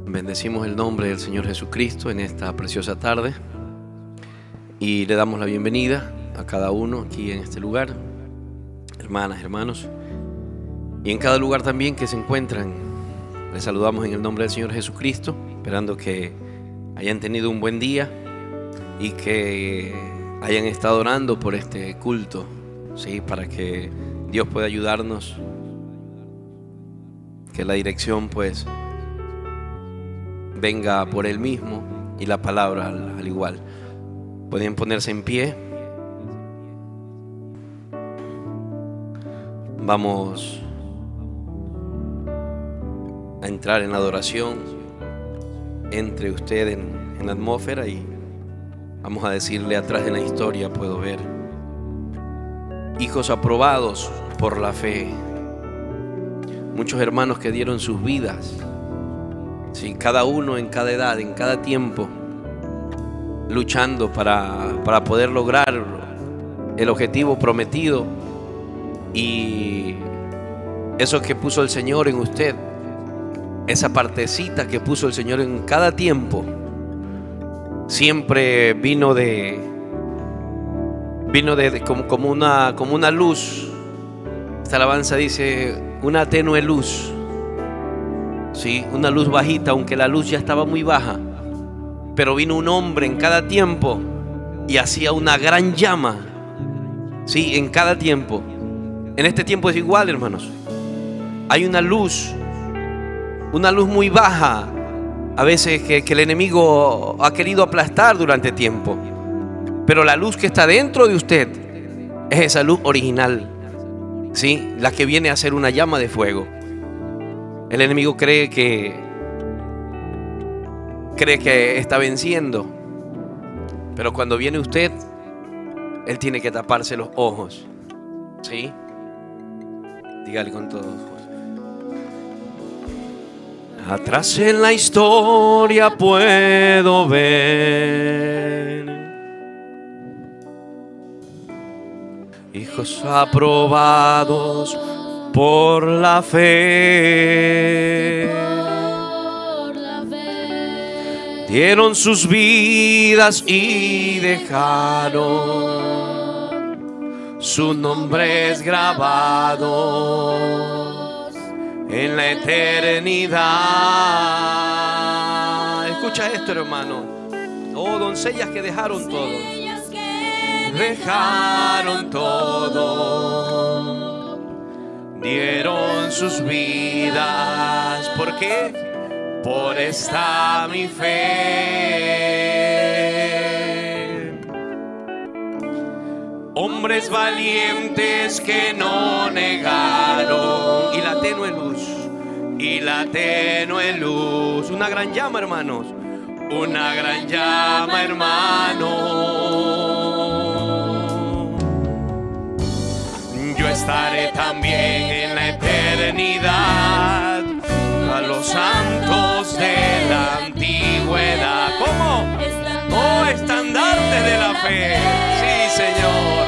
Bendecimos el nombre del Señor Jesucristo en esta preciosa tarde y le damos la bienvenida a cada uno aquí en este lugar, hermanas, hermanos, y en cada lugar también que se encuentran. Les saludamos en el nombre del Señor Jesucristo, esperando que hayan tenido un buen día y que hayan estado orando por este culto, ¿sí? Para que Dios pueda ayudarnos, que la dirección pues venga por Él mismo y la palabra al igual. Pueden ponerse en pie. Vamos a entrar en la adoración entre ustedes en la atmósfera y vamos a decirle: atrás de la historia puedo ver hijos aprobados por la fe, muchos hermanos que dieron sus vidas, sí, cada uno en cada edad, en cada tiempo, luchando para poder lograr el objetivo prometido. Y eso que puso el Señor en usted, esa partecita que puso el Señor en cada tiempo, siempre vino como una luz. Esta alabanza dice: una tenue luz, sí, una luz bajita, aunque la luz ya estaba muy baja, pero vino un hombre en cada tiempo y hacía una gran llama, sí, en cada tiempo. En este tiempo es igual, hermanos. Hay una luz muy baja, a veces que el enemigo ha querido aplastar durante tiempo, pero la luz que está dentro de usted es esa luz original, sí, la que viene a ser una llama de fuego. El enemigo cree que está venciendo, pero cuando viene usted, él tiene que taparse los ojos, ¿sí? Dígale con todos: atrás en la historia puedo ver hijos aprobados por la fe. Dieron sus vidas y dejaron sus nombres grabados en la eternidad. Escucha esto, hermano. Oh, doncellas que dejaron todo. Dejaron todo. Dieron sus vidas. ¿Por qué? Por esta mi fe. Hombres valientes que no negaron. Y la tenue luz. Una gran llama, hermanos. Una gran llama, hermano. Yo estaré también en la eternidad, a los santos de la antigüedad. ¿Cómo? Oh, estandarte de la fe. Sí, Señor.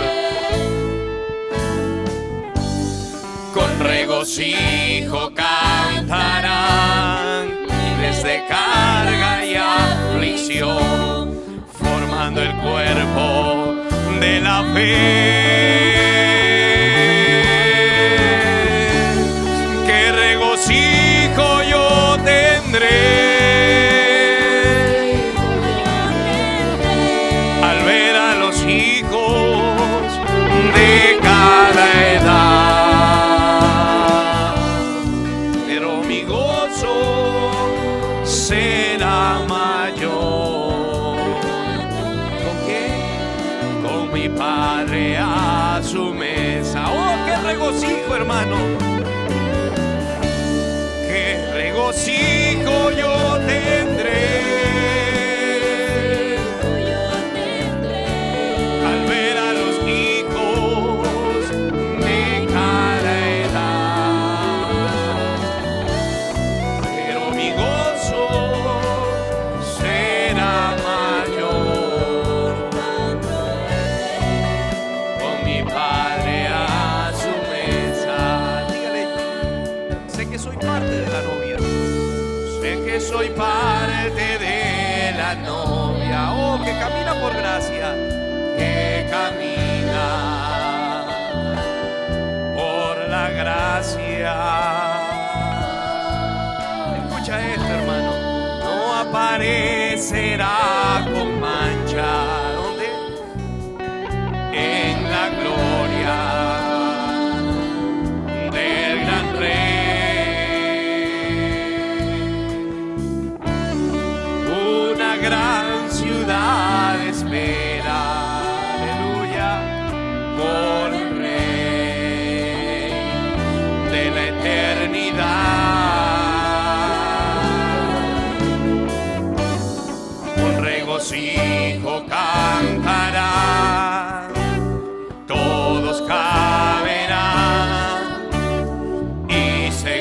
Con regocijo cantarán, libres de carga y aflicción, formando el cuerpo de la fe. Qué regocijo yo tendré al ver a los hijos de cada edad, pero mi gozo será mayor. ¿Con qué? Con mi Padre a su mesa. ¡Oh, qué regocijo, hermano! ¡Qué regocijo yo tendré al ver a los hijos de cada edad! Pero mi gozo será mayor con mi Padre a su mesa. Dígale: sé que soy parte de la novia. Sé que soy parte de la novia, oh, que camina por gracia, que camina por la gracia. Escucha esto, hermano. No aparecerá con mancha. ¿Dónde? En la gloria del gran Rey. Una gran ciudad espera, aleluya, por el Rey de la eternidad. Un regocijo cantará, todos caberán y se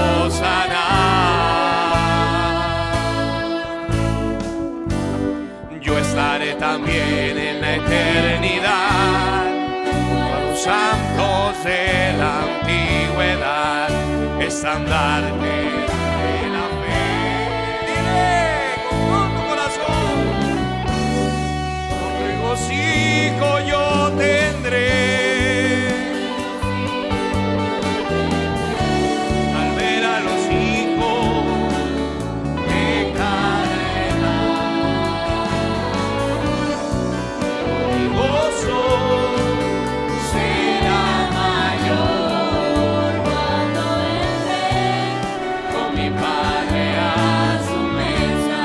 gozarán. Yo estaré también en la eternidad con los santos de la antigüedad, estandarte de la fe. Dile con todo tu corazón, con regocijo yo tendré al ver a los hijos de cada edad. Mi gozo será mayor cuando entre con mi Padre a su mesa.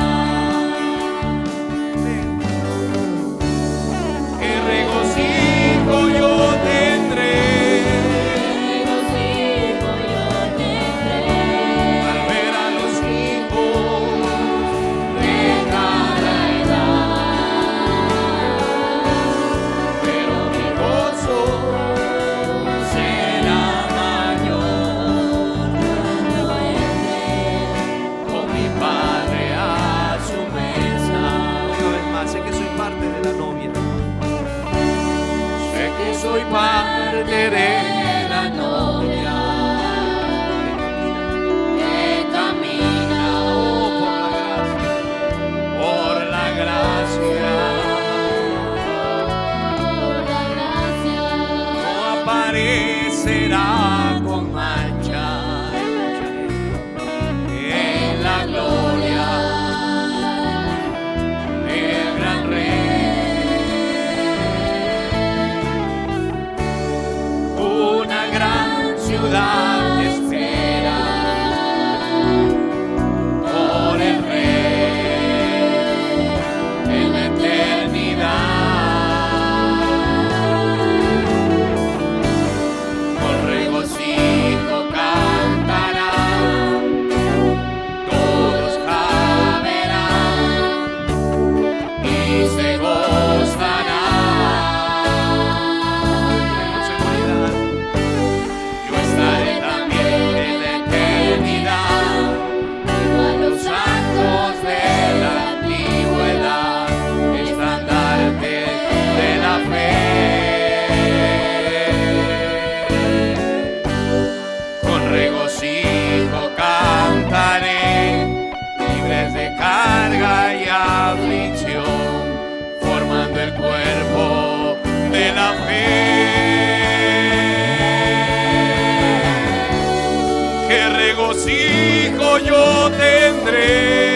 Que regocijo yo tendré al ver a los hijos de cada edad. Pero mi gozo será mayor cuando entre con mi Padre a su mesa. Una vez más, sé que soy parte de la novia. Sé que soy parte de la novia que camina, oh, por la gracia. No aparecerá con mancha en la gloria del gran Rey. Una gran ciudad espera por el Rey en la eternidad. Con regocijo cantarán, todos caberán y se gozarán. Con seguridad, yo estaré también en la eternidad con los santos de la antigüedad, estandarte de la fe. Con regocijo cantaré, libres de carga y aflicción, formando el cuerpo de la fe. Que regocijo yo tendré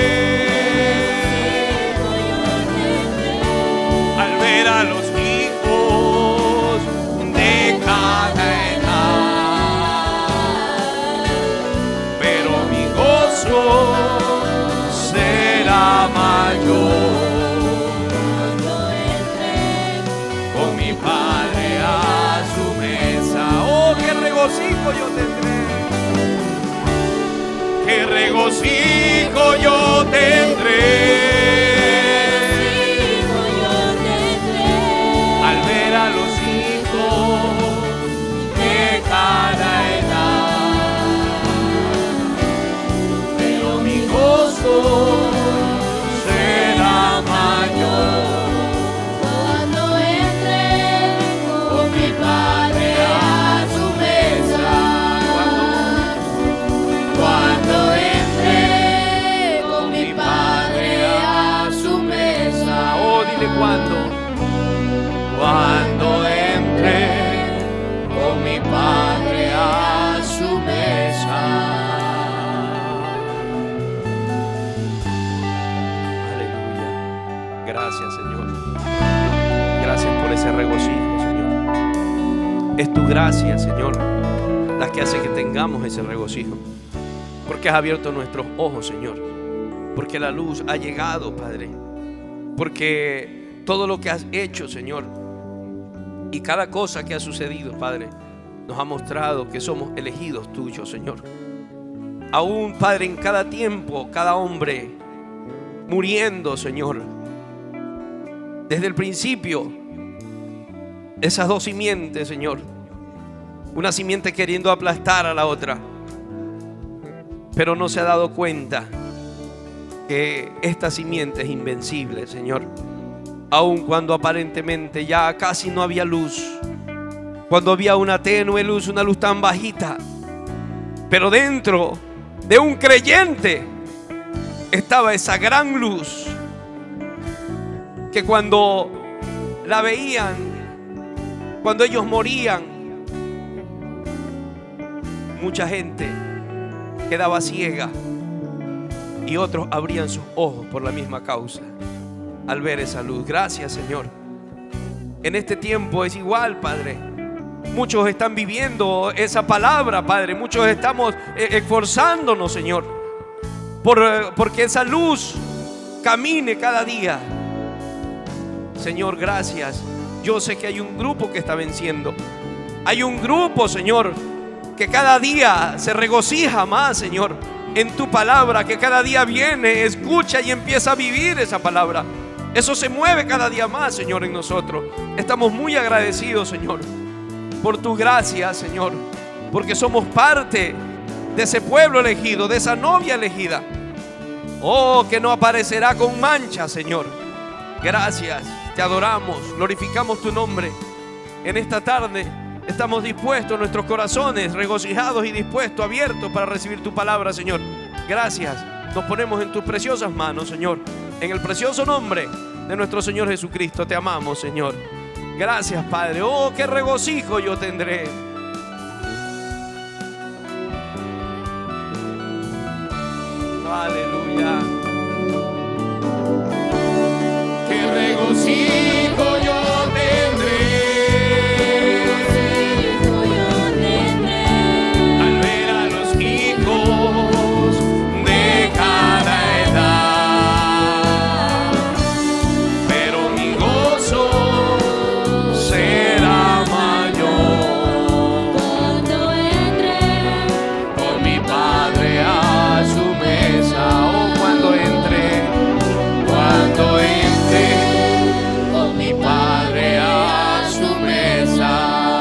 al ver a los hijos de cada edad. Pero mi gozo será mayor cuando entre con mi Padre a su mesa. Oh, qué regocijo yo tendré. Qué regocijo yo tendré al ver a los hijos de cada edad. Pero mi gozo será mayor cuando entre con mi Padre a su mesa. Cuando entre Gracias, Señor. Gracias por ese regocijo, Señor. Es tu gracia, Señor, la que hace que tengamos ese regocijo. Porque has abierto nuestros ojos, Señor. Porque la luz ha llegado, Padre. Porque todo lo que has hecho, Señor, y cada cosa que ha sucedido, Padre, nos ha mostrado que somos elegidos tuyos, Señor. Aún, Padre, en cada tiempo, cada hombre muriendo, Señor. Desde el principio, esas dos simientes, Señor. Una simiente queriendo aplastar a la otra, pero no se ha dado cuenta que esta simiente es invencible, Señor. Aun cuando aparentemente ya casi no había luz, cuando había una tenue luz, una luz tan bajita, pero dentro de un creyente estaba esa gran luz que cuando la veían, cuando ellos morían, mucha gente quedaba ciega y otros abrían sus ojos por la misma causa al ver esa luz. Gracias, Señor. En este tiempo es igual, Padre. Muchos están viviendo esa palabra, Padre. Muchos estamos esforzándonos, Señor, porque esa luz camine cada día. Señor, gracias. Yo sé que hay un grupo que está venciendo. Hay un grupo, Señor, que cada día se regocija más, Señor, en tu palabra, que cada día viene, escucha y empieza a vivir esa palabra. Eso se mueve cada día más, Señor, en nosotros. Estamos muy agradecidos, Señor, por tu gracia, Señor, porque somos parte de ese pueblo elegido, de esa novia elegida. Oh, que no aparecerá con mancha, Señor. Gracias, te adoramos, glorificamos tu nombre. En esta tarde estamos dispuestos, nuestros corazones regocijados y dispuestos, abiertos para recibir tu palabra, Señor. Gracias, nos ponemos en tus preciosas manos, Señor. En el precioso nombre de nuestro Señor Jesucristo te amamos, Señor. Gracias, Padre. Oh, qué regocijo yo tendré. Aleluya. Qué regocijo yo tendré al ver a los hijos de cada edad, pero mi gozo será mayor cuando entre con mi Padre a su mesa. O cuando entre con mi Padre a su mesa,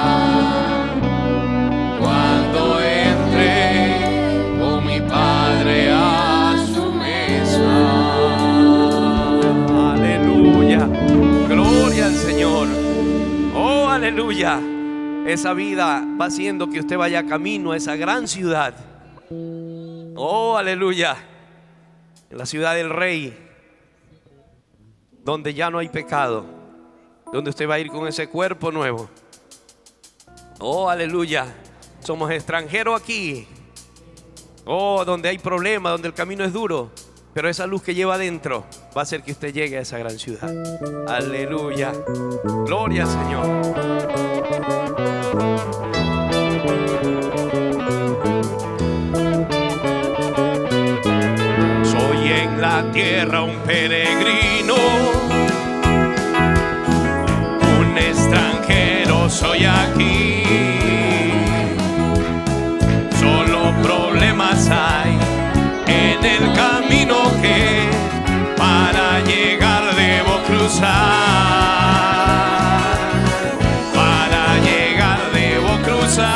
cuando entre con mi Padre a su mesa. Aleluya. Gloria al Señor. Oh, aleluya. Esa vida va haciendo que usted vaya camino a esa gran ciudad. Oh, aleluya. En la ciudad del Rey, donde ya no hay pecado, donde usted va a ir con ese cuerpo nuevo. Oh, aleluya. Somos extranjeros aquí. Oh, donde hay problemas, donde el camino es duro, pero esa luz que lleva adentro va a hacer que usted llegue a esa gran ciudad. Aleluya. Gloria al Señor. Soy en la tierra un peregrino, un extranjero soy aquí. Solo problemas hay en el camino que para llegar debo cruzar. Para llegar debo cruzar.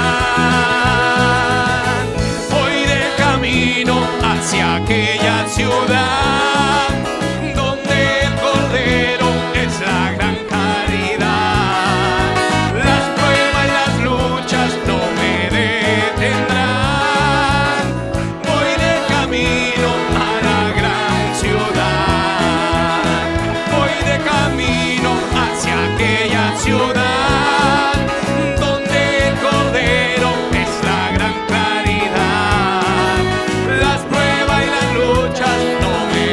Voy de camino hacia aquella ciudad donde el Cordero es la gran caridad. Las pruebas y las luchas no me detendrán. Voy de camino a la gran ciudad. Voy de camino hacia aquella ciudad donde el Cordero es la gran claridad. Las pruebas y las luchas no me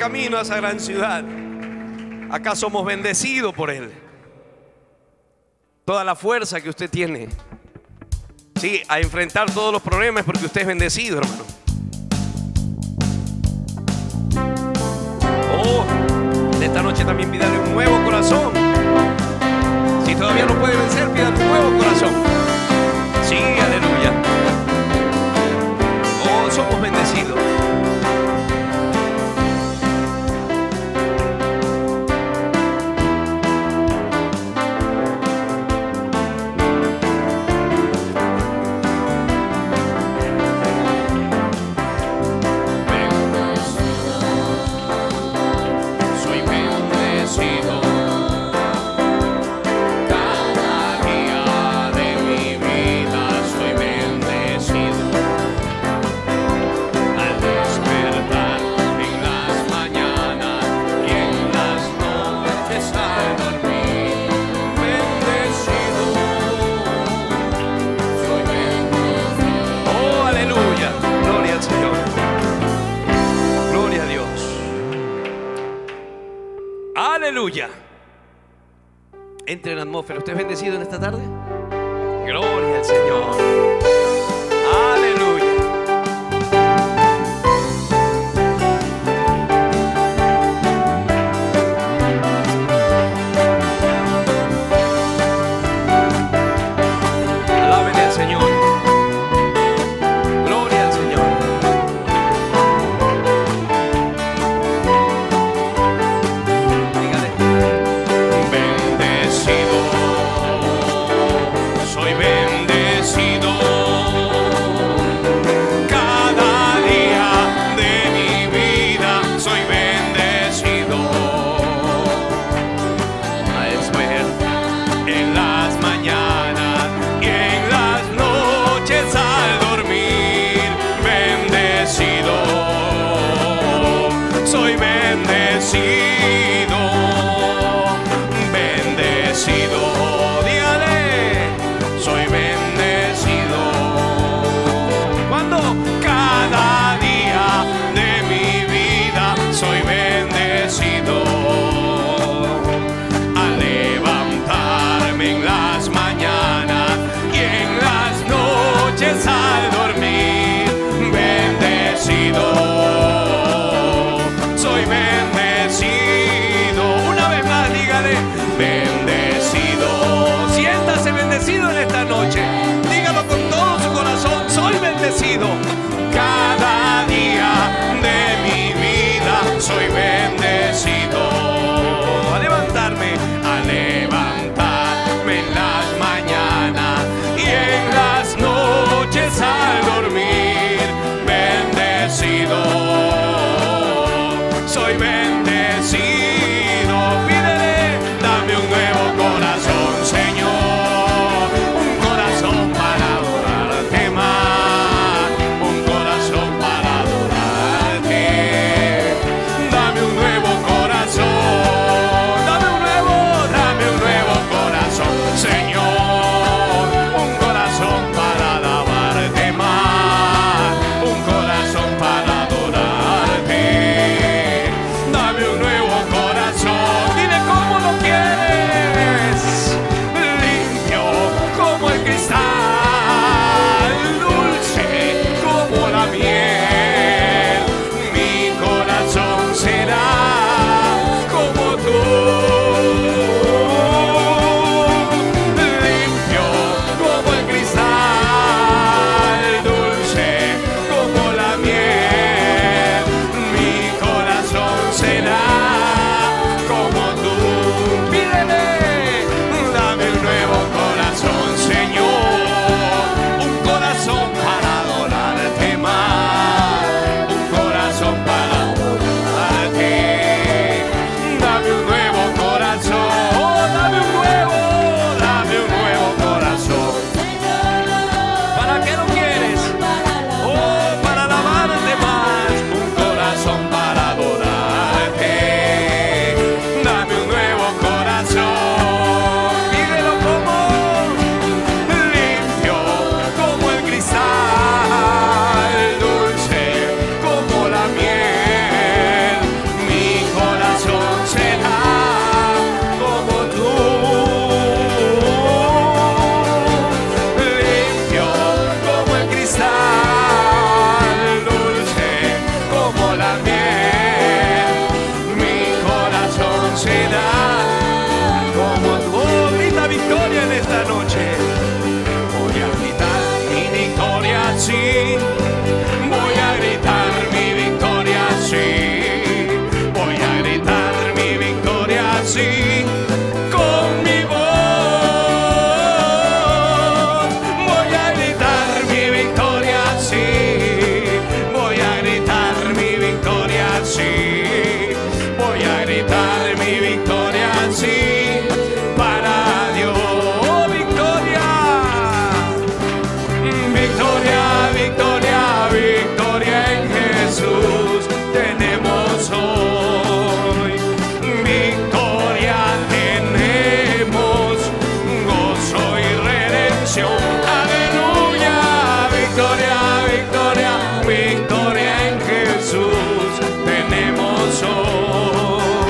camino a esa gran ciudad. Acá somos bendecidos por Él. Toda la fuerza que usted tiene, sí, a enfrentar todos los problemas, porque usted es bendecido, hermano. Oh, esta noche también pídale un nuevo corazón. Si todavía no puede vencer, pídale un nuevo corazón. Sí, aleluya. Oh, somos bendecidos. Aleluya. Entre en la atmósfera. ¿Usted es bendecido en esta tarde? Gloria al Señor. Aleluya. Alábenle al Señor. Gloria al Señor. Soy bendecido cada día de mi vida, soy bendecido. Al despertar en las mañanas y en las noches al dormir, bendecido, soy bendecido, bendecido. Soy bendecido cuando cada día de mi vida soy bendecido. Al levantarme en las mañanas y en las noches al dormir, bendecido, soy bendecido. Una vez más dígale, bendecido. Siéntase bendecido en esta noche. Dígalo con todo su corazón. Soy bendecido cada día de mi vida. Soy bendecido. A levantarme en las mañanas y en las noches al dormir, bendecido, soy bendecido. Pídele, dame un nuevo corazón, Señor, un corazón para adorarte más, un sí, con mi voz voy a gritar mi victoria, sí, voy a gritar mi victoria, sí, voy a gritar mi victoria, sí, para Dios. Victoria, victoria, victoria, victoria en Jesús tenemos hoy. Victoria tenemos, gozo y redención. Aleluya, victoria, victoria, victoria en Jesús tenemos hoy.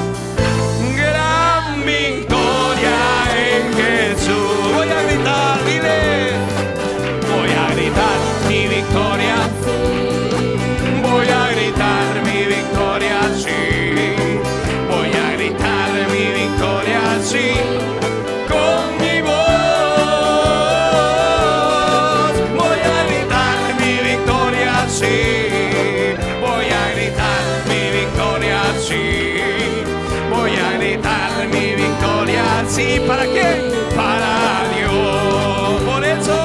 Gran victoria en Jesús. Voy a gritar, dile. Voy a gritar mi victoria. Voy a gritar mi victoria, sí. Voy a gritar mi victoria, sí. Con mi voz voy a gritar mi victoria, sí. Voy a gritar mi victoria, sí. Voy a gritar mi victoria, sí. ¿Para quién? Para Dios. Por eso,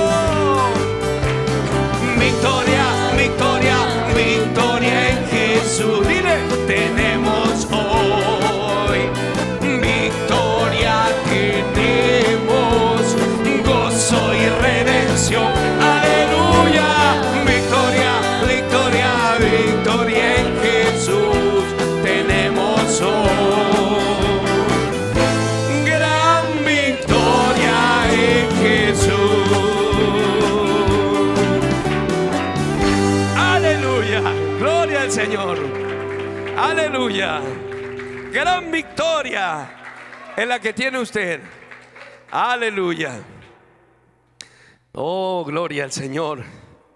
victoria, victoria, victoria en Jesús. Dile, tenemos hoy. Victoria tenemos, gozo y redención. Aleluya, victoria, victoria, victoria en Jesús tenemos hoy. Gran victoria en Jesús. Aleluya, gloria al Señor. Aleluya, gran victoria es la que tiene usted. Aleluya. Oh, gloria al Señor.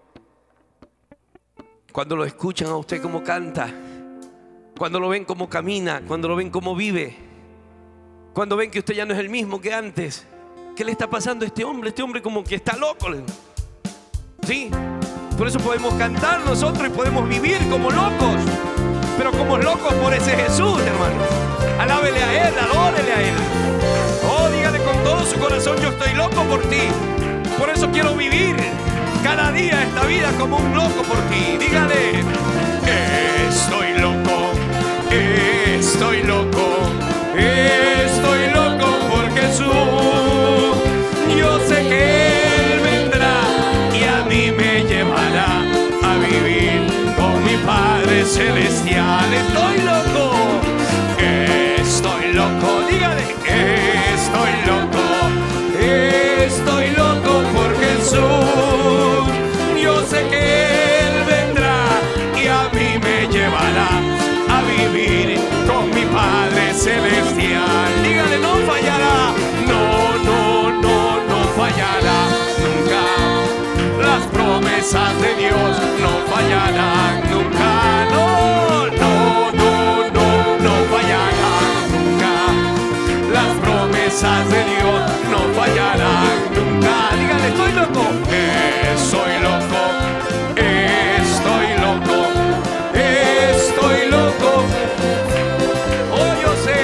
Cuando lo escuchan a usted como canta, cuando lo ven como camina, cuando lo ven como vive, cuando ven que usted ya no es el mismo que antes. ¿Qué le está pasando a este hombre? Este hombre como que está loco. Sí, por eso podemos cantar nosotros y podemos vivir como locos, pero como locos por ese Jesús, hermano. Alábele a Él, adórele a Él. Oh, dígale con todo su corazón: yo estoy loco por ti. Por eso quiero vivir cada día esta vida como un loco por ti. Dígale: estoy loco, estoy loco, estoy loco por Jesús. Yo sé que Él vendrá y a mí me llevará a vivir con mi Padre Celestial. Estoy loco, estoy loco. Dígale: estoy loco, estoy loco por Jesús. Yo sé que Él vendrá y a mí me llevará a vivir con mi Padre Celestial. Dígale: no fallará, no, no, no, no fallará nunca. Las promesas de Dios no fallarán nunca. No, no, no, no, no fallarán nunca. Las promesas de Dios no fallarán nunca. Dígale: estoy loco, soy loco, estoy loco, estoy loco. Oh, yo sé.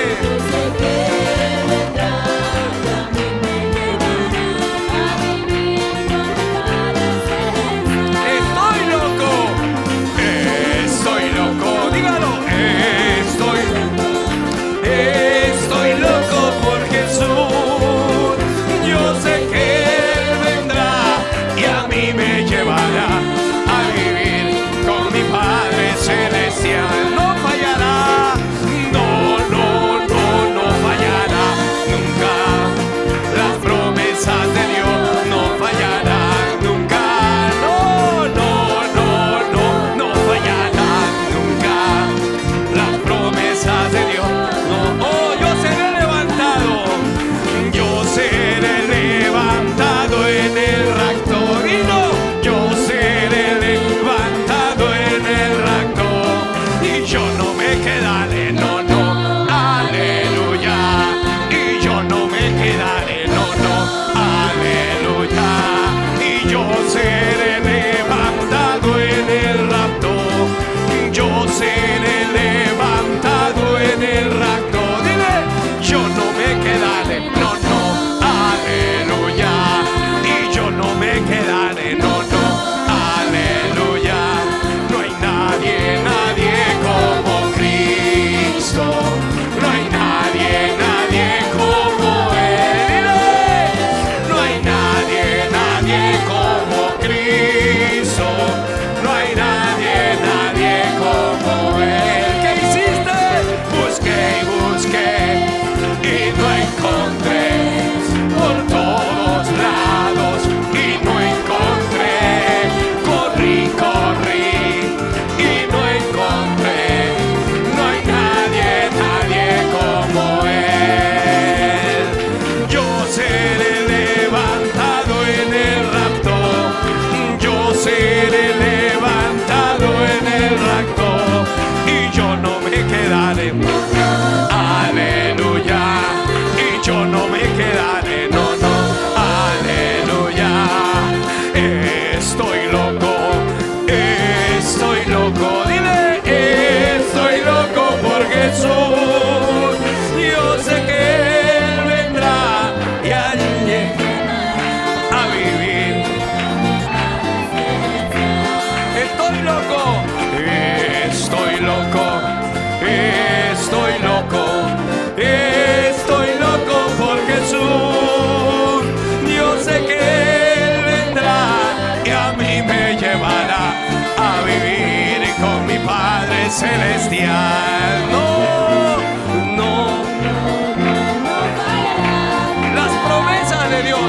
Estoy loco, estoy loco. Dígalo: estoy loco por Jesús. celestial. No, no. Las promesas de Dios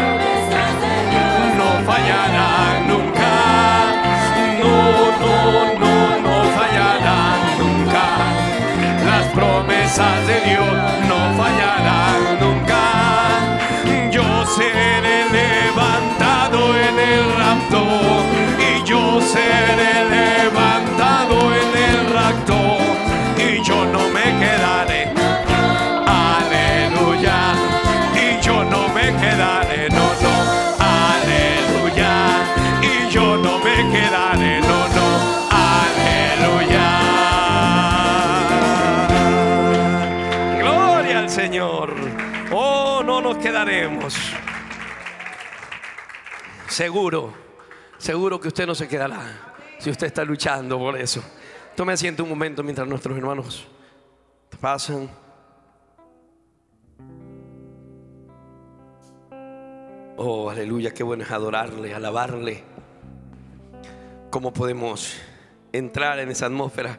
no fallarán nunca. No, no, no, no fallarán nunca. Las promesas de Dios no fallarán nunca. Yo seré levantado en el rapto, y yo seré levantado en el rapto, y yo no me quedaré. Aleluya. Y yo no me quedaré, no, no. Aleluya. Y yo no me quedaré, no, no. Aleluya. Gloria al Señor. Oh, no nos quedaremos. Seguro, seguro que usted no se quedará si usted está luchando por eso. Tome asiento un momento mientras nuestros hermanos pasan. Oh, aleluya, qué bueno es adorarle, alabarle. ¿Cómo podemos entrar en esa atmósfera?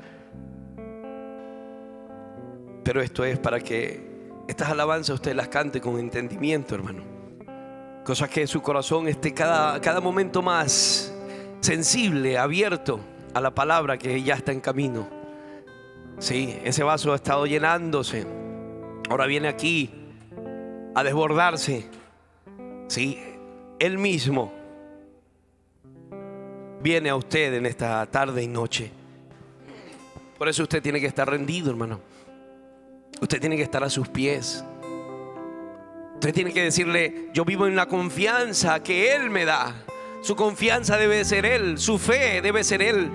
Pero esto es para que estas alabanzas usted las cante con entendimiento, hermano. Cosa que su corazón esté cada momento más sensible, abierto a la palabra que ya está en camino. Sí, ese vaso ha estado llenándose. Ahora viene aquí a desbordarse. Sí, Él mismo viene a usted en esta tarde y noche. Por eso usted tiene que estar rendido, hermano. Usted tiene que estar a sus pies. Usted tiene que decirle: yo vivo en la confianza que Él me da. Su confianza debe ser Él, su fe debe ser Él.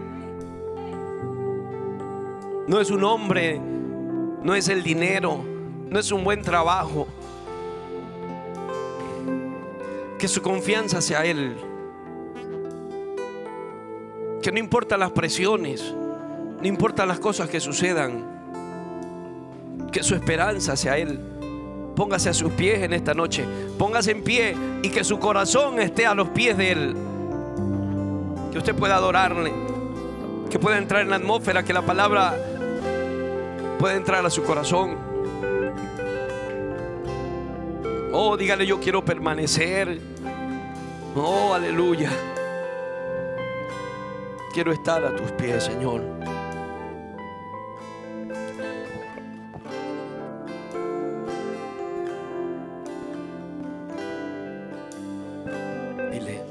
No es un hombre, no es el dinero, no es un buen trabajo. Que su confianza sea Él. Que no importan las presiones, no importan las cosas que sucedan, que su esperanza sea Él. Póngase a sus pies en esta noche. Póngase en pie y que su corazón esté a los pies de Él. Que usted pueda adorarle, que pueda entrar en la atmósfera, que la palabra pueda entrar a su corazón. Oh, dígale: yo quiero permanecer. Oh, aleluya. Quiero estar a tus pies, Señor. Dile: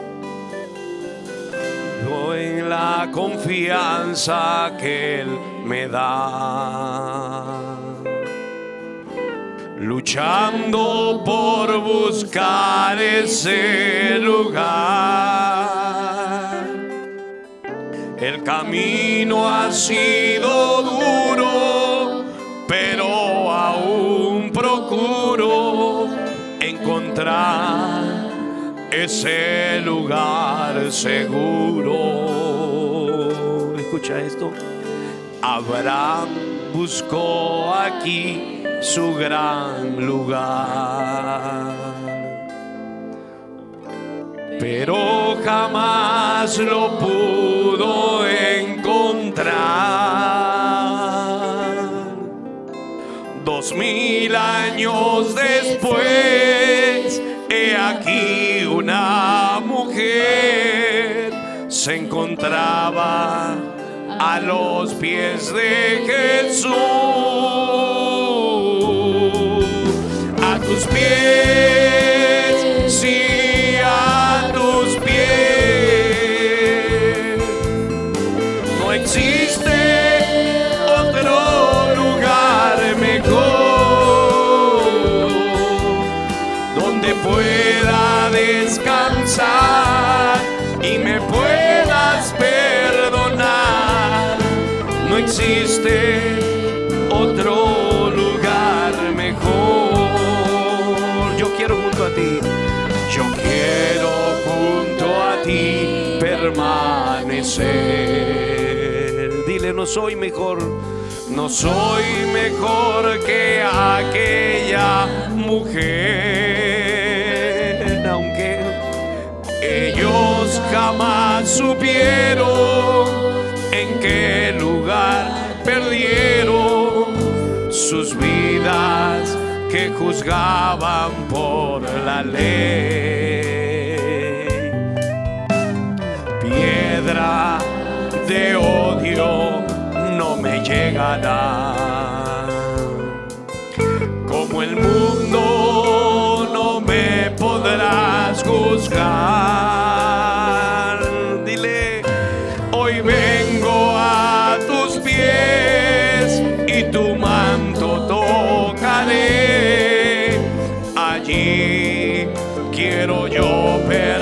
yo en la confianza que Él me da, luchando por buscar ese lugar. El camino ha sido duro, pero aún procuro encontrar ese lugar seguro. Escucha esto. Abraham buscó aquí su gran lugar, pero jamás lo pudo encontrar. 2000 años después, he aquí una mujer se encontraba a los pies de Jesús. A tus pies, sí, a tus pies. No existe otro lugar mejor donde pueda descansar y me puedas perdonar. No existe otro lugar mejor. Yo quiero junto a ti, yo quiero junto a ti permanecer. Dile: no soy mejor, no soy mejor que aquella mujer, aunque ellos jamás supieron en qué lugar sus vidas que juzgaban por la ley. Piedra de odio no me llegará. Como el mundo no me podrás juzgar. Dile, hoy vengo a tus pies y tu manto tocaré. Allí quiero yo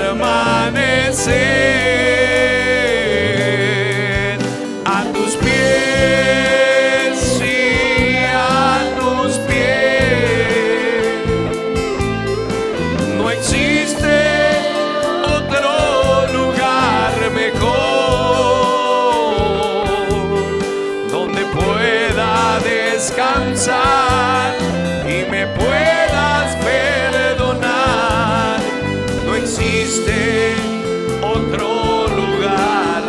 permanecer. A tus pies, sí, a tus pies. No existe otro lugar mejor donde pueda descansar y me puedas perdonar. No existe otro lugar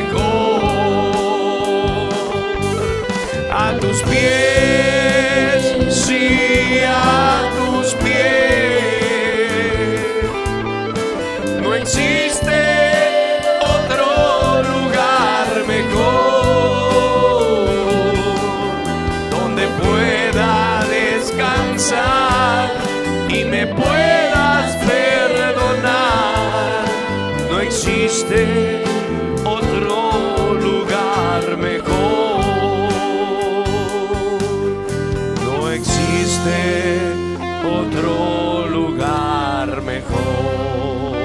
mejor. A tus pies, sí, a tus pies. No existe otro lugar mejor donde pueda descansar y me puedas perdonar. No existe otro lugar mejor. No existe otro lugar mejor.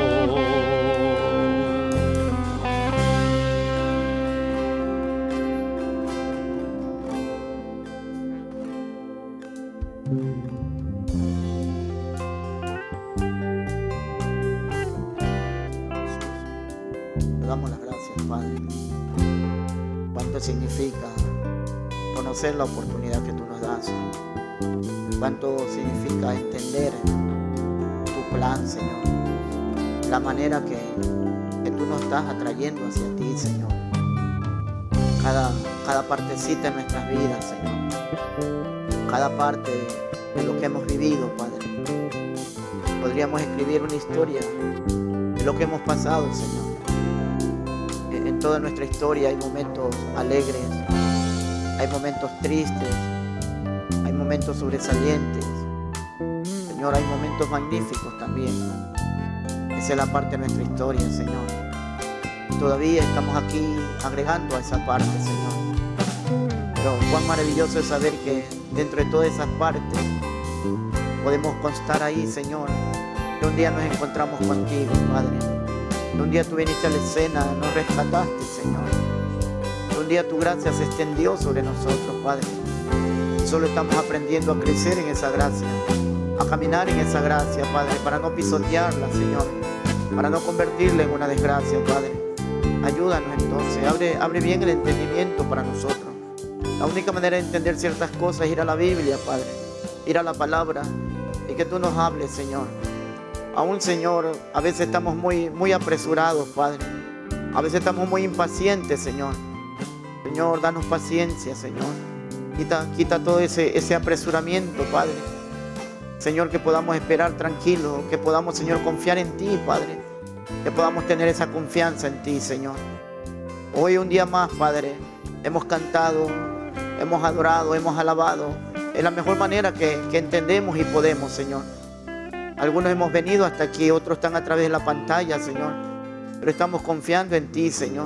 Te damos las gracias, Padre. Cuánto significa conocer la oportunidad que tú nos das. Cuánto significa entender tu plan, Señor. La manera que tú nos estás atrayendo hacia ti, Señor. Cada partecita de nuestras vidas, Señor. Cada parte de lo que hemos vivido, Padre. Podríamos escribir una historia de lo que hemos pasado, Señor. En toda nuestra historia hay momentos alegres, hay momentos tristes, hay momentos sobresalientes. Señor, hay momentos magníficos también. Esa es la parte de nuestra historia, Señor. Todavía estamos aquí agregando a esa parte, Señor. Pero cuán maravilloso es saber que dentro de todas esas partes podemos constar ahí, Señor, que un día nos encontramos contigo, Padre. Que un día tú viniste a la escena, nos rescataste, Señor. Que un día tu gracia se extendió sobre nosotros, Padre. Solo estamos aprendiendo a crecer en esa gracia, a caminar en esa gracia, Padre, para no pisotearla, Señor, para no convertirla en una desgracia, Padre. Ayúdanos entonces, abre bien el entendimiento para nosotros. La única manera de entender ciertas cosas es ir a la Biblia, Padre, ir a la palabra y que tú nos hables, Señor. Aún, Señor, a veces estamos muy apresurados, Padre. A veces estamos muy impacientes, Señor. Señor, danos paciencia, Señor. Quita todo ese apresuramiento, Padre. Señor, que podamos esperar tranquilos, que podamos, Señor, confiar en ti, Padre. Que podamos tener esa confianza en ti, Señor. Hoy un día más, Padre, hemos cantado, hemos adorado, hemos alabado. Es la mejor manera que entendemos y podemos, Señor. Algunos hemos venido hasta aquí, otros están a través de la pantalla, Señor. Pero estamos confiando en ti, Señor.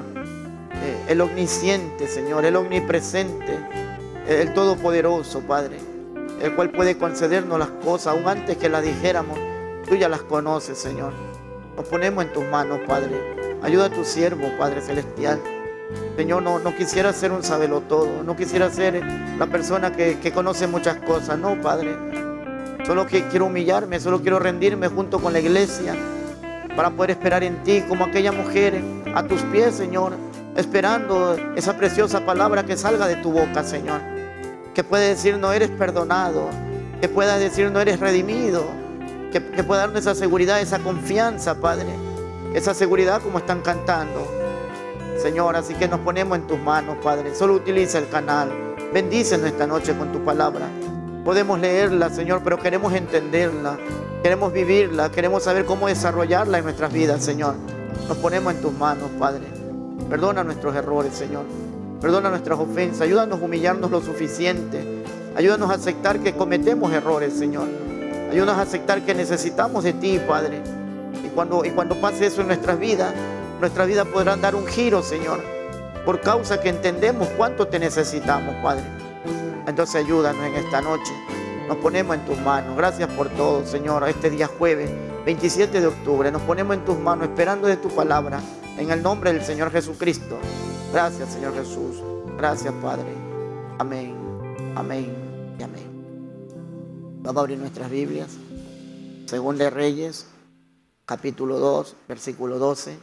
El omnisciente, Señor, el omnipresente, el todopoderoso, Padre, el cual puede concedernos las cosas aún antes que las dijéramos. Tú ya las conoces, Señor. Nos ponemos en tus manos, Padre. Ayuda a tu siervo, Padre celestial. Señor, no quisiera ser un sabelotodo, no quisiera ser la persona que conoce muchas cosas, no, Padre. Solo que quiero humillarme, solo quiero rendirme junto con la iglesia para poder esperar en ti como aquella mujer a tus pies, Señor, esperando esa preciosa palabra que salga de tu boca, Señor. Que pueda decir no eres perdonado, que pueda decir no eres redimido, que pueda darnos esa seguridad, esa confianza, Padre, esa seguridad como están cantando, Señor. Así que nos ponemos en tus manos, Padre. Solo utiliza el canal. Bendícenos esta noche con tu palabra. Podemos leerla, Señor, pero queremos entenderla, queremos vivirla, queremos saber cómo desarrollarla en nuestras vidas, Señor. Nos ponemos en tus manos, Padre. Perdona nuestros errores, Señor. Perdona nuestras ofensas. Ayúdanos a humillarnos lo suficiente. Ayúdanos a aceptar que cometemos errores, Señor. Ayúdanos a aceptar que necesitamos de ti, Padre. Y cuando pase eso en nuestras vidas podrán dar un giro, Señor, por causa que entendemos cuánto te necesitamos, Padre. Entonces ayúdanos en esta noche. Nos ponemos en tus manos. Gracias por todo, Señor. Este día jueves, 27 de octubre, nos ponemos en tus manos esperando de tu palabra. En el nombre del Señor Jesucristo. Gracias, Señor Jesús. Gracias, Padre. Amén, amén y amén. Vamos a abrir nuestras Biblias. Segunda de Reyes, capítulo 2, versículo 12.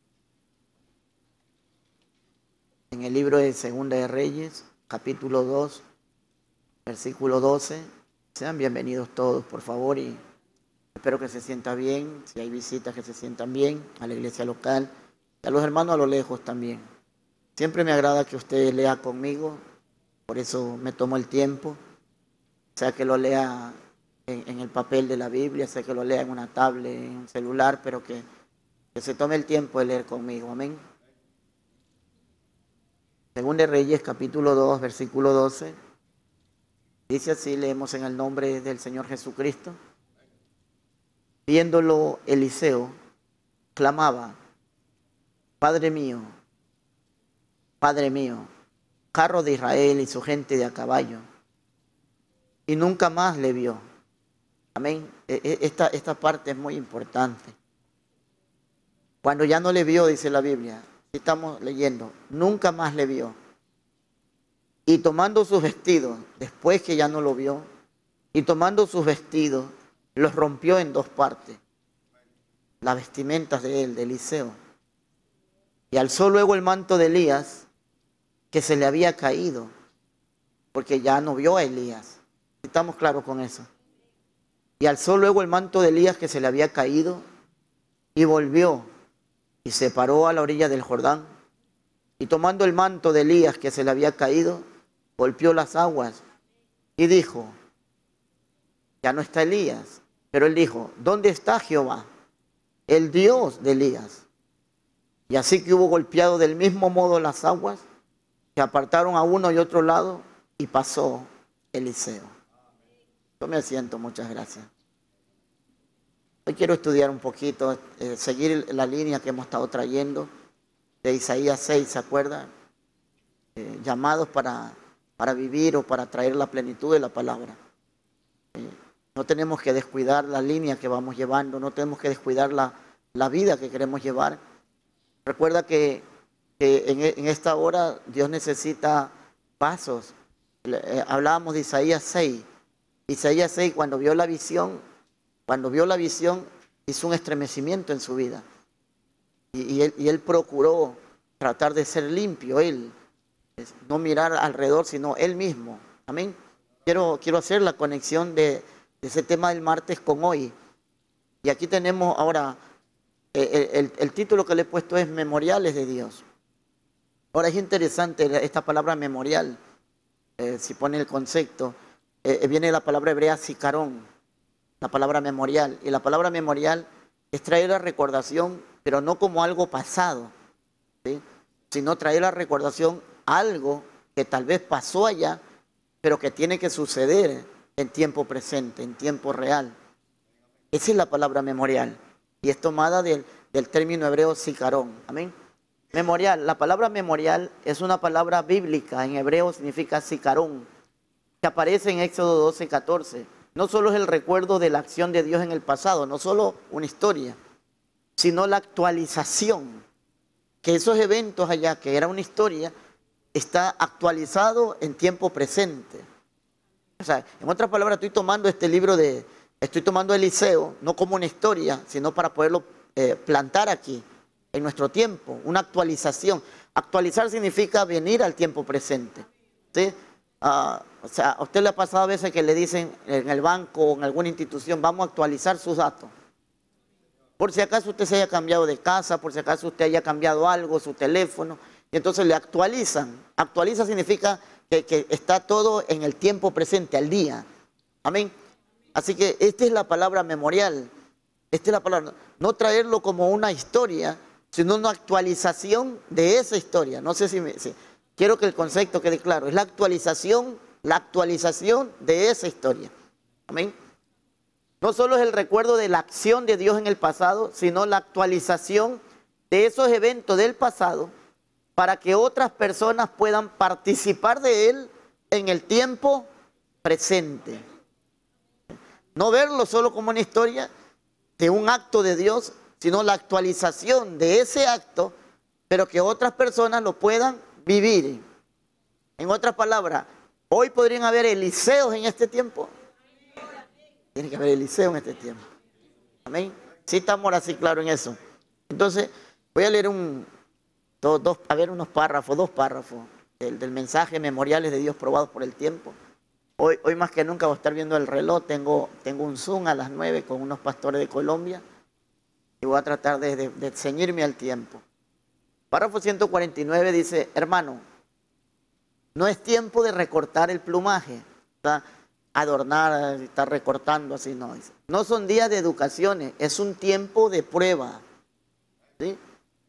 En el libro de Segunda de Reyes, capítulo 2, versículo 12. Sean bienvenidos todos, por favor, y espero que se sientan bien. Si hay visitas, que se sientan bien a la iglesia local. Y a los hermanos a lo lejos también. Siempre me agrada que usted lea conmigo, por eso me tomo el tiempo. Sea que lo lea en el papel de la Biblia, sea que lo lea en una tablet, en un celular, pero que se tome el tiempo de leer conmigo. Amén. Segunda de Reyes, capítulo 2, versículo 12. Dice así, leemos en el nombre del Señor Jesucristo. Viéndolo Eliseo, clamaba: Padre mío, carro de Israel y su gente de a caballo. Y nunca más le vio. Amén. Esta parte es muy importante. Cuando ya no le vio, dice la Biblia, estamos leyendo, nunca más le vio. Y tomando sus vestidos, después que ya no lo vio, y tomando sus vestidos, los rompió en dos partes. Las vestimentas de él, de Eliseo. Y alzó luego el manto de Elías, que se le había caído, porque ya no vio a Elías. ¿Estamos claros con eso? Y alzó luego el manto de Elías, que se le había caído, y volvió, y se paró a la orilla del Jordán. Y tomando el manto de Elías, que se le había caído, golpeó las aguas, y dijo: ya no está Elías. Pero él dijo: ¿dónde está Jehová, el Dios de Elías? Y así que hubo golpeado del mismo modo las aguas, se apartaron a uno y otro lado, y pasó Eliseo. Tome asiento, muchas gracias. Hoy quiero estudiar un poquito, seguir la línea que hemos estado trayendo de Isaías 6, ¿se acuerdan? Llamados para vivir o para traer la plenitud de la palabra. No tenemos que descuidar la línea que vamos llevando, no tenemos que descuidar la vida que queremos llevar. Recuerda que en esta hora Dios necesita pasos. Hablábamos de Isaías 6. Isaías 6, cuando vio la visión, hizo un estremecimiento en su vida. Y él procuró tratar de ser limpio, él. No mirar alrededor, sino él mismo. Amén. Quiero hacer la conexión de ese tema del martes con hoy. Y aquí tenemos ahora... El título que le he puesto es Memoriales de Dios. Ahora es interesante esta palabra memorial, si pone el concepto, viene la palabra hebrea sicarón, la palabra memorial. Y la palabra memorial es traer la recordación, pero no como algo pasado, ¿sí? Sino traer la recordación algo que tal vez pasó allá, pero que tiene que suceder en tiempo presente, en tiempo real. Esa es la palabra memorial. Y es tomada del término hebreo sicarón. Amén. Memorial. La palabra memorial es una palabra bíblica. En hebreo significa sicarón, que aparece en Éxodo 12, 14. No solo es el recuerdo de la acción de Dios en el pasado, no solo una historia, sino la actualización. Que esos eventos allá, que era una historia, está actualizado en tiempo presente. O sea, en otras palabras, estoy tomando este libro estoy tomando Eliseo, no como una historia, sino para poderlo plantar aquí, en nuestro tiempo, una actualización. Actualizar significa venir al tiempo presente, ¿sí? O sea, a usted le ha pasado a veces que le dicen en el banco o en alguna institución, vamos a actualizar sus datos. Por si acaso usted se haya cambiado de casa, por si acaso usted haya cambiado algo, su teléfono, y entonces le actualizan. Actualiza significa que está todo en el tiempo presente, al día. Amén. Así que esta es la palabra memorial. Esta es la palabra. No traerlo como una historia, sino una actualización de esa historia. No sé si quiero que el concepto quede claro. Es la actualización de esa historia. Amén. No solo es el recuerdo de la acción de Dios en el pasado, sino la actualización de esos eventos del pasado para que otras personas puedan participar de él en el tiempo presente. No verlo solo como una historia de un acto de Dios, sino la actualización de ese acto, pero que otras personas lo puedan vivir. En otras palabras, hoy podrían haber Eliseos en este tiempo. Tiene que haber Eliseo en este tiempo. Amén. Sí estamos así claro en eso. Entonces, voy a leer dos párrafos del mensaje Memoriales de Dios probados por el tiempo. Hoy más que nunca voy a estar viendo el reloj. Tengo un Zoom a las 9 con unos pastores de Colombia. Y voy a tratar de ceñirme al tiempo. Párrafo 149 dice: hermano, no es tiempo de recortar el plumaje. Adornar, estar recortando así, no. No son días de educaciones, es un tiempo de prueba. ¿Sí?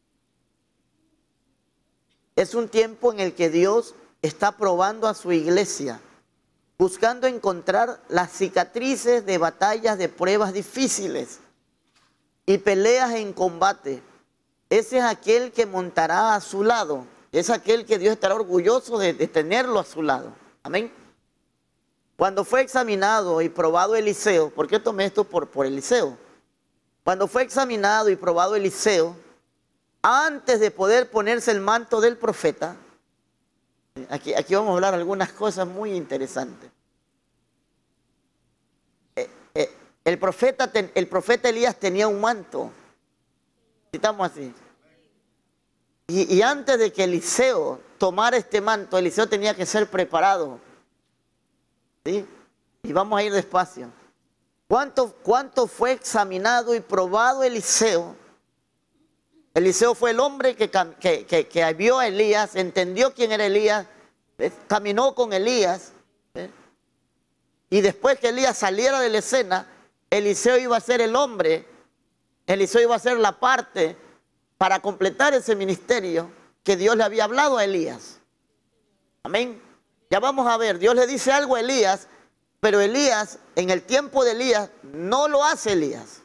Es un tiempo en el que Dios está probando a su iglesia, buscando encontrar las cicatrices de batallas, de pruebas difíciles y peleas en combate. Ese es aquel que montará a su lado, es aquel que Dios estará orgulloso de tenerlo a su lado. Amén. Cuando fue examinado y probado Eliseo, ¿por qué tomé esto por Eliseo? Cuando fue examinado y probado Eliseo, antes de poder ponerse el manto del profeta, aquí vamos a hablar algunas cosas muy interesantes. El profeta Elías tenía un manto, estamos así. Y antes de que Eliseo tomara este manto, Eliseo tenía que ser preparado. ¿Sí? Y vamos a ir despacio. ¿Cuánto fue examinado y probado Eliseo? Eliseo fue el hombre que vio a Elías, entendió quién era Elías, caminó con Elías. Y después que Elías saliera de la escena, Eliseo iba a ser el hombre, Eliseo iba a ser la parte para completar ese ministerio que Dios le había hablado a Elías. Amén. Ya vamos a ver, Dios le dice algo a Elías, pero Elías, en el tiempo de Elías, no lo hace Elías.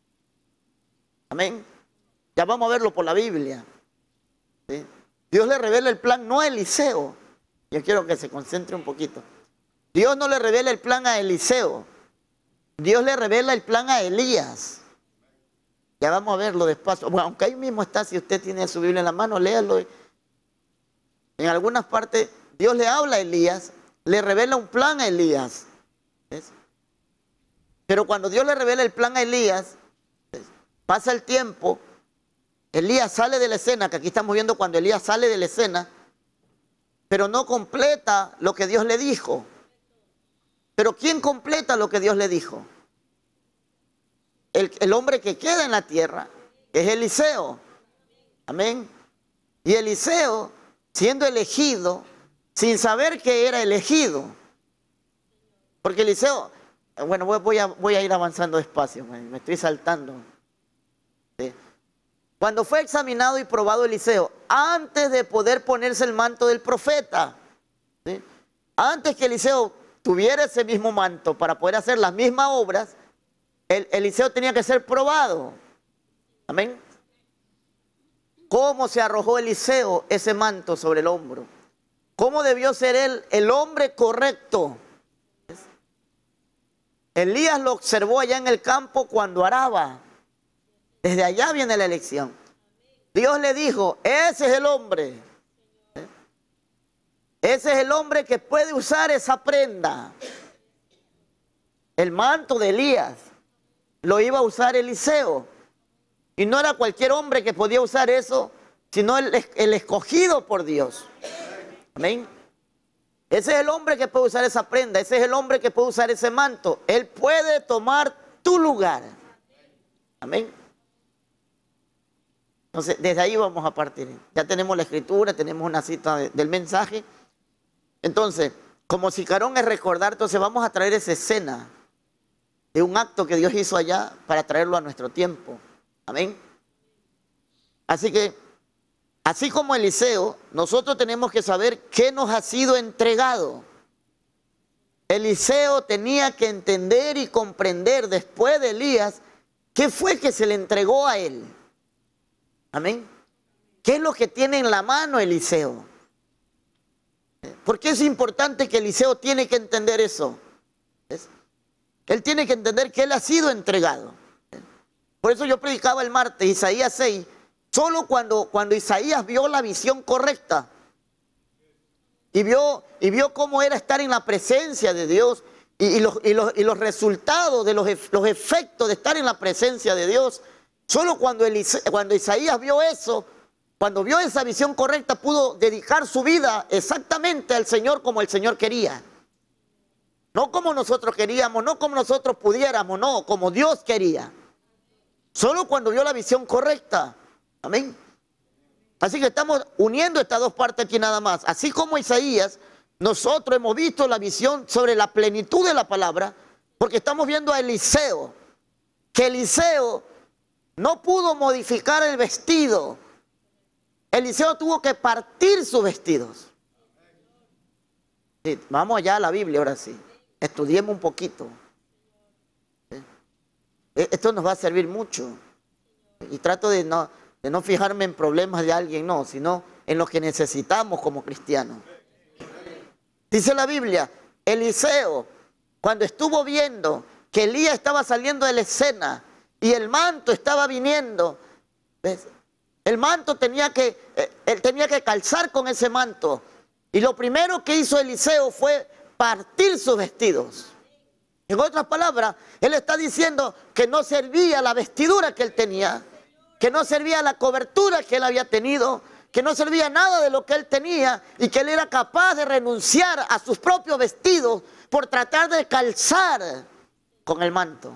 Amén. Ya vamos a verlo por la Biblia. ¿Sí? Dios le revela el plan no a Eliseo. Yo quiero que se concentre un poquito. Dios no le revela el plan a Eliseo. Dios le revela el plan a Elías. Ya vamos a verlo despacio. Bueno, aunque ahí mismo está, si usted tiene su Biblia en la mano, léalo. En algunas partes Dios le habla a Elías, le revela un plan a Elías. ¿Ves? Pero cuando Dios le revela el plan a Elías, ¿ves? Pasa el tiempo, Elías sale de la escena, que aquí estamos viendo cuando Elías sale de la escena, pero no completa lo que Dios le dijo. Pero ¿quién completa lo que Dios le dijo? El hombre que queda en la tierra es Eliseo. Amén. Y Eliseo, siendo elegido, sin saber que era elegido. Porque Eliseo, bueno, voy a ir avanzando despacio, me estoy saltando. ¿Sí? Cuando fue examinado y probado Eliseo, antes de poder ponerse el manto del profeta, ¿sí? Antes que Eliseo tuviera ese mismo manto para poder hacer las mismas obras, Eliseo tenía que ser probado. Amén. ¿Cómo se arrojó Eliseo ese manto sobre el hombro? ¿Cómo debió ser él el hombre correcto? Elías lo observó allá en el campo cuando araba. Desde allá viene la elección. Dios le dijo, ese es el hombre. Ese es el hombre que puede usar esa prenda. El manto de Elías lo iba a usar Eliseo. Y no era cualquier hombre que podía usar eso, sino el escogido por Dios. Amén. Ese es el hombre que puede usar esa prenda. Ese es el hombre que puede usar ese manto. Él puede tomar tu lugar. Amén. Entonces, desde ahí vamos a partir. Ya tenemos la escritura, tenemos una cita del mensaje. Entonces, como Sicarón es recordar, entonces vamos a traer esa escena de un acto que Dios hizo allá para traerlo a nuestro tiempo. Amén. Así que, así como Eliseo, nosotros tenemos que saber qué nos ha sido entregado. Eliseo tenía que entender y comprender después de Elías qué fue que se le entregó a él. Amén. ¿Qué es lo que tiene en la mano Eliseo? ¿Por qué es importante que Eliseo tiene que entender eso? Él tiene que entender que él ha sido entregado. Por eso yo predicaba el martes, Isaías 6, solo cuando Isaías vio la visión correcta y vio cómo era estar en la presencia de Dios y los resultados de los efectos de estar en la presencia de Dios, solo cuando Isaías vio eso, cuando vio esa visión correcta, pudo dedicar su vida exactamente al Señor como el Señor quería. No como nosotros queríamos, no como nosotros pudiéramos, no, como Dios quería. Solo cuando vio la visión correcta. Amén. Así que estamos uniendo estas dos partes aquí nada más. Así como Isaías, nosotros hemos visto la visión sobre la plenitud de la palabra, porque estamos viendo a Eliseo, que Eliseo no pudo modificar el vestido. Eliseo tuvo que partir sus vestidos. Sí, vamos allá a la Biblia ahora sí. Estudiemos un poquito. Esto nos va a servir mucho. Y trato de no fijarme en problemas de alguien, no, sino en lo que necesitamos como cristianos. Dice la Biblia, Eliseo, cuando estuvo viendo que Elías estaba saliendo de la escena y el manto estaba viniendo, ¿ves? El manto él tenía que calzar con ese manto. Y lo primero que hizo Eliseo fue partir sus vestidos. En otras palabras, él está diciendo que no servía la vestidura que él tenía, que no servía la cobertura que él había tenido, que no servía nada de lo que él tenía y que él era capaz de renunciar a sus propios vestidos por tratar de calzar con el manto.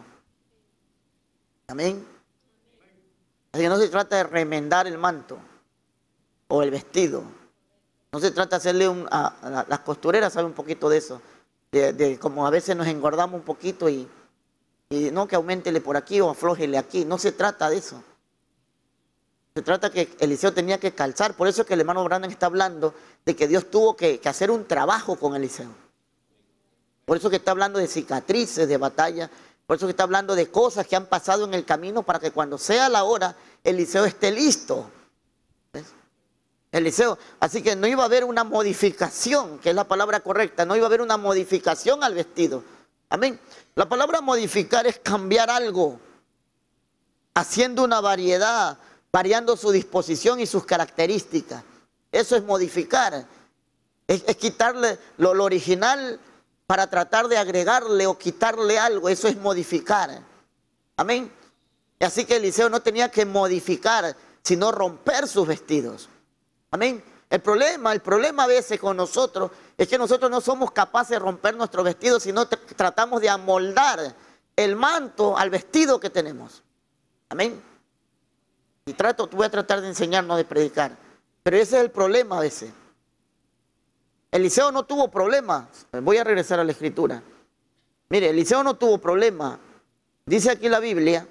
Amén. Así que no se trata de remendar el manto o el vestido. No se trata de hacerle las costureras saben un poquito de eso. De como a veces nos engordamos un poquito y no que aumentele por aquí o aflójele aquí. No se trata de eso. Se trata que Eliseo tenía que calzar. Por eso es que el hermano Brandon está hablando de que Dios tuvo que hacer un trabajo con Eliseo. Por eso que está hablando de cicatrices, de batalla. Por eso que está hablando de cosas que han pasado en el camino para que cuando sea la hora, Eliseo esté listo. ¿Ves? Eliseo, así que no iba a haber una modificación, que es la palabra correcta, no iba a haber una modificación al vestido. Amén. La palabra modificar es cambiar algo, haciendo una variedad, variando su disposición y sus características. Eso es modificar. Es quitarle lo original para tratar de agregarle o quitarle algo. Eso es modificar. Amén. Así que Eliseo no tenía que modificar, sino romper sus vestidos. Amén. El problema a veces con nosotros es que nosotros no somos capaces de romper nuestros vestidos, sino tratamos de amoldar el manto al vestido que tenemos. Amén. Y voy a tratar de enseñarnos, de predicar. Pero ese es el problema a veces. Eliseo no tuvo problema. Voy a regresar a la escritura. Mire, Eliseo no tuvo problema. Dice aquí la Biblia.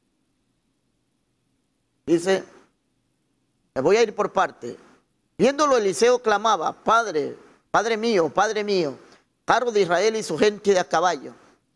Dice, voy a ir por parte. Viéndolo, Eliseo clamaba, Padre, Padre mío, carro de Israel y su gente de a caballo.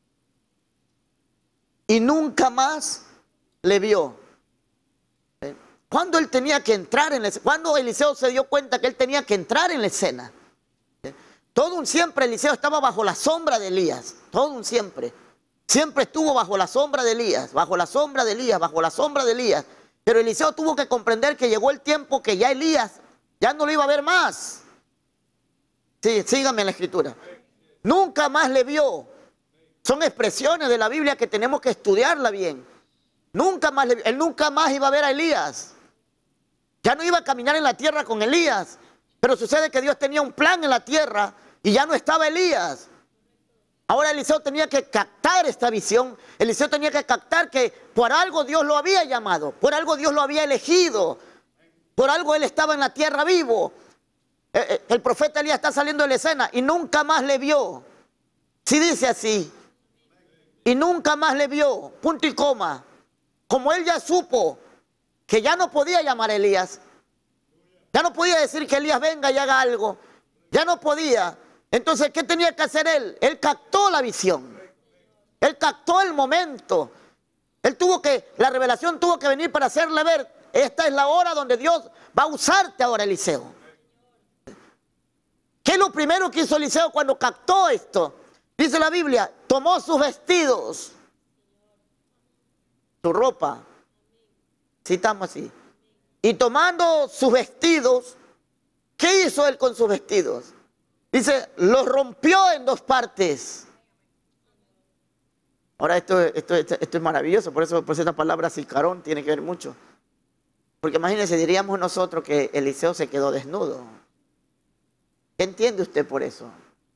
Y nunca más le vio. ¿Cuándo él tenía que entrar en la escena? ¿Cuándo Eliseo se dio cuenta que él tenía que entrar en la escena? Todo un siempre Eliseo estaba bajo la sombra de Elías. Todo un siempre. Siempre estuvo bajo la sombra de Elías, bajo la sombra de Elías, bajo la sombra de Elías. Pero Eliseo tuvo que comprender que llegó el tiempo que ya Elías ya no lo iba a ver más. Sí, síganme en la escritura. Nunca más le vio. Son expresiones de la Biblia que tenemos que estudiarla bien. Nunca más él nunca más iba a ver a Elías. Ya no iba a caminar en la tierra con Elías. Pero sucede que Dios tenía un plan en la tierra y ya no estaba Elías. Ahora Eliseo tenía que captar esta visión. Eliseo tenía que captar que por algo Dios lo había llamado, por algo Dios lo había elegido, por algo él estaba en la tierra vivo. El profeta Elías está saliendo de la escena y nunca más le vio. Si dice así, y nunca más le vio, punto y coma. Como él ya supo que ya no podía llamar a Elías, ya no podía decir que Elías venga y haga algo, ya no podía. Entonces, ¿qué tenía que hacer él? Él captó la visión, él captó el momento. La revelación tuvo que venir para hacerle ver, esta es la hora donde Dios va a usarte ahora, Eliseo. ¿Qué es lo primero que hizo Eliseo cuando captó esto? Dice la Biblia, tomó sus vestidos, su ropa, citamos así, y tomando sus vestidos, ¿qué hizo él con sus vestidos? Dice, los rompió en dos partes. Ahora esto es maravilloso, por eso esta palabra sicarón tiene que ver mucho. Porque imagínense, diríamos nosotros que Eliseo se quedó desnudo. ¿Qué entiende usted por eso?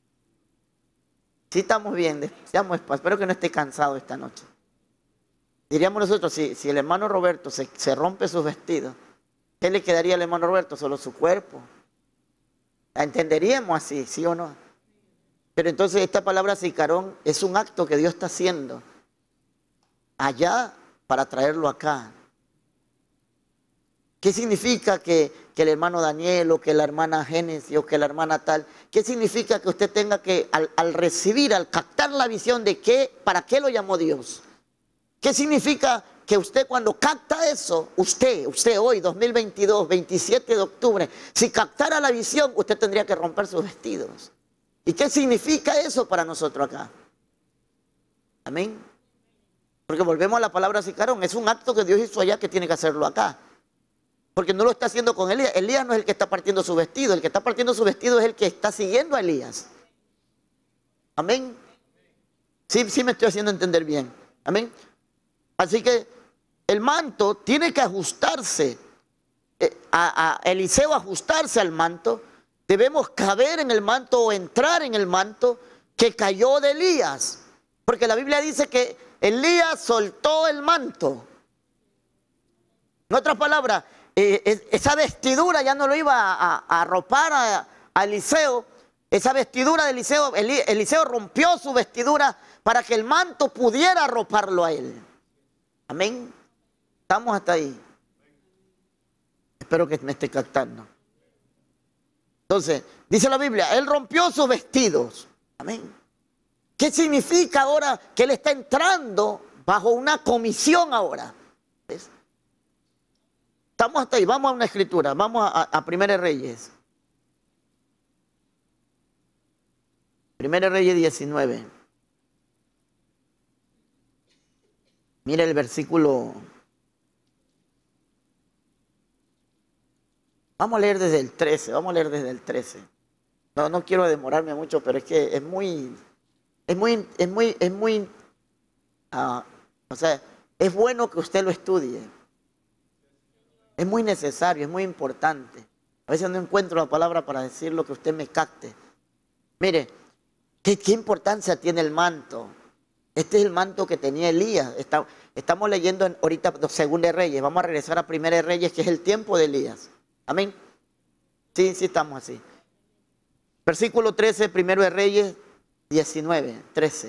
Si estamos bien, seamos espacio. Espero que no esté cansado esta noche. Diríamos nosotros, si el hermano Roberto se rompe sus vestidos, ¿qué le quedaría al hermano Roberto? Solo su cuerpo. ¿La entenderíamos así, sí o no? Pero entonces esta palabra sicarón es un acto que Dios está haciendo allá para traerlo acá. ¿Qué significa que el hermano Daniel o que la hermana Génesis o que la hermana tal? ¿Qué significa que usted tenga que, al recibir, al captar la visión de para qué lo llamó Dios? ¿Qué significa que usted cuando capta eso, usted hoy, 2022, 27 de octubre, si captara la visión, usted tendría que romper sus vestidos? ¿Y qué significa eso para nosotros acá? Amén. Porque volvemos a la palabra sicarón, es un acto que Dios hizo allá que tiene que hacerlo acá. Porque no lo está haciendo con Elías. Elías no es el que está partiendo su vestido. El que está partiendo su vestido es el que está siguiendo a Elías. Amén. Sí me estoy haciendo entender bien. Amén. Así que el manto tiene que ajustarse. A Eliseo ajustarse al manto. Debemos caber en el manto o entrar en el manto que cayó de Elías. Porque la Biblia dice que Elías soltó el manto. En otras palabras, esa vestidura ya no lo iba a arropar a Eliseo. Esa vestidura de Eliseo, Eliseo rompió su vestidura para que el manto pudiera arroparlo a él. Amén. Estamos hasta ahí. Espero que me esté captando. Entonces, dice la Biblia, él rompió sus vestidos. Amén. ¿Qué significa ahora que él está entrando bajo una comisión ahora? ¿Ves? Estamos hasta ahí, vamos a una escritura, vamos a Primera Reyes. Primera Reyes 19. Mira el versículo. Vamos a leer desde el 13, vamos a leer desde el 13. No quiero demorarme mucho, pero es que o sea, es bueno que usted lo estudie. Es muy necesario, es muy importante. A veces no encuentro la palabra para decir lo que usted me capte. Mire, ¿qué importancia tiene el manto? Este es el manto que tenía Elías. Estamos leyendo ahorita Segunda de Reyes. Vamos a regresar a Primera de Reyes, que es el tiempo de Elías. Amén. Sí, estamos así. Versículo 13, Primero de Reyes 19, 13.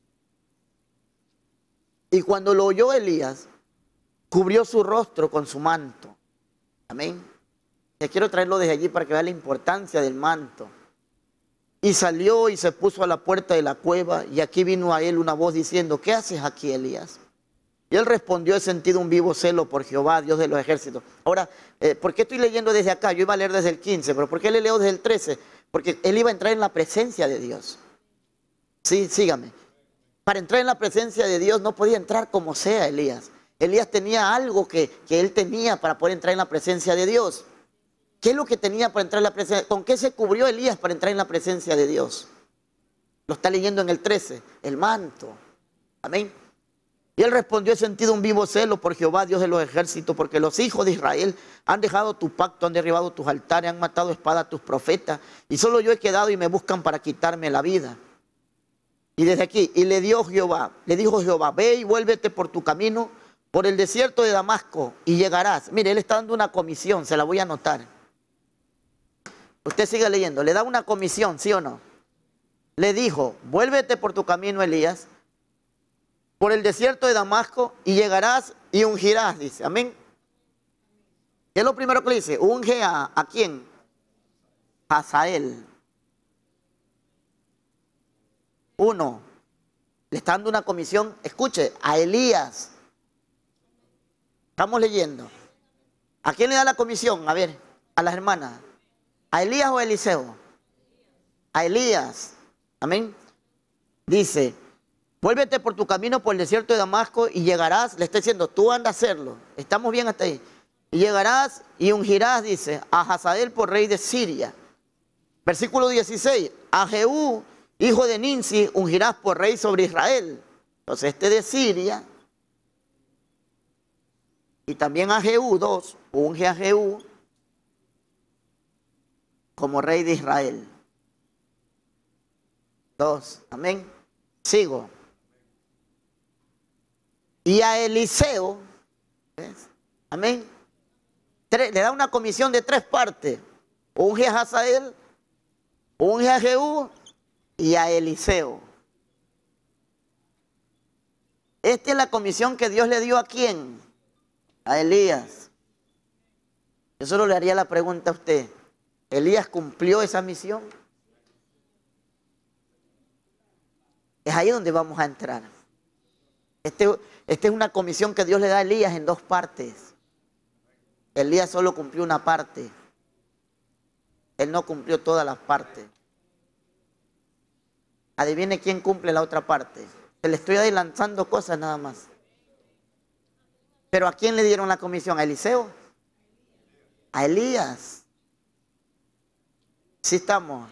Y cuando lo oyó Elías, cubrió su rostro con su manto. Amén. Ya quiero traerlo desde allí para que vea la importancia del manto. Y salió y se puso a la puerta de la cueva, y aquí vino a él una voz diciendo, ¿qué haces aquí, Elías? Y él respondió, he sentido un vivo celo por Jehová, Dios de los ejércitos. Ahora, ¿por qué estoy leyendo desde acá? Yo iba a leer desde el 15, pero ¿por qué le leo desde el 13? Porque él iba a entrar en la presencia de Dios. Sí, sígame. Para entrar en la presencia de Dios no podía entrar como sea Elías. Elías tenía algo que él tenía para poder entrar en la presencia de Dios. ¿Qué es lo que tenía para entrar en la presencia? ¿Con qué se cubrió Elías para entrar en la presencia de Dios? Lo está leyendo en el 13, el manto. Amén. Y él respondió, he sentido un vivo celo por Jehová, Dios de los ejércitos, porque los hijos de Israel han dejado tu pacto, han derribado tus altares, han matado a espada a tus profetas, y solo yo he quedado y me buscan para quitarme la vida. Y desde aquí, y le dijo Jehová, ve y vuélvete por tu camino, por el desierto de Damasco, y llegarás. Mire, él está dando una comisión, se la voy a anotar. Usted sigue leyendo. Le da una comisión, ¿sí o no? Le dijo, vuélvete por tu camino, Elías, por el desierto de Damasco, y llegarás y ungirás, dice. Amén. ¿Qué es lo primero que le dice? Unge ¿a quién? A Hazael. 1. Le está dando una comisión, escuche, a Elías. Estamos leyendo. ¿A quién le da la comisión? A ver, a las hermanas. ¿A Elías o a Eliseo? A Elías. Amén. Dice, vuélvete por tu camino por el desierto de Damasco y llegarás, le está diciendo, tú anda a hacerlo. Estamos bien hasta ahí. Y llegarás y ungirás, dice, a Hazael por rey de Siria. Versículo 16, a Jehú, hijo de Ninsi, ungirás por rey sobre Israel. Entonces este de Siria. Y también a Jehú, 2, unge a Jehú como rey de Israel. 2, amén. Sigo. Y a Eliseo, ¿ves? Amén. 3, le da una comisión de 3 partes. Unge a Hazael, unge a Jehú y a Eliseo. Esta es la comisión que Dios le dio ¿a quién? A Elías. Yo solo le haría la pregunta a usted. ¿Elías cumplió esa misión? Es ahí donde vamos a entrar. Esta es una comisión que Dios le da a Elías en 2 partes. Elías solo cumplió una parte. Él no cumplió todas las partes. Adivine quién cumple la otra parte. Se le estoy adelantando cosas nada más. Pero ¿a quién le dieron la comisión? ¿A Eliseo? A Elías. Sí estamos.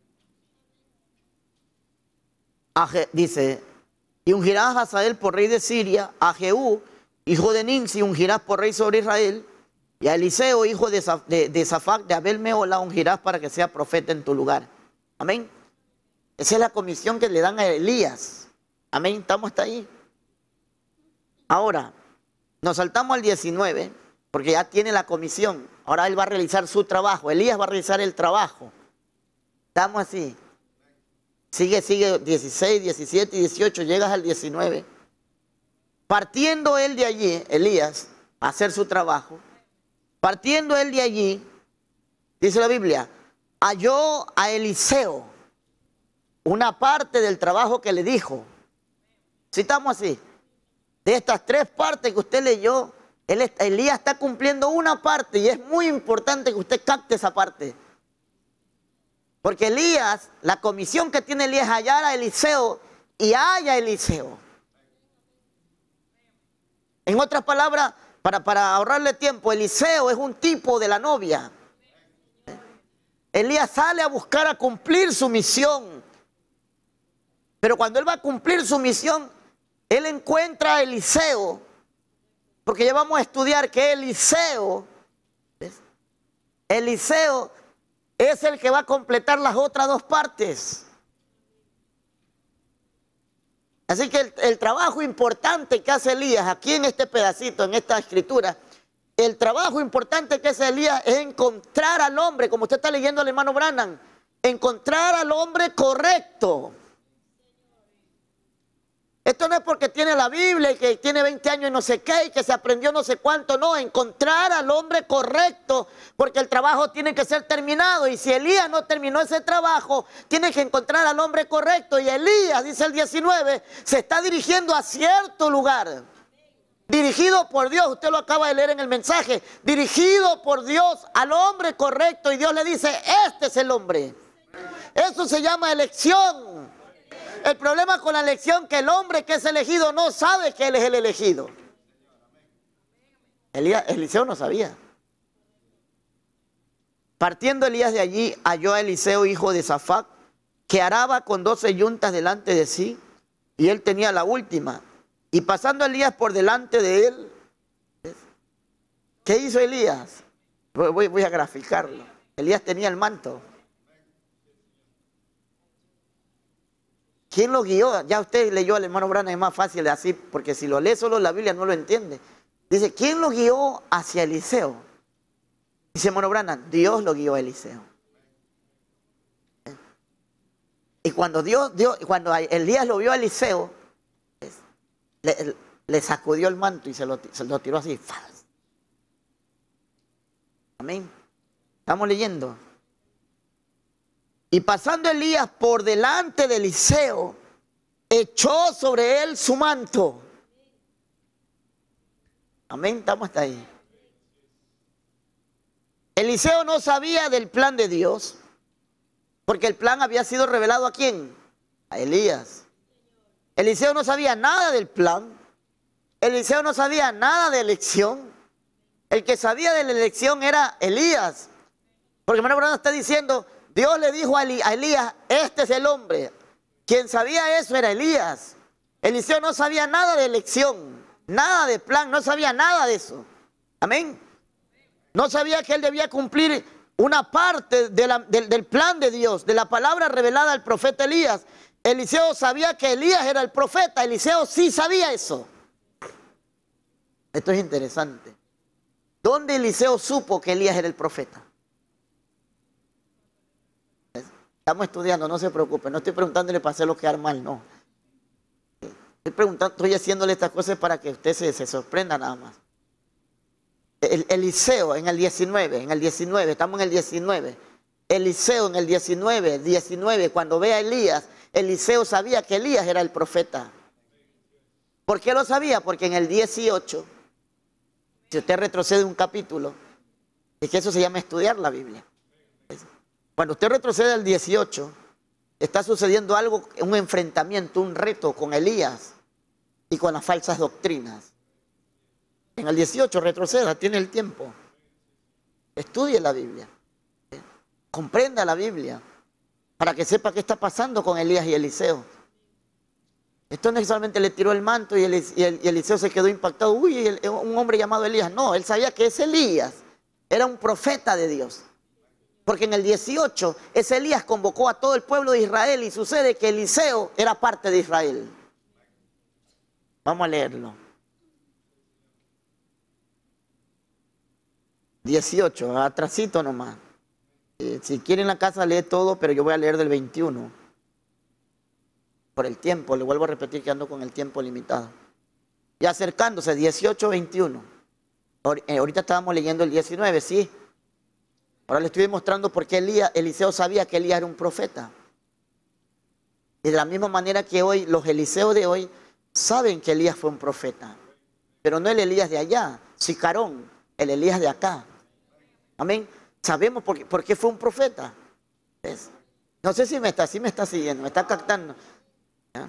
Dice, y ungirás a Hazael por rey de Siria, a Jehú, hijo de Ninsi, ungirás por rey sobre Israel, y a Eliseo, hijo de Safac, de Abel Meola, ungirás para que sea profeta en tu lugar. Amén. Esa es la comisión que le dan a Elías. Amén. ¿Estamos hasta ahí? Ahora, nos saltamos al 19, porque ya tiene la comisión. Ahora él va a realizar su trabajo. Elías va a realizar el trabajo. Estamos así. Sigue 16, 17 y 18, llegas al 19. Partiendo él de allí, Elías, a hacer su trabajo, partiendo él de allí, dice la Biblia, halló a Eliseo una parte del trabajo que le dijo. Citamos así, de estas 3 partes que usted leyó, Elías está cumpliendo una parte y es muy importante que usted capte esa parte. Porque Elías, la comisión que tiene Elías es hallar a Eliseo y halla a Eliseo. En otras palabras, para ahorrarle tiempo, Eliseo es un tipo de la novia. Elías sale a buscar a cumplir su misión. Pero cuando él va a cumplir su misión, él encuentra a Eliseo. Porque ya vamos a estudiar que Eliseo, ¿ves? Eliseo es el que va a completar las otras 2 partes. Así que el trabajo importante que hace Elías aquí en este pedacito, en esta escritura, el trabajo importante que hace Elías es encontrar al hombre, como usted está leyendo al hermano Branham, encontrar al hombre correcto. Esto no es porque tiene la Biblia y que tiene 20 años y no sé qué y que se aprendió no sé cuánto, no, encontrar al hombre correcto, porque el trabajo tiene que ser terminado y si Elías no terminó ese trabajo, tiene que encontrar al hombre correcto y Elías, dice el 19, se está dirigiendo a cierto lugar, dirigido por Dios, usted lo acaba de leer en el mensaje, dirigido por Dios al hombre correcto y Dios le dice, este es el hombre. Eso se llama elección. El problema con la elección es que el hombre que es elegido no sabe que él es el elegido. Eliseo no sabía. Partiendo Elías de allí, halló a Eliseo, hijo de Safac, que araba con 12 yuntas delante de sí, y él tenía la última. Y pasando Elías por delante de él, ¿qué hizo Elías? Voy a graficarlo. Elías tenía el manto. ¿Quién lo guió? Ya usted leyó al hermano Branham, es más fácil así, porque si lo lee solo la Biblia no lo entiende. Dice, ¿quién lo guió hacia Eliseo? Dice hermano Branham, Dios lo guió a Eliseo. Y cuando cuando Elías lo vio a Eliseo, le sacudió el manto y se lo tiró así. Amén. Estamos leyendo. Y pasando Elías por delante de Eliseo, echó sobre él su manto. Amén, estamos hasta ahí. Eliseo no sabía del plan de Dios, porque el plan había sido revelado ¿a quién? A Elías. Eliseo no sabía nada del plan. Eliseo no sabía nada de elección. El que sabía de la elección era Elías. Porque hermano Branham está diciendo, Dios le dijo a Elías, este es el hombre. Quien sabía eso era Elías. Eliseo no sabía nada de elección, nada de plan, no sabía nada de eso. Amén. No sabía que él debía cumplir una parte del plan de Dios, de la palabra revelada al profeta Elías. Eliseo sabía que Elías era el profeta. Eliseo sí sabía eso. Esto es interesante. ¿Dónde Eliseo supo que Elías era el profeta? Estamos estudiando, no se preocupe. No estoy preguntándole para hacerlo quedar mal, no. Estoy haciéndole estas cosas para que usted se sorprenda nada más. Eliseo en el 19, estamos en el 19. Eliseo en el 19, cuando ve a Elías, Eliseo sabía que Elías era el profeta. ¿Por qué lo sabía? Porque en el 18, si usted retrocede un capítulo, es que eso se llama estudiar la Biblia. Cuando usted retrocede al 18, está sucediendo algo, un enfrentamiento, un reto con Elías y con las falsas doctrinas. En el 18 retroceda, tiene el tiempo. Estudie la Biblia. Comprenda la Biblia para que sepa qué está pasando con Elías y Eliseo. Esto no solamente le tiró el manto y Eliseo se quedó impactado. Uy, un hombre llamado Elías. No, él sabía que ese Elías era un profeta de Dios. Porque en el 18, ese Elías convocó a todo el pueblo de Israel y sucede que Eliseo era parte de Israel. Vamos a leerlo. 18, atrasito nomás. Si quieren en la casa lee todo, pero yo voy a leer del 21. Por el tiempo, le vuelvo a repetir que ando con el tiempo limitado. Y acercándose, 18, 21. Ahorita estábamos leyendo el 19, ¿sí? Ahora le estoy demostrando por qué Eliseo sabía que Elías era un profeta. Y de la misma manera que hoy, los Eliseos de hoy saben que Elías fue un profeta. Pero no el Elías de allá, Sicarón, el Elías de acá. Amén. Sabemos por qué fue un profeta. ¿Ves? No sé si me está siguiendo, me está captando. ¿Ya?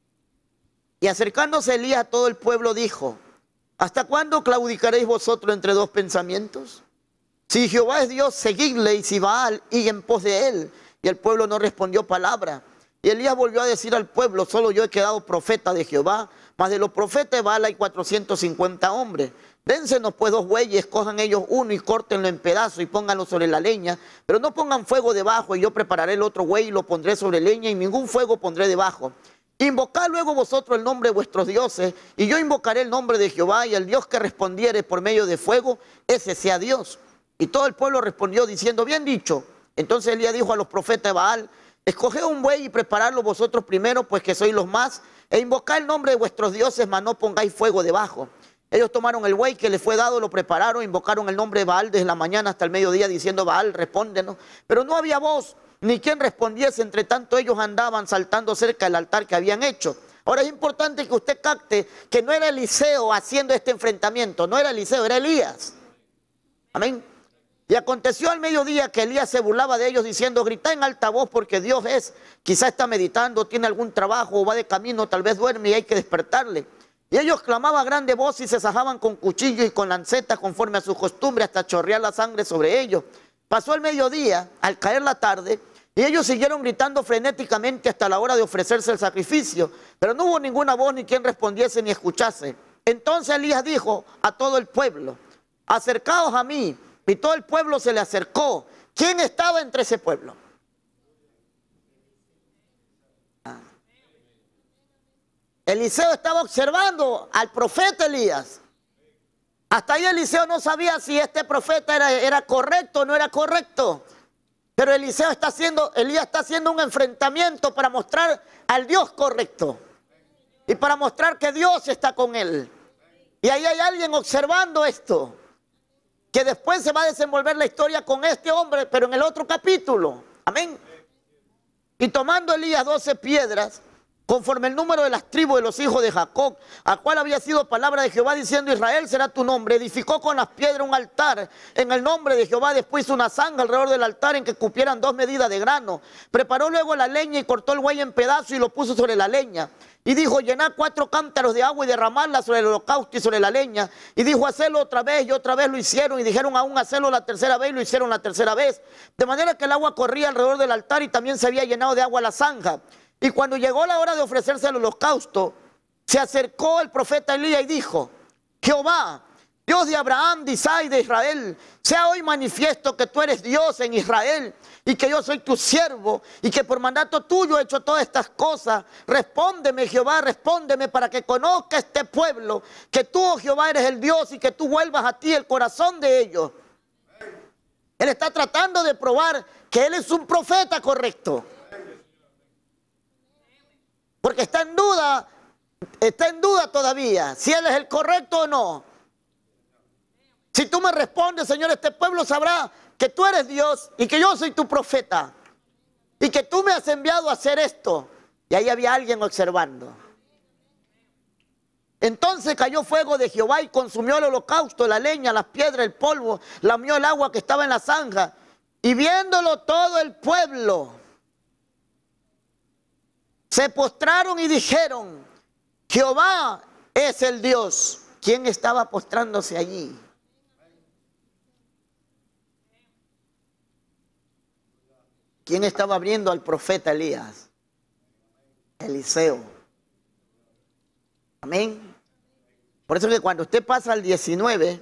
Y acercándose Elías a todo el pueblo dijo, ¿hasta cuándo claudicaréis vosotros entre dos pensamientos? Si Jehová es Dios, seguidle, y si Baal, id en pos de él. Y el pueblo no respondió palabra. Y Elías volvió a decir al pueblo, solo yo he quedado profeta de Jehová, mas de los profetas de Baal hay 450 hombres. Dénsenos pues 2 bueyes, cojan ellos uno y córtenlo en pedazos y pónganlo sobre la leña, pero no pongan fuego debajo, y yo prepararé el otro buey y lo pondré sobre leña, y ningún fuego pondré debajo. Invocad luego vosotros el nombre de vuestros dioses, y yo invocaré el nombre de Jehová, y el Dios que respondiere por medio de fuego, ese sea Dios. Y todo el pueblo respondió diciendo, bien dicho. Entonces Elías dijo a los profetas de Baal, escoged un buey y preparadlo vosotros primero, pues que sois los más, e invocad el nombre de vuestros dioses, mas no pongáis fuego debajo. Ellos tomaron el buey que les fue dado, lo prepararon, invocaron el nombre de Baal desde la mañana hasta el mediodía, diciendo, Baal, respóndenos. Pero no había voz, ni quien respondiese, entre tanto ellos andaban saltando cerca del altar que habían hecho. Ahora es importante que usted capte que no era Eliseo haciendo este enfrentamiento, no era Eliseo, era Elías. Amén. Y aconteció al mediodía que Elías se burlaba de ellos diciendo, gritad en alta voz porque Dios es, quizá está meditando, tiene algún trabajo o va de camino, tal vez duerme y hay que despertarle. Y ellos clamaban a grande voz y se sajaban con cuchillo y con lanceta conforme a su costumbre hasta chorrear la sangre sobre ellos. Pasó el mediodía, al caer la tarde, y ellos siguieron gritando frenéticamente hasta la hora de ofrecerse el sacrificio, pero no hubo ninguna voz ni quien respondiese ni escuchase. Entonces Elías dijo a todo el pueblo, acercaos a mí. Y todo el pueblo se le acercó. ¿Quién estaba entre ese pueblo? Eliseo estaba observando al profeta Elías. Hasta ahí Eliseo no sabía si este profeta era correcto o no era correcto. Pero Elías está haciendo un enfrentamiento para mostrar al Dios correcto. Y para mostrar que Dios está con él. Y ahí hay alguien observando esto. Que después se va a desenvolver la historia con este hombre, pero en el otro capítulo. Amén. Y tomando Elías 12 piedras, conforme el número de las tribus de los hijos de Jacob, a cual había sido palabra de Jehová diciendo: Israel será tu nombre, edificó con las piedras un altar en el nombre de Jehová. Después hizo una zanja alrededor del altar en que cupieran 2 medidas de grano. Preparó luego la leña y cortó el buey en pedazos y lo puso sobre la leña. Y dijo: llenad 4 cántaros de agua y derramadla sobre el holocausto y sobre la leña. Y dijo: hacerlo otra vez, y otra vez lo hicieron. Y dijeron: aún hacerlo la tercera vez, y lo hicieron la tercera vez. De manera que el agua corría alrededor del altar y también se había llenado de agua la zanja. Y cuando llegó la hora de ofrecerse el holocausto, se acercó el profeta Elías y dijo: Jehová, Dios de Abraham, de Isaac y de Israel, sea hoy manifiesto que tú eres Dios en Israel y que yo soy tu siervo y que por mandato tuyo he hecho todas estas cosas. Respóndeme, Jehová, respóndeme, para que conozca este pueblo que tú, oh Jehová, eres el Dios y que tú vuelvas a ti el corazón de ellos. Él está tratando de probar que él es un profeta correcto. Porque está en duda todavía si él es el correcto o no. Si tú me respondes: Señor, este pueblo sabrá que tú eres Dios y que yo soy tu profeta y que tú me has enviado a hacer esto. Y ahí había alguien observando. Entonces cayó fuego de Jehová y consumió el holocausto, la leña, las piedras, el polvo, lamió el agua que estaba en la zanja. Y viéndolo todo el pueblo, se postraron y dijeron: Jehová es el Dios. ¿Quién estaba postrándose allí? ¿Quién estaba abriendo al profeta Elías? Eliseo. Amén. Por eso que cuando usted pasa al 19,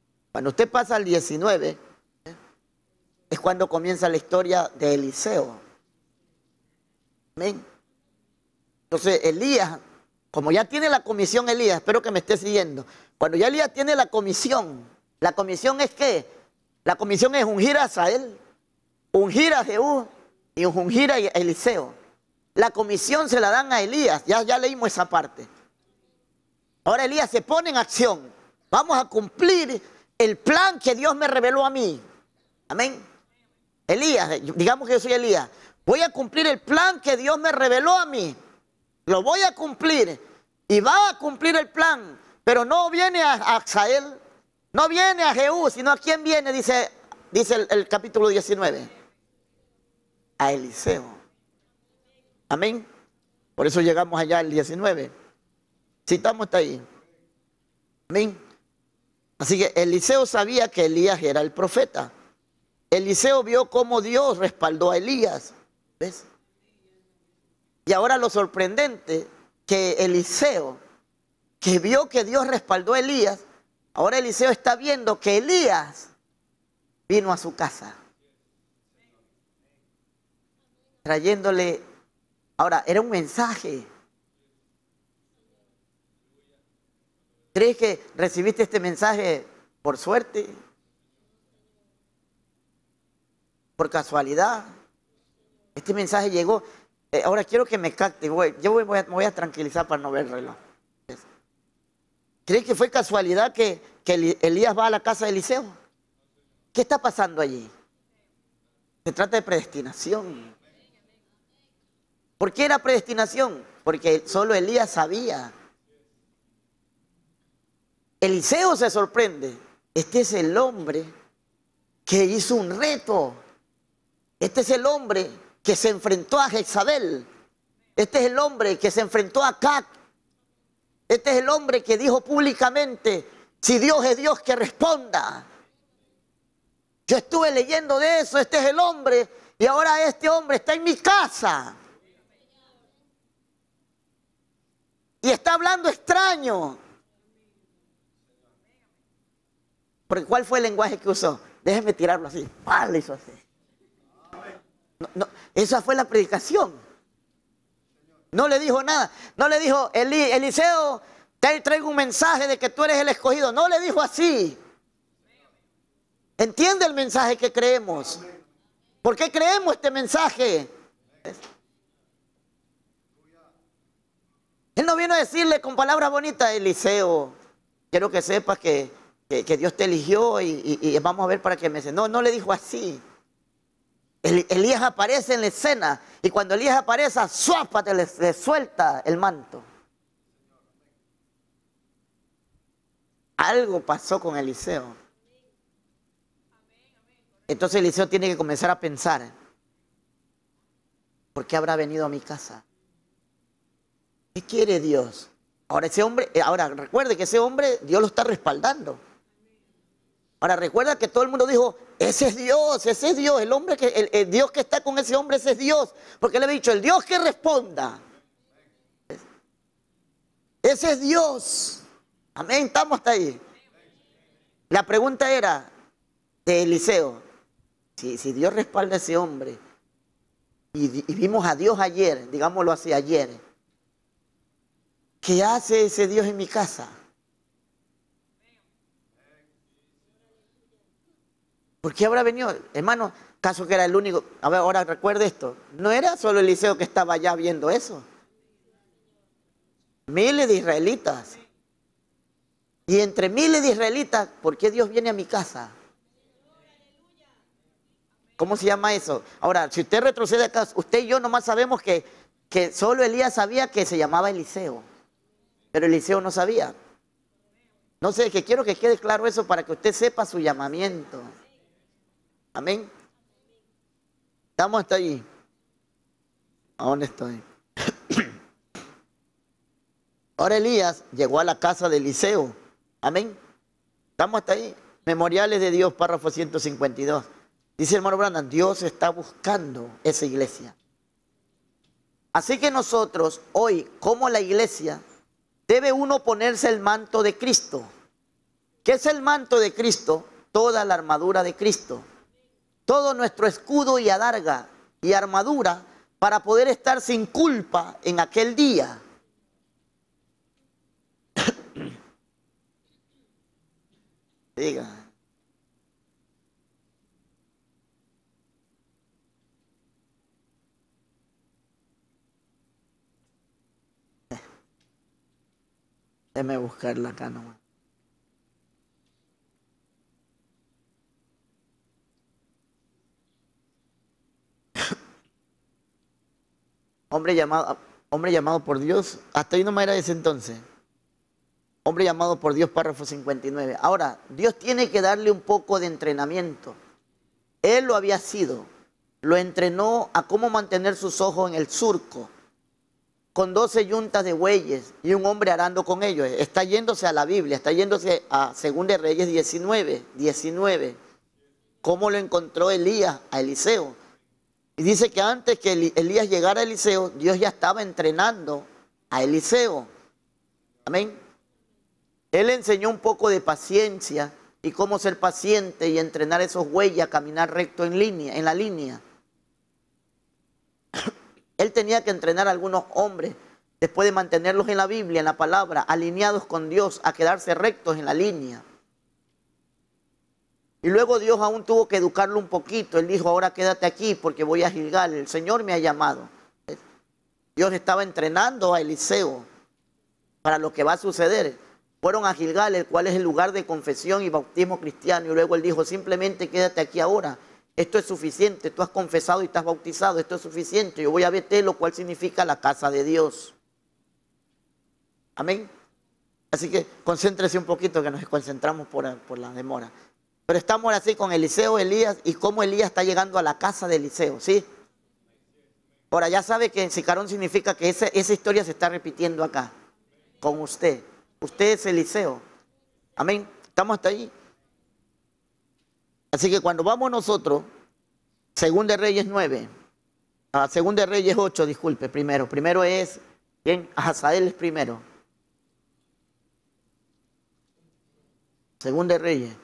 es cuando comienza la historia de Eliseo. Amén. Entonces Elías, como ya tiene la comisión Elías, espero que me esté siguiendo. Cuando ya Elías tiene la comisión es ¿qué? La comisión es ungir a Asael, ungir a Jehú y ungir a Eliseo. La comisión se la dan a Elías, ya leímos esa parte. Ahora Elías se pone en acción. Vamos a cumplir el plan que Dios me reveló a mí. Amén. Elías, digamos que yo soy Elías. Voy a cumplir el plan que Dios me reveló a mí. Lo voy a cumplir y va a cumplir el plan. Pero no viene a Asael, no viene a Jehú, sino a quién viene, dice el capítulo 19. A Eliseo. Amén. Por eso llegamos allá al 19. Citamos hasta ahí. Amén. Así que Eliseo sabía que Elías era el profeta. Eliseo vio cómo Dios respaldó a Elías. ¿Ves? Y ahora lo sorprendente, que Eliseo, que vio que Dios respaldó a Elías, ahora Eliseo está viendo que Elías vino a su casa. Trayéndole, ahora era un mensaje. ¿Crees que recibiste este mensaje por suerte? ¿Por casualidad? Este mensaje llegó. Ahora quiero que me capte. Yo me voy a tranquilizar para no ver el reloj. ¿Crees que fue casualidad que Elías va a la casa de Eliseo? ¿Qué está pasando allí? Se trata de predestinación. ¿Por qué era predestinación? Porque solo Elías sabía. Eliseo se sorprende. Este es el hombre que hizo un reto. Este es el hombre que se enfrentó a Jezabel. Este es el hombre que se enfrentó a Acab. Este es el hombre que dijo públicamente: si Dios es Dios, que responda. Yo estuve leyendo de eso. Este es el hombre, y ahora este hombre está en mi casa y está hablando extraño. Porque ¿cuál fue el lenguaje que usó? Déjeme tirarlo así. Le hizo así. No, esa fue la predicación. No le dijo nada. No le dijo: Eliseo, te traigo un mensaje de que tú eres el escogido. No le dijo así. ¿Entiende el mensaje que creemos? ¿Por qué creemos este mensaje? Él no vino a decirle con palabras bonitas: Eliseo, quiero que sepas que Dios te eligió y vamos a ver para que me... No, no le dijo así. Elías aparece en la escena y cuando Elías aparece, ¡suápate! Le suelta el manto. Algo pasó con Eliseo. Entonces Eliseo tiene que comenzar a pensar: ¿por qué habrá venido a mi casa? ¿Qué quiere Dios? Ahora ese hombre, ahora recuerde que ese hombre Dios lo está respaldando. Ahora recuerda que todo el mundo dijo: ese es Dios, el hombre que el Dios que está con ese hombre, ese es Dios, porque le he dicho: el Dios que responda, ese es Dios. Amén, estamos hasta ahí. La pregunta era de Eliseo: si Dios respalda a ese hombre y vimos a Dios ayer, digámoslo así, ayer, ¿qué hace ese Dios en mi casa? ¿Por qué habrá venido? Hermano, caso que era el único. A ver, ahora recuerde esto: no era solo Eliseo que estaba allá viendo eso. Miles de israelitas. Y entre miles de israelitas, ¿por qué Dios viene a mi casa? ¿Cómo se llama eso? Ahora, si usted retrocede acá, usted y yo nomás sabemos que solo Elías sabía que se llamaba Eliseo. Pero Eliseo no sabía. No sé, que quiero que quede claro eso para que usted sepa su llamamiento. Amén. Estamos hasta allí. ¿A dónde estoy? Ahora Elías llegó a la casa de Eliseo. Amén. Estamos hasta ahí. Memoriales de Dios, párrafo 152. Dice el hermano Branham: Dios está buscando esa iglesia. Así que nosotros hoy, como la iglesia, debe uno ponerse el manto de Cristo. ¿Qué es el manto de Cristo? Toda la armadura de Cristo. Todo nuestro escudo y adarga y armadura para poder estar sin culpa en aquel día. Diga. Déjame buscarla acá nomás. Hombre llamado por Dios. Hasta ahí nomás era ese entonces. Hombre llamado por Dios, párrafo 59. Ahora, Dios tiene que darle un poco de entrenamiento. Él lo había sido. Lo entrenó a cómo mantener sus ojos en el surco, con 12 yuntas de bueyes y un hombre arando con ellos. Está yéndose a la Biblia, está yéndose a 2 de Reyes 19. ¿Cómo lo encontró Elías a Eliseo? Y dice que antes que Elías llegara a Eliseo, Dios ya estaba entrenando a Eliseo. Amén. Él enseñó un poco de paciencia y cómo ser paciente y entrenar esos bueyes a caminar recto en la línea. Él tenía que entrenar a algunos hombres, después de mantenerlos en la Biblia, en la palabra, alineados con Dios, a quedarse rectos en la línea. Y luego Dios aún tuvo que educarlo un poquito. Él dijo: ahora quédate aquí porque voy a Gilgal, el Señor me ha llamado. Dios estaba entrenando a Eliseo para lo que va a suceder. Fueron a Gilgal, el cual es el lugar de confesión y bautismo cristiano. Y luego él dijo: simplemente quédate aquí ahora. Esto es suficiente. Tú has confesado y estás bautizado. Esto es suficiente. Yo voy a Betel, lo cual significa la casa de Dios. Amén. Así que concéntrese un poquito, que nos concentramos por la demora. Pero estamos así con Eliseo, Elías, y cómo Elías está llegando a la casa de Eliseo, ¿sí? Ahora ya sabe que en Sicarón significa que esa historia se está repitiendo acá, con usted. Usted es Eliseo. Amén. Estamos hasta ahí. Así que cuando vamos nosotros, 2 de Reyes 9, 2 de Reyes 8, disculpe, primero. Primero es, ¿quién? Hazael es primero. 2 de Reyes.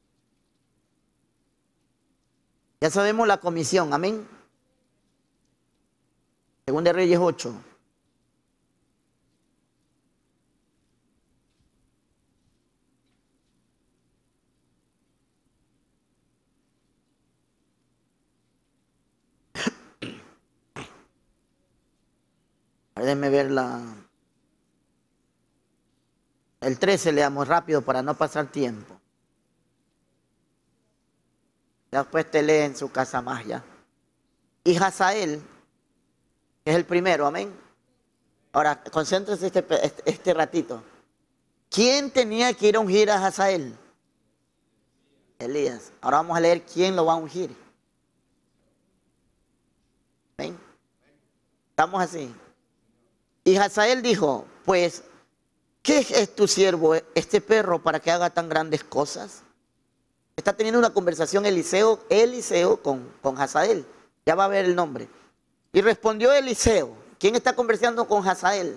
Ya sabemos la comisión, amén. 2 de Reyes 8. Déjenme ver el 13, leamos rápido para no pasar tiempo. Después te lee en su casa más ya. Y Hazael, que es el primero, amén. Ahora, concéntrese este ratito. ¿Quién tenía que ir a ungir a Hazael? Elías. Ahora vamos a leer quién lo va a ungir. ¿Ven? Estamos así. Y Hazael dijo, pues, ¿qué es tu siervo, este perro, para que haga tan grandes cosas? Está teniendo una conversación Eliseo con Hazael. Ya va a ver el nombre. Y respondió Eliseo. ¿Quién está conversando con Hazael?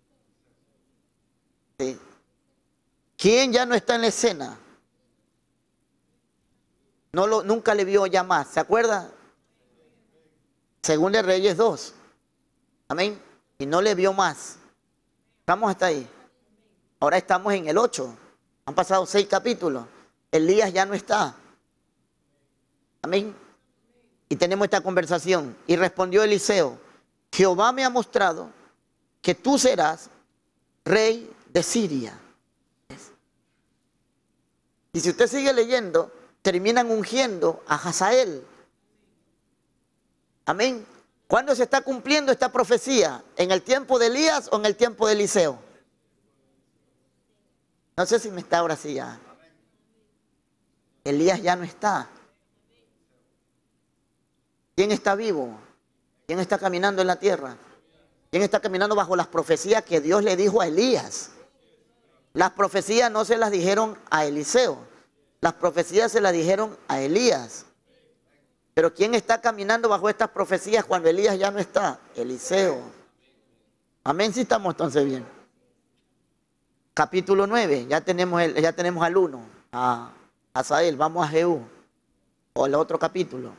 Sí. ¿Quién ya no está en la escena? Nunca le vio ya más. ¿Se acuerda? Según de Reyes 2. Amén. Y no le vio más. Estamos hasta ahí. Ahora estamos en el 8. Han pasado 6 capítulos. Elías ya no está. Amén. Y tenemos esta conversación. Y respondió Eliseo, Jehová me ha mostrado que tú serás rey de Siria. Y si usted sigue leyendo, terminan ungiendo a Hazael. Amén. ¿Cuándo se está cumpliendo esta profecía? ¿En el tiempo de Elías o en el tiempo de Eliseo? No sé si me está ahora sí ya. Elías ya no está. ¿Quién está vivo? ¿Quién está caminando en la tierra? ¿Quién está caminando bajo las profecías que Dios le dijo a Elías? Las profecías no se las dijeron a Eliseo. Las profecías se las dijeron a Elías. Pero ¿quién está caminando bajo estas profecías cuando Elías ya no está? Eliseo. Amén, si estamos entonces bien. Capítulo 9, ya tenemos al 1, a Hazael. Vamos a Jehú, o el otro capítulo.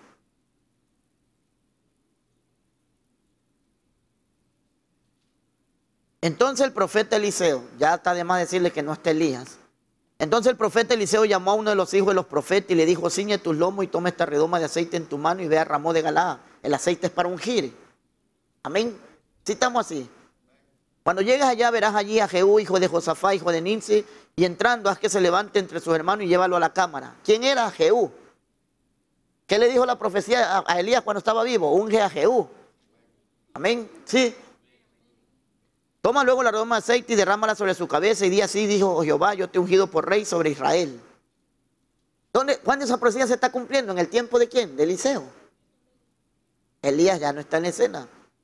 Entonces el profeta Eliseo, ya está de más decirle que no está Elías. Entonces el profeta Eliseo llamó a uno de los hijos de los profetas y le dijo, ciñe tus lomos y toma esta redoma de aceite en tu mano y ve a Ramón de Galaad. El aceite es para ungir. Amén. Si estamos así. Cuando llegues allá verás allí a Jehú, hijo de Josafá, hijo de Nimsi, y entrando haz que se levante entre sus hermanos y llévalo a la cámara. ¿Quién era Jehú? ¿Qué le dijo la profecía a Elías cuando estaba vivo? Unge a Jehú. Amén. Sí. Toma luego la redoma de aceite y derrámala sobre su cabeza y di así, dijo Jehová, yo te he ungido por rey sobre Israel. ¿Cuándo esa profecía se está cumpliendo? ¿En el tiempo de quién? De Eliseo. Elías ya no está en escena.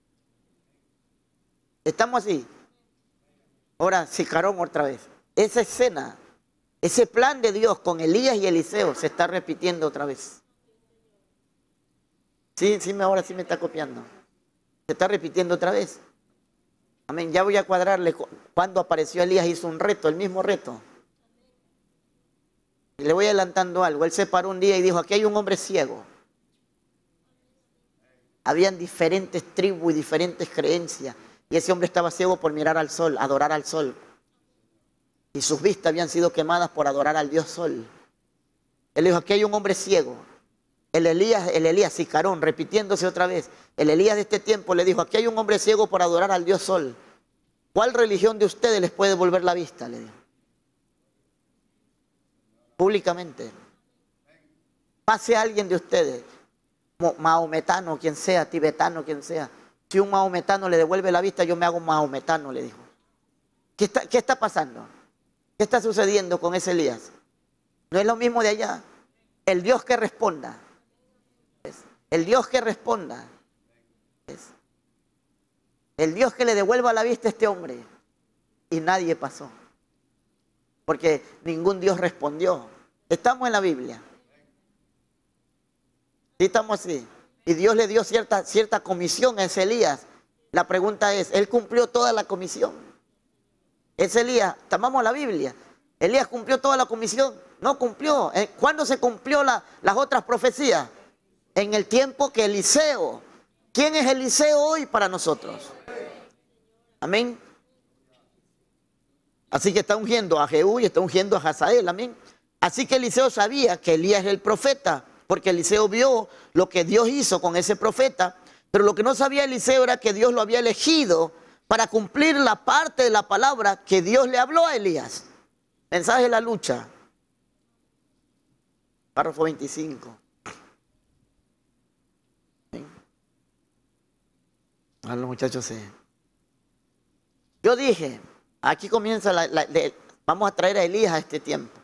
Estamos así. Ahora, Sicarón otra vez. Esa escena, ese plan de Dios con Elías y Eliseo se está repitiendo otra vez. Sí, ahora sí me está copiando. Se está repitiendo otra vez. Amén. Ya voy a cuadrarle. Cuando apareció Elías hizo un reto, el mismo reto. Y le voy adelantando algo. Él se paró un día y dijo, aquí hay un hombre ciego. Habían diferentes tribus y diferentes creencias. Y ese hombre estaba ciego por mirar al sol, adorar al sol. Y sus vistas habían sido quemadas por adorar al Dios sol. Él dijo, aquí hay un hombre ciego. El Elías Sicarón, repitiéndose otra vez. El Elías de este tiempo le dijo, aquí hay un hombre ciego por adorar al Dios sol. ¿Cuál religión de ustedes les puede devolver la vista? Le dijo. Públicamente. Pase a alguien de ustedes, mahometano, quien sea, tibetano, quien sea. Si un mahometano le devuelve la vista, yo me hago mahometano, le dijo. ¿Qué está pasando? ¿Qué está sucediendo con ese Elías? No es lo mismo de allá. El Dios que responda. El Dios que responda. El Dios que le devuelva la vista a este hombre. Y nadie pasó. Porque ningún Dios respondió. Estamos en la Biblia. Sí, estamos así. Y Dios le dio cierta comisión a ese Elías. La pregunta es, ¿él cumplió toda la comisión? Ese Elías, tomamos la Biblia. Elías cumplió toda la comisión. No cumplió. ¿Cuándo se cumplió las otras profecías? En el tiempo que Eliseo. ¿Quién es Eliseo hoy para nosotros? Amén. Así que está ungiendo a Jehú y está ungiendo a Hazael. Amén. Así que Eliseo sabía que Elías es el profeta. Porque Eliseo vio lo que Dios hizo con ese profeta. Pero lo que no sabía Eliseo era que Dios lo había elegido para cumplir la parte de la palabra que Dios le habló a Elías. Mensaje de la lucha. Párrafo 25. A los muchachos Yo dije, aquí comienza vamos a traer a Elías a este tiempo.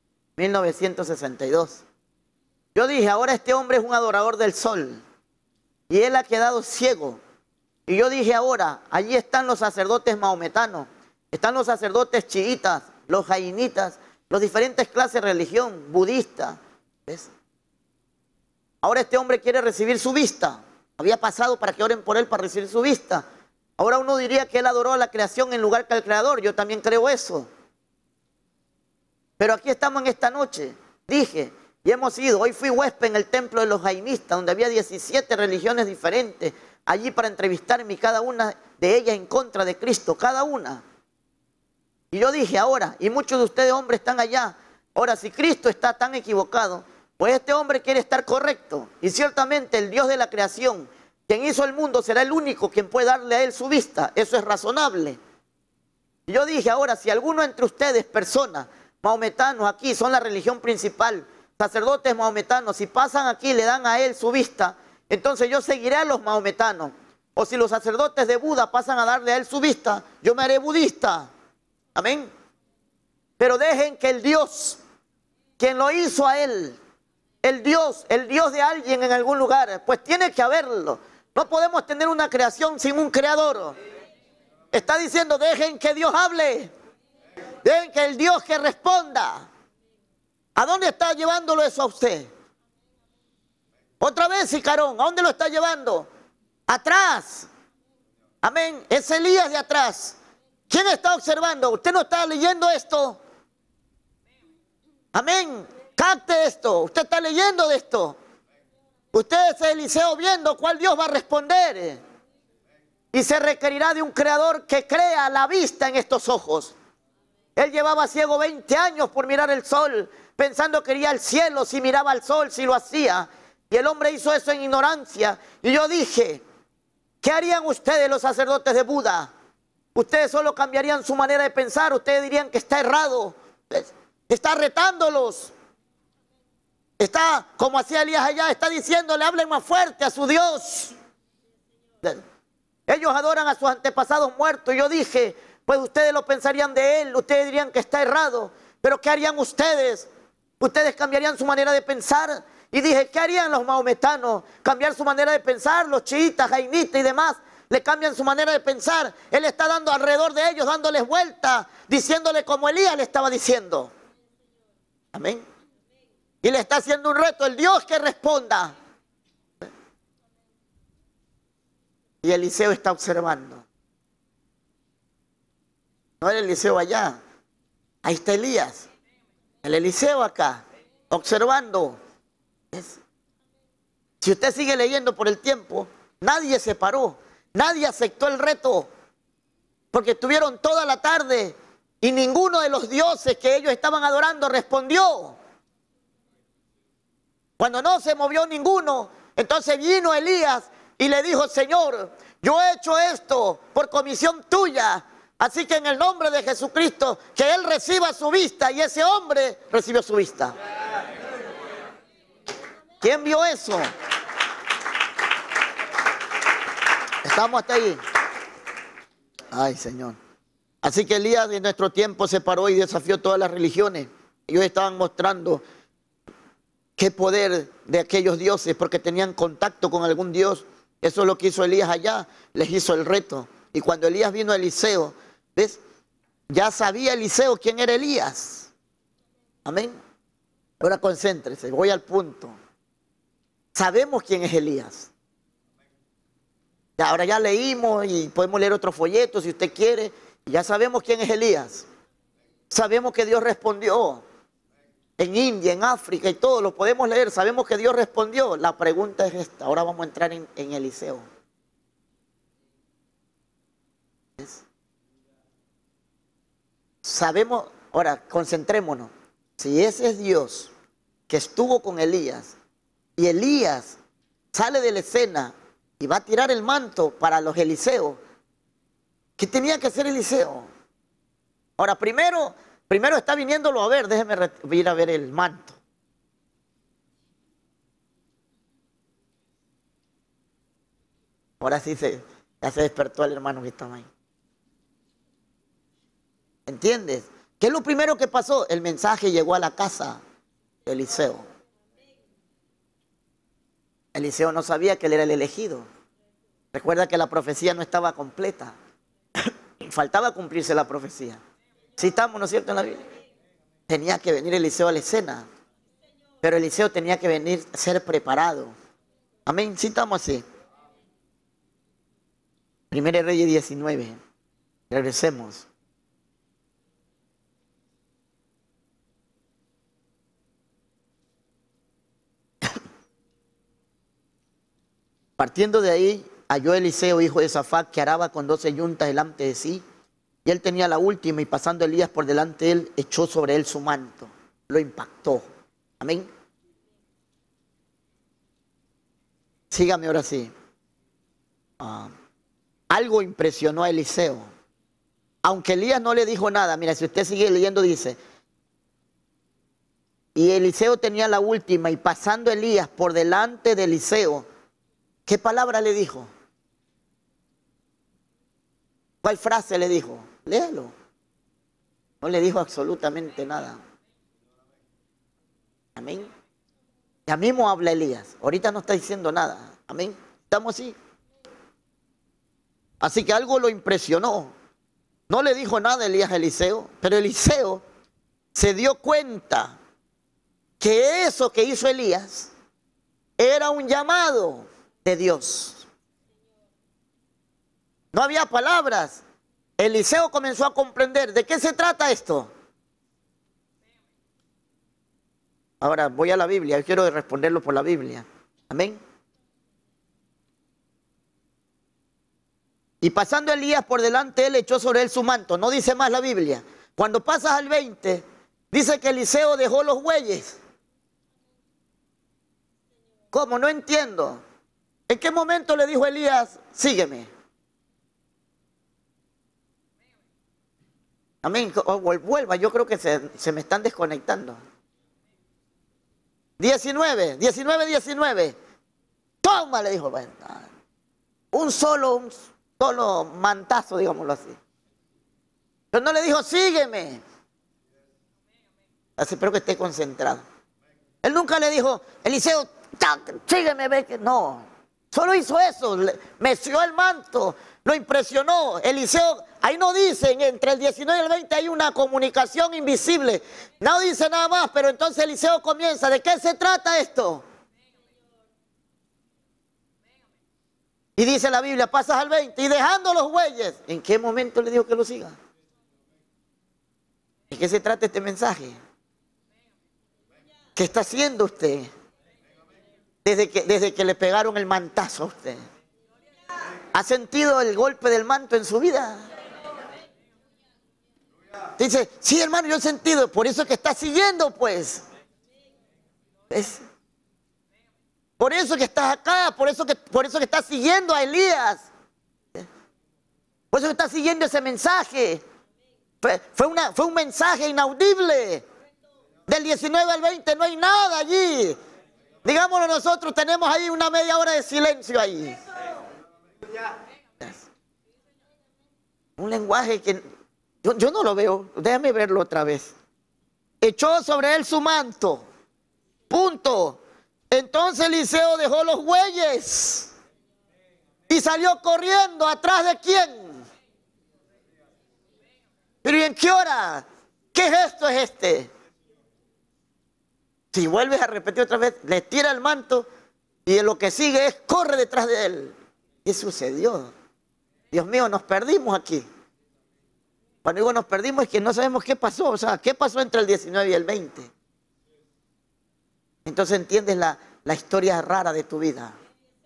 1962. Yo dije, ahora este hombre es un adorador del sol y él ha quedado ciego. Y yo dije ahora, allí están los sacerdotes mahometanos, están los sacerdotes chiitas, los jainitas, las diferentes clases de religión, budista. ¿Ves? Ahora este hombre quiere recibir su vista. Había pasado para que oren por él para recibir su vista. Ahora uno diría que él adoró a la creación en lugar que al creador. Yo también creo eso. Pero aquí estamos en esta noche. Dije, y hemos ido. Hoy fui huésped en el templo de los jainistas, donde había 17 religiones diferentes. Allí para entrevistarme, cada una de ellas en contra de Cristo, cada una. Y yo dije ahora, y muchos de ustedes hombres están allá. Ahora, si Cristo está tan equivocado, pues este hombre quiere estar correcto. Y ciertamente el Dios de la creación, quien hizo el mundo, será el único quien puede darle a él su vista. Eso es razonable. Y yo dije ahora, si alguno entre ustedes, personas, mahometanos aquí, son la religión principal, sacerdotes mahometanos, si pasan aquí y le dan a él su vista, entonces yo seguiré a los mahometanos. O si los sacerdotes de Buda pasan a darle a él su vista, yo me haré budista. Amén. Pero dejen que el Dios, quien lo hizo a él, el Dios de alguien en algún lugar, pues tiene que haberlo. No podemos tener una creación sin un creador. Está diciendo, dejen que Dios hable. Dejen que el Dios que responda. ¿A dónde está llevándolo eso a usted? Otra vez, Sicarón, ¿a dónde lo está llevando? Atrás. Amén. Es Elías de atrás. ¿Quién está observando? ¿Usted no está leyendo esto? Amén. Capte esto. Usted está leyendo de esto. Usted es Eliseo viendo cuál Dios va a responder. Y se requerirá de un creador que crea la vista en estos ojos. Él llevaba ciego 20 años por mirar el sol, pensando que iría al cielo si miraba al sol, si lo hacía. Y el hombre hizo eso en ignorancia. Y yo dije, ¿qué harían ustedes los sacerdotes de Buda? Ustedes solo cambiarían su manera de pensar. Ustedes dirían que está errado. Está retándolos. Está, como hacía Elías allá, está diciéndole, hablen más fuerte a su Dios. Ellos adoran a sus antepasados muertos. Y yo dije, pues ustedes lo pensarían de él. Ustedes dirían que está errado. Pero ¿qué harían ustedes? Ustedes cambiarían su manera de pensar. Y dije, ¿qué harían los mahometanos? Cambiar su manera de pensar. Los chiitas, jainitas y demás le cambian su manera de pensar. Él está dando alrededor de ellos, dándoles vuelta, diciéndole como Elías le estaba diciendo. Amén. Y le está haciendo un reto, el Dios que responda. Y Eliseo está observando. No el Eliseo allá. Ahí está Elías. El Eliseo acá, observando. Si usted sigue leyendo por el tiempo, nadie se paró. Nadie aceptó el reto. Porque estuvieron toda la tarde y ninguno de los dioses que ellos estaban adorando respondió. Cuando no se movió ninguno, entonces vino Elías y le dijo, Señor, yo he hecho esto por comisión tuya. Así que en el nombre de Jesucristo, que él reciba su vista. Y ese hombre recibió su vista. ¿Quién vio eso? Estamos hasta ahí. Ay, Señor. Así que Elías en nuestro tiempo se paró y desafió todas las religiones. Ellos estaban mostrando qué poder de aquellos dioses, porque tenían contacto con algún dios. Eso es lo que hizo Elías allá. Les hizo el reto. Y cuando Elías vino a Eliseo, ¿ves? Ya sabía Eliseo quién era Elías. Amén. Ahora concéntrese, voy al punto. Sabemos quién es Elías. Ahora ya leímos y podemos leer otro folleto si usted quiere. Ya sabemos quién es Elías. Sabemos que Dios respondió. En India, en África y todo, lo podemos leer. Sabemos que Dios respondió. La pregunta es esta. Ahora vamos a entrar en Eliseo. ¿Ves? Sabemos, ahora concentrémonos. Si ese es Dios que estuvo con Elías y Elías sale de la escena y va a tirar el manto para los Eliseos, ¿Qué tenía que hacer Eliseo? Ahora, primero está viniéndolo a ver. Déjeme ir a ver el manto. Ahora sí ya se despertó el hermano que estaba ahí. ¿Entiendes? ¿Qué es lo primero que pasó? El mensaje llegó a la casa de Eliseo. Eliseo no sabía que él era el elegido. Recuerda que la profecía no estaba completa. Faltaba cumplirse la profecía. Sí estamos, ¿no es cierto?, en la Biblia. Tenía que venir Eliseo a la escena. Pero Eliseo tenía que venir a ser preparado. Amén, sí estamos así. Primera de Reyes 19. Regresemos. Partiendo de ahí, halló Eliseo, hijo de Safat, que araba con 12 yuntas delante de sí. Y él tenía la última, y pasando Elías por delante de él, echó sobre él su manto. Lo impactó. Amén. Sígame ahora sí. Algo impresionó a Eliseo. Aunque Elías no le dijo nada. Mira, si usted sigue leyendo, dice: y Eliseo tenía la última, y pasando Elías por delante de Eliseo, ¿qué palabra le dijo? ¿Cuál frase le dijo? Léalo. No le dijo absolutamente nada. Amén. Ya mismo habla Elías. Ahorita no está diciendo nada. Amén. ¿Estamos así? Así que algo lo impresionó. No le dijo nada Elías a Eliseo, pero Eliseo se dio cuenta que eso que hizo Elías era un llamado de Dios. No había palabras. Eliseo comenzó a comprender de qué se trata esto. Ahora voy a la Biblia. Yo quiero responderlo por la Biblia. Amén. Y pasando Elías por delante de él, echó sobre él su manto. No dice más la Biblia. Cuando pasas al 20, dice que Eliseo dejó los bueyes. ¿Cómo? No entiendo. ¿En qué momento le dijo Elías, sígueme? Amén. Vuelva, yo creo que se me están desconectando. 19. Toma, le dijo. Un solo mantazo, digámoslo así. Pero no le dijo, sígueme. Así espero que esté concentrado. Él nunca le dijo, Eliseo, sígueme, ve que no. Solo hizo eso, meció el manto, lo impresionó. Eliseo, ahí no dicen, entre el 19 y el 20 hay una comunicación invisible. No dice nada más, pero entonces Eliseo comienza. ¿De qué se trata esto? Y dice la Biblia, pasas al 20, y dejando los bueyes. ¿En qué momento le dijo que lo siga? ¿De qué se trata este mensaje? ¿Qué está haciendo usted? Desde que le pegaron el mantazo a usted. ¿Ha sentido el golpe del manto en su vida? Dice, sí, hermano, yo he sentido. Por eso que está siguiendo, pues. ¿Ves? Por eso que estás acá. Por eso que estás siguiendo a Elías. Por eso que estás siguiendo ese mensaje. Fue un mensaje inaudible. Del 19 al 20 no hay nada allí. Digámoslo nosotros, tenemos ahí una media hora de silencio ahí. Un lenguaje que yo no lo veo. Déjame verlo otra vez. Echó sobre él su manto. Punto. Entonces Eliseo dejó los bueyes y salió corriendo. ¿Atrás de quién? ¿Pero y en qué hora? ¿Qué gesto es este? Si vuelves a repetir otra vez, le tira el manto y lo que sigue es corre detrás de él. ¿Qué sucedió? Dios mío, nos perdimos aquí. Cuando digo nos perdimos es que no sabemos qué pasó. O sea, ¿qué pasó entre el 19 y el 20? Entonces entiendes la historia rara de tu vida.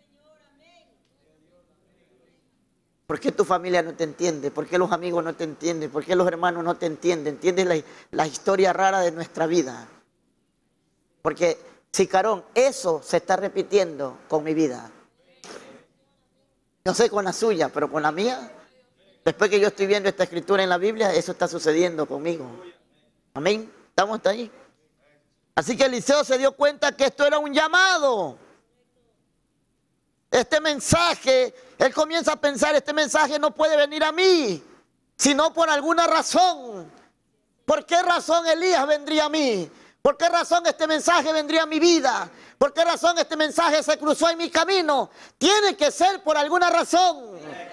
¿Por qué tu familia no te entiende? ¿Por qué los amigos no te entienden? ¿Por qué los hermanos no te entienden? ¿Entiendes la historia rara de nuestra vida? Porque, Sicarón, eso se está repitiendo con mi vida. No sé con la suya, pero con la mía, Después que yo estoy viendo esta escritura en la Biblia, eso está sucediendo conmigo. Amén. ¿Estamos hasta ahí? Así que Eliseo se dio cuenta que esto era un llamado. Este mensaje, él comienza a pensar, este mensaje no puede venir a mí, sino por alguna razón. ¿Por qué razón Elías vendría a mí? ¿Por qué razón este mensaje vendría a mi vida? ¿Por qué razón este mensaje se cruzó en mi camino? Tiene que ser por alguna razón.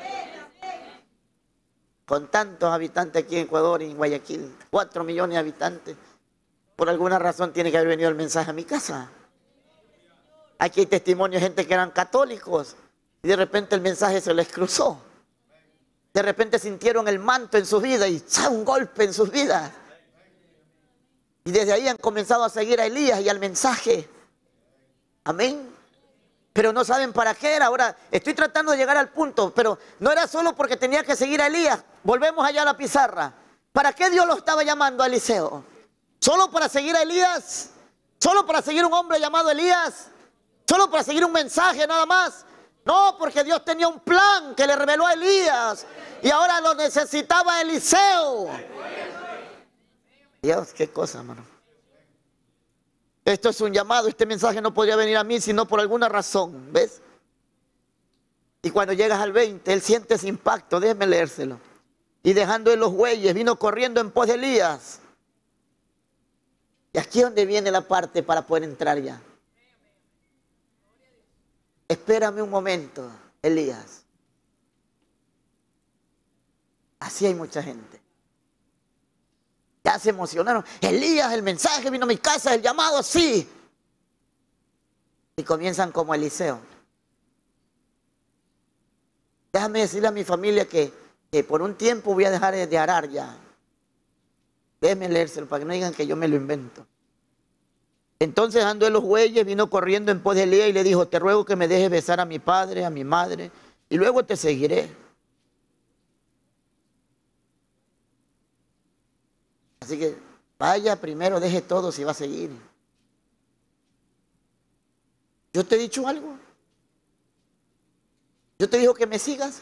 Con tantos habitantes aquí en Ecuador y en Guayaquil, 4 millones de habitantes, por alguna razón tiene que haber venido el mensaje a mi casa. Aquí hay testimonios de gente que eran católicos y de repente el mensaje se les cruzó. De repente sintieron el manto en sus vidas y ¡za! Un golpe en sus vidas. Y desde ahí han comenzado a seguir a Elías y al mensaje. Amén. Pero no saben para qué era. Ahora estoy tratando de llegar al punto, pero no era solo porque tenía que seguir a Elías. Volvemos allá a la pizarra. ¿Para qué Dios lo estaba llamando a Eliseo? ¿Solo para seguir a Elías? ¿Solo para seguir un hombre llamado Elías? ¿Solo para seguir un mensaje nada más? No, porque Dios tenía un plan que le reveló a Elías y ahora lo necesitaba Eliseo. Dios, qué cosa, hermano. Esto es un llamado, este mensaje no podría venir a mí sino por alguna razón, ¿ves? Y cuando llegas al 20, él siente ese impacto, déjeme leérselo. Y dejando en los bueyes, vino corriendo en pos de Elías. Y aquí es donde viene la parte para poder entrar ya. Espérame un momento, Elías. Así hay mucha gente. Ya se emocionaron. Elías, el mensaje vino a mi casa, el llamado, sí. Y comienzan como Eliseo. Déjame decirle a mi familia que por un tiempo voy a dejar de arar ya. Déjenme leérselo para que no digan que yo me lo invento. Entonces dejando de los bueyes, vino corriendo en pos de Elías y le dijo, te ruego que me dejes besar a mi padre, a mi madre, y luego te seguiré. Así que vaya primero, deje todo si va a seguir. ¿Yo te he dicho algo? ¿Yo te digo que me sigas?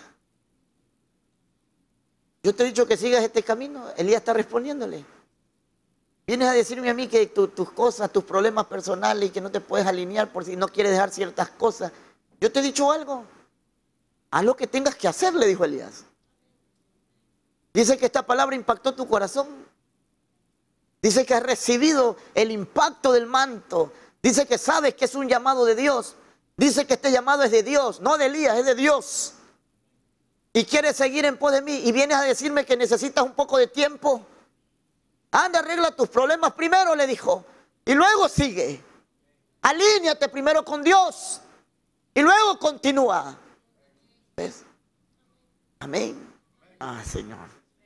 ¿Yo te he dicho que sigas este camino? Elías está respondiéndole. Vienes a decirme a mí que tus cosas, tus problemas personales y que no te puedes alinear por si no quieres dejar ciertas cosas. ¿Yo te he dicho algo? Haz lo que tengas que hacer, le dijo Elías. Dice que esta palabra impactó tu corazón. Dice que has recibido el impacto del manto. Dice que sabes que es un llamado de Dios. Dice que este llamado es de Dios, no de Elías, es de Dios. Y quieres seguir en pos de mí y vienes a decirme que necesitas un poco de tiempo. Anda, arregla tus problemas primero, le dijo. Y luego sigue. Alíñate primero con Dios. Y luego continúa. ¿Ves? Amén. Ah, Señor.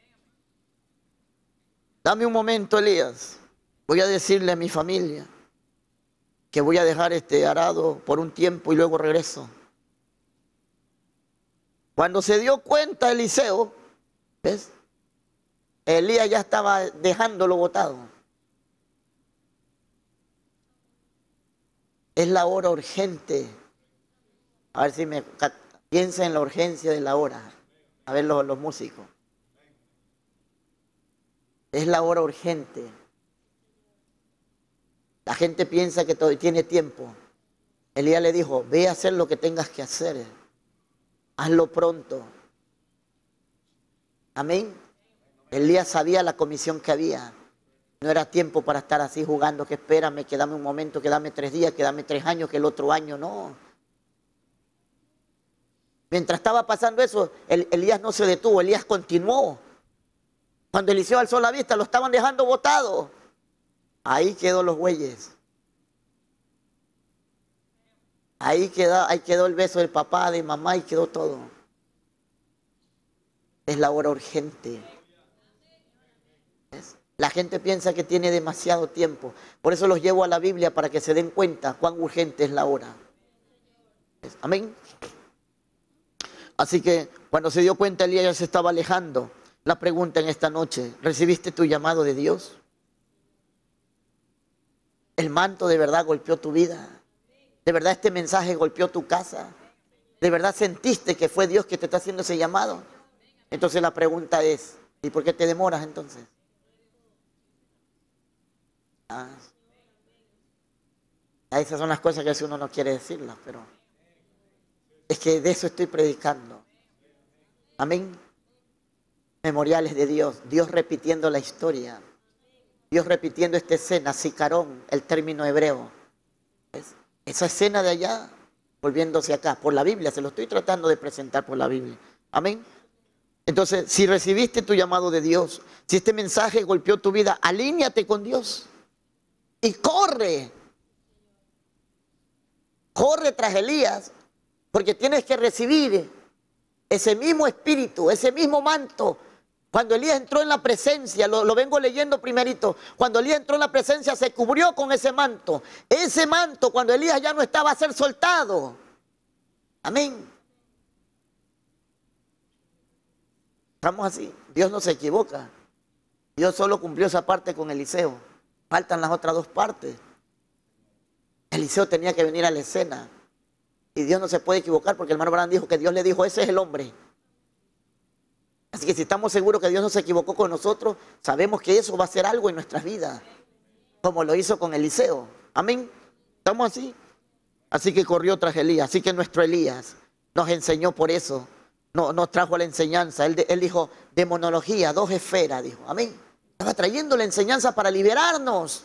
Dame un momento, Elías. Voy a decirle a mi familia que voy a dejar este arado por un tiempo y luego regreso. Cuando se dio cuenta Eliseo, ¿ves? Elías ya estaba dejándolo botado. Es la hora urgente. A ver si me piensa en la urgencia de la hora. A ver los músicos. Es la hora urgente. La gente piensa que todo tiene tiempo. Elías le dijo, ve a hacer lo que tengas que hacer. Hazlo pronto. Amén. Elías sabía la comisión que había. No era tiempo para estar así jugando, que espérame, que dame un momento, que dame 3 días, que dame 3 años, que el otro año, no. Mientras estaba pasando eso, Elías no se detuvo, Elías continuó. Cuando Eliseo alzó la vista, lo estaban dejando botado. Ahí quedó los bueyes. Ahí quedó el beso del papá, de mamá y quedó todo. Es la hora urgente. ¿Ves? La gente piensa que tiene demasiado tiempo. Por eso los llevo a la Biblia para que se den cuenta cuán urgente es la hora. ¿Ves? Amén. Así que cuando se dio cuenta Elías ya se estaba alejando. La pregunta en esta noche, ¿recibiste tu llamado de Dios? ¿El manto de verdad golpeó tu vida? ¿De verdad este mensaje golpeó tu casa? ¿De verdad sentiste que fue Dios que te está haciendo ese llamado? Entonces la pregunta es, ¿y por qué te demoras entonces? Esas son las cosas que uno no quiere decirlas, pero es que de eso estoy predicando. Amén. Memoriales de Dios, Dios repitiendo la historia, Dios repitiendo esta escena, sicarón, el término hebreo. Esa escena de allá, volviéndose acá, por la Biblia, se lo estoy tratando de presentar por la Biblia. Amén. Entonces, si recibiste tu llamado de Dios, si este mensaje golpeó tu vida, alíñate con Dios y corre. Corre tras Elías, porque tienes que recibir ese mismo espíritu, ese mismo manto. Cuando Elías entró en la presencia, lo vengo leyendo primerito, cuando Elías entró en la presencia se cubrió con ese manto. Ese manto, cuando Elías ya no estaba, a ser soltado. Amén. Estamos así. Dios no se equivoca. Dios solo cumplió esa parte con Eliseo. Faltan las otras dos partes. Eliseo tenía que venir a la escena. Y Dios no se puede equivocar porque el hermano Branham dijo que Dios le dijo, ese es el hombre. Así que si estamos seguros que Dios no se equivocó con nosotros, sabemos que eso va a ser algo en nuestras vidas. Como lo hizo con Eliseo. Amén. ¿Estamos así? Así que corrió tras Elías. Así que nuestro Elías nos enseñó por eso. Nos trajo la enseñanza. Él dijo, demonología, dos esferas. Dijo, amén. Estaba trayendo la enseñanza para liberarnos.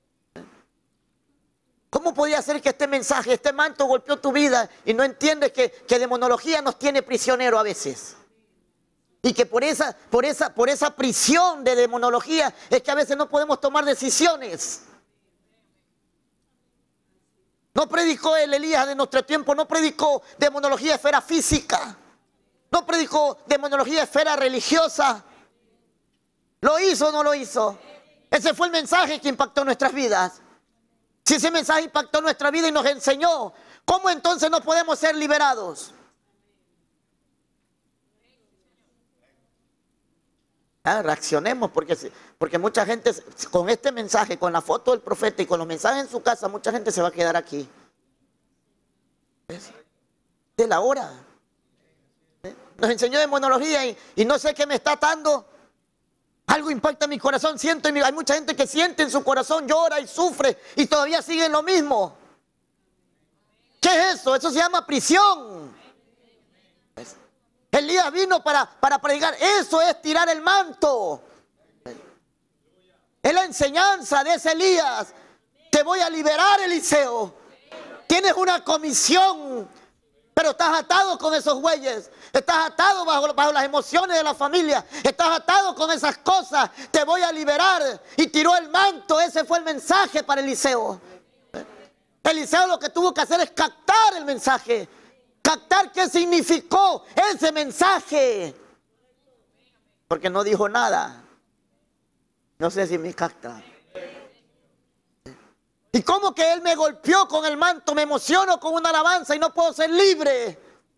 ¿Cómo podía ser que este mensaje, este manto golpeó tu vida y no entiendes que demonología nos tiene prisionero a veces? Y que por esa prisión de demonología es que a veces no podemos tomar decisiones. No predicó el Elías de nuestro tiempo, no predicó demonología de esfera física. No predicó demonología de esfera religiosa. ¿Lo hizo o no lo hizo? Ese fue el mensaje que impactó nuestras vidas. Si ese mensaje impactó nuestra vida y nos enseñó, ¿cómo entonces no podemos ser liberados? Reaccionemos porque mucha gente con este mensaje, con la foto del profeta y con los mensajes en su casa, mucha gente se va a quedar aquí. ¿Ves? De la hora. Nos enseñó demonología y no sé qué me está atando. Algo impacta mi corazón, siento, hay mucha gente que siente en su corazón, llora y sufre y todavía sigue en lo mismo. ¿Qué es eso? Eso se llama prisión. Elías vino para predicar, eso es tirar el manto. Es la enseñanza de ese Elías. Te voy a liberar, Eliseo. Tienes una comisión, pero estás atado con esos bueyes. Estás atado bajo las emociones de la familia. Estás atado con esas cosas. Te voy a liberar. Y tiró el manto. Ese fue el mensaje para Eliseo. Eliseo lo que tuvo que hacer es captar el mensaje. Captar qué significó ese mensaje. Porque no dijo nada. No sé si me capta. ¿Y cómo que él me golpeó con el manto? Me emociono con una alabanza y no puedo ser libre.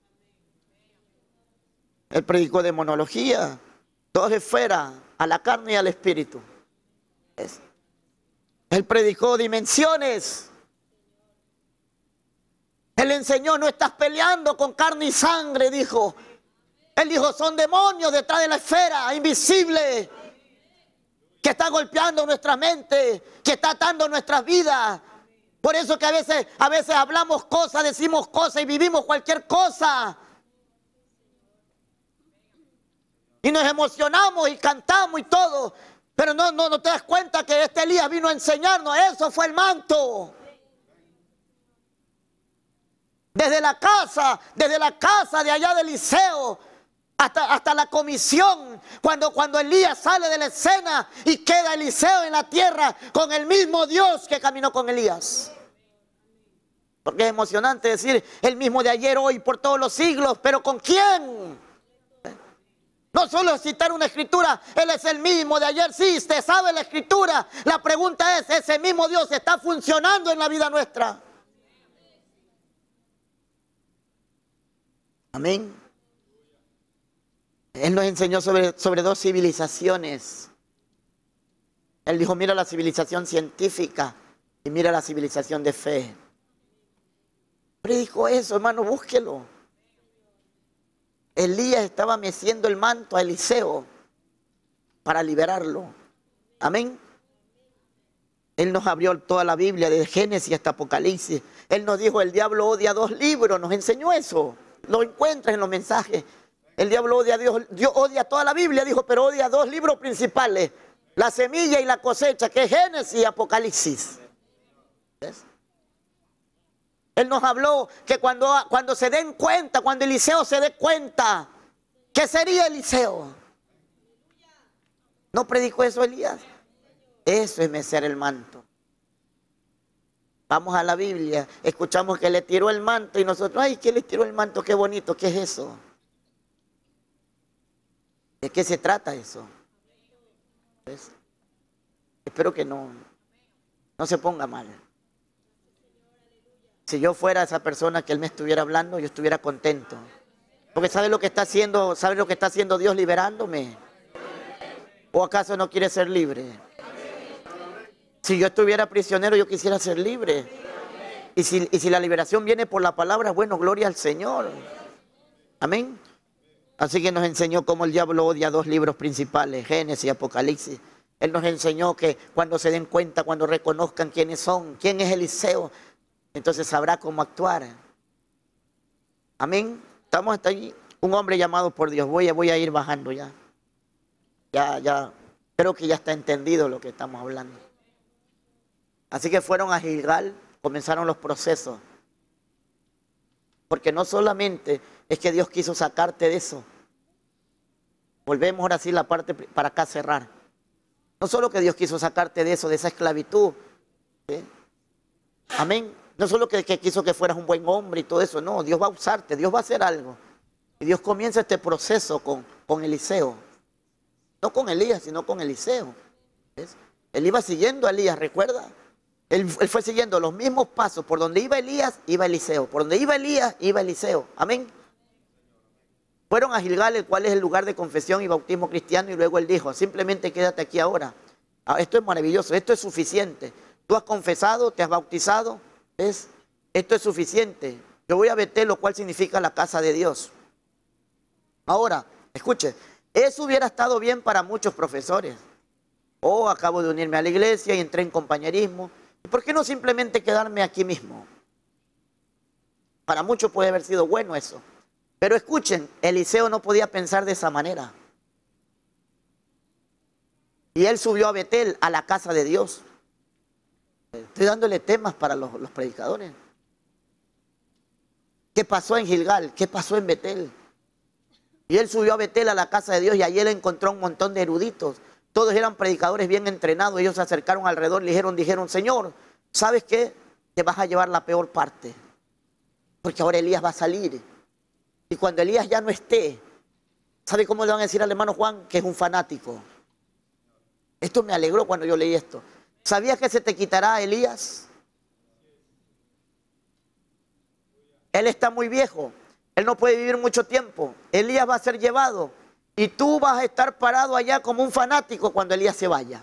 Él predicó demonología, dos esferas, a la carne y al espíritu. Él predicó dimensiones. Él enseñó, no estás peleando con carne y sangre, dijo. Él dijo, son demonios detrás de la esfera invisible que está golpeando nuestra mente, que está atando nuestras vidas. Por eso que a veces hablamos cosas, decimos cosas y vivimos cualquier cosa. Y nos emocionamos y cantamos y todo. Pero no te das cuenta que este Elías vino a enseñarnos. Eso fue el manto. Desde la casa de allá de Eliseo hasta la comisión. Cuando Elías sale de la escena y queda Eliseo en la tierra con el mismo Dios que caminó con Elías. Porque es emocionante decir el mismo de ayer, hoy, por todos los siglos. ¿Pero con quién? No solo citar una escritura, Él es el mismo de ayer. Sí, usted sabe la escritura. La pregunta es, ¿ese mismo Dios está funcionando en la vida nuestra? Amén. Él nos enseñó sobre dos civilizaciones. Él dijo, mira la civilización científica y mira la civilización de fe. Predicó eso, hermano, búsquelo. Elías estaba meciendo el manto a Eliseo para liberarlo. Amén. Él nos abrió toda la Biblia, desde Génesis hasta Apocalipsis. Él nos dijo, el diablo odia 2 libros, nos enseñó eso. Lo encuentras en los mensajes. El diablo odia a Dios odia toda la Biblia, dijo, pero odia 2 libros principales. La semilla y la cosecha, que es Génesis y Apocalipsis. ¿Ves? Él nos habló que cuando se den cuenta, cuando Eliseo se dé cuenta, ¿qué sería Eliseo? ¿No predicó eso Elías? Eso es mecer el manto. Vamos a la Biblia, escuchamos que le tiró el manto y nosotros, ay, ¿qué le tiró el manto? Qué bonito, ¿qué es eso? ¿De qué se trata eso? ¿Ves? Espero que no se ponga mal. Si yo fuera esa persona que él me estuviera hablando, yo estuviera contento. Porque ¿sabe lo que está haciendo? ¿Sabe lo que está haciendo Dios liberándome? ¿O acaso no quiere ser libre? Si yo estuviera prisionero, yo quisiera ser libre. Y si la liberación viene por la palabra, bueno, gloria al Señor. Amén. Así que nos enseñó cómo el diablo odia 2 libros principales, Génesis y Apocalipsis. Él nos enseñó que cuando se den cuenta, cuando reconozcan quiénes son, quién es Eliseo, entonces sabrá cómo actuar. Amén. Estamos hasta allí. Un hombre llamado por Dios. Voy a ir bajando ya. Ya. Creo que ya está entendido lo que estamos hablando. Así que fueron a Gilgal, comenzaron los procesos. Porque no solamente es que Dios quiso sacarte de eso. Volvemos ahora sí la parte para acá cerrar. No solo que Dios quiso sacarte de eso, de esa esclavitud. ¿Sí? Amén. No solo que quiso que fueras un buen hombre y todo eso. No, Dios va a usarte, Dios va a hacer algo. Y Dios comienza este proceso con Eliseo. No con Elías, sino con Eliseo. ¿Ves? Él iba siguiendo a Elías, ¿recuerda? Él fue siguiendo los mismos pasos. Por donde iba Elías, iba Eliseo. Por donde iba Elías, iba Eliseo. Amén. Fueron a Gilgal, el cual es el lugar de confesión y bautismo cristiano. Y luego él dijo, simplemente quédate aquí ahora. Esto es maravilloso, esto es suficiente. Tú has confesado, te has bautizado. ¿Ves? Esto es suficiente. Yo voy a Betel, lo cual significa la casa de Dios. Ahora, escuche. Eso hubiera estado bien para muchos profesores. Acabo de unirme a la iglesia y entré en compañerismo. ¿Y por qué no simplemente quedarme aquí mismo? Para muchos puede haber sido bueno eso. Pero escuchen, Eliseo no podía pensar de esa manera. Y él subió a Betel, a la casa de Dios. Estoy dándole temas para los predicadores. ¿Qué pasó en Gilgal? ¿Qué pasó en Betel? Y él subió a Betel, a la casa de Dios, y allí él encontró un montón de eruditos. Todos eran predicadores bien entrenados. Ellos se acercaron alrededor y dijeron, Señor, ¿sabes qué? Te vas a llevar la peor parte. Porque ahora Elías va a salir. Y cuando Elías ya no esté, ¿sabe cómo le van a decir al hermano Juan? Que es un fanático. Esto me alegró cuando yo leí esto. ¿Sabías que se te quitará Elías? Él está muy viejo. Él no puede vivir mucho tiempo. Elías va a ser llevado. Y tú vas a estar parado allá como un fanático cuando Elías se vaya.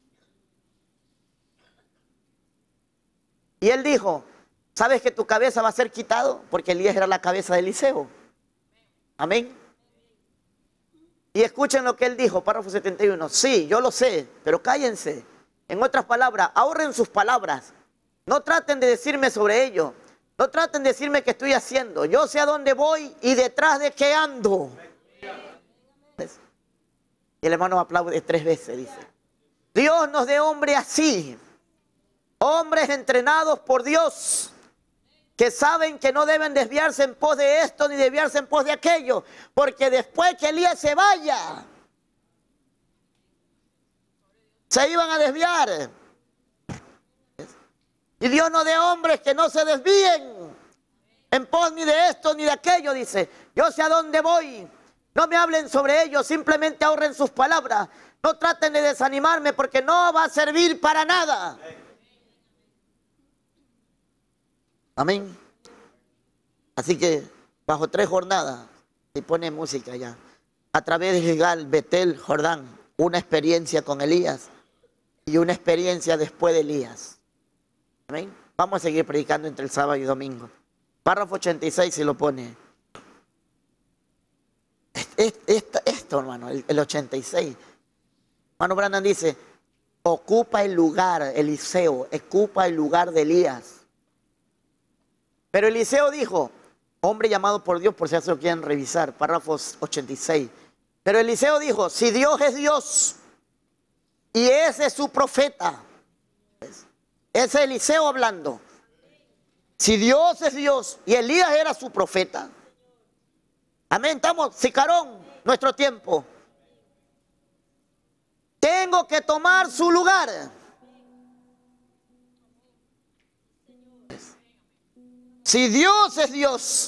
Y él dijo, ¿sabes que tu cabeza va a ser quitado? Porque Elías era la cabeza de Eliseo. Amén. Y escuchen lo que él dijo, párrafo 71. Sí, yo lo sé, pero cállense. En otras palabras, ahorren sus palabras. No traten de decirme sobre ello. No traten de decirme qué estoy haciendo. Yo sé a dónde voy y detrás de qué ando. Y el hermano aplaude 3 veces, dice. Dios nos dé hombres así. Hombres entrenados por Dios. Que saben que no deben desviarse en pos de esto ni desviarse en pos de aquello. Porque después que Elías se vaya, se iban a desviar. Y Dios no dé hombres que no se desvíen en pos ni de esto ni de aquello, dice. Yo sé a dónde voy. No me hablen sobre ello, simplemente ahorren sus palabras. No traten de desanimarme porque no va a servir para nada. Amén. Así que bajo 3 jornadas se pone música ya. A través de Gilgal, Betel, Jordán, una experiencia con Elías y una experiencia después de Elías. Amén. Vamos a seguir predicando entre el sábado y domingo. Párrafo 86 se lo pone. esto, hermano, el 86. Hermano Branham dice, ocupa el lugar, Eliseo, ocupa el lugar de Elías. Pero Eliseo dijo, hombre llamado por Dios, por si acaso lo quieren revisar, párrafos 86. Pero Eliseo dijo, si Dios es Dios y ese es su profeta, ese es Eliseo hablando. Si Dios es Dios y Elías era su profeta. Amén, estamos, Sicarón, nuestro tiempo. Tengo que tomar su lugar. Si Dios es Dios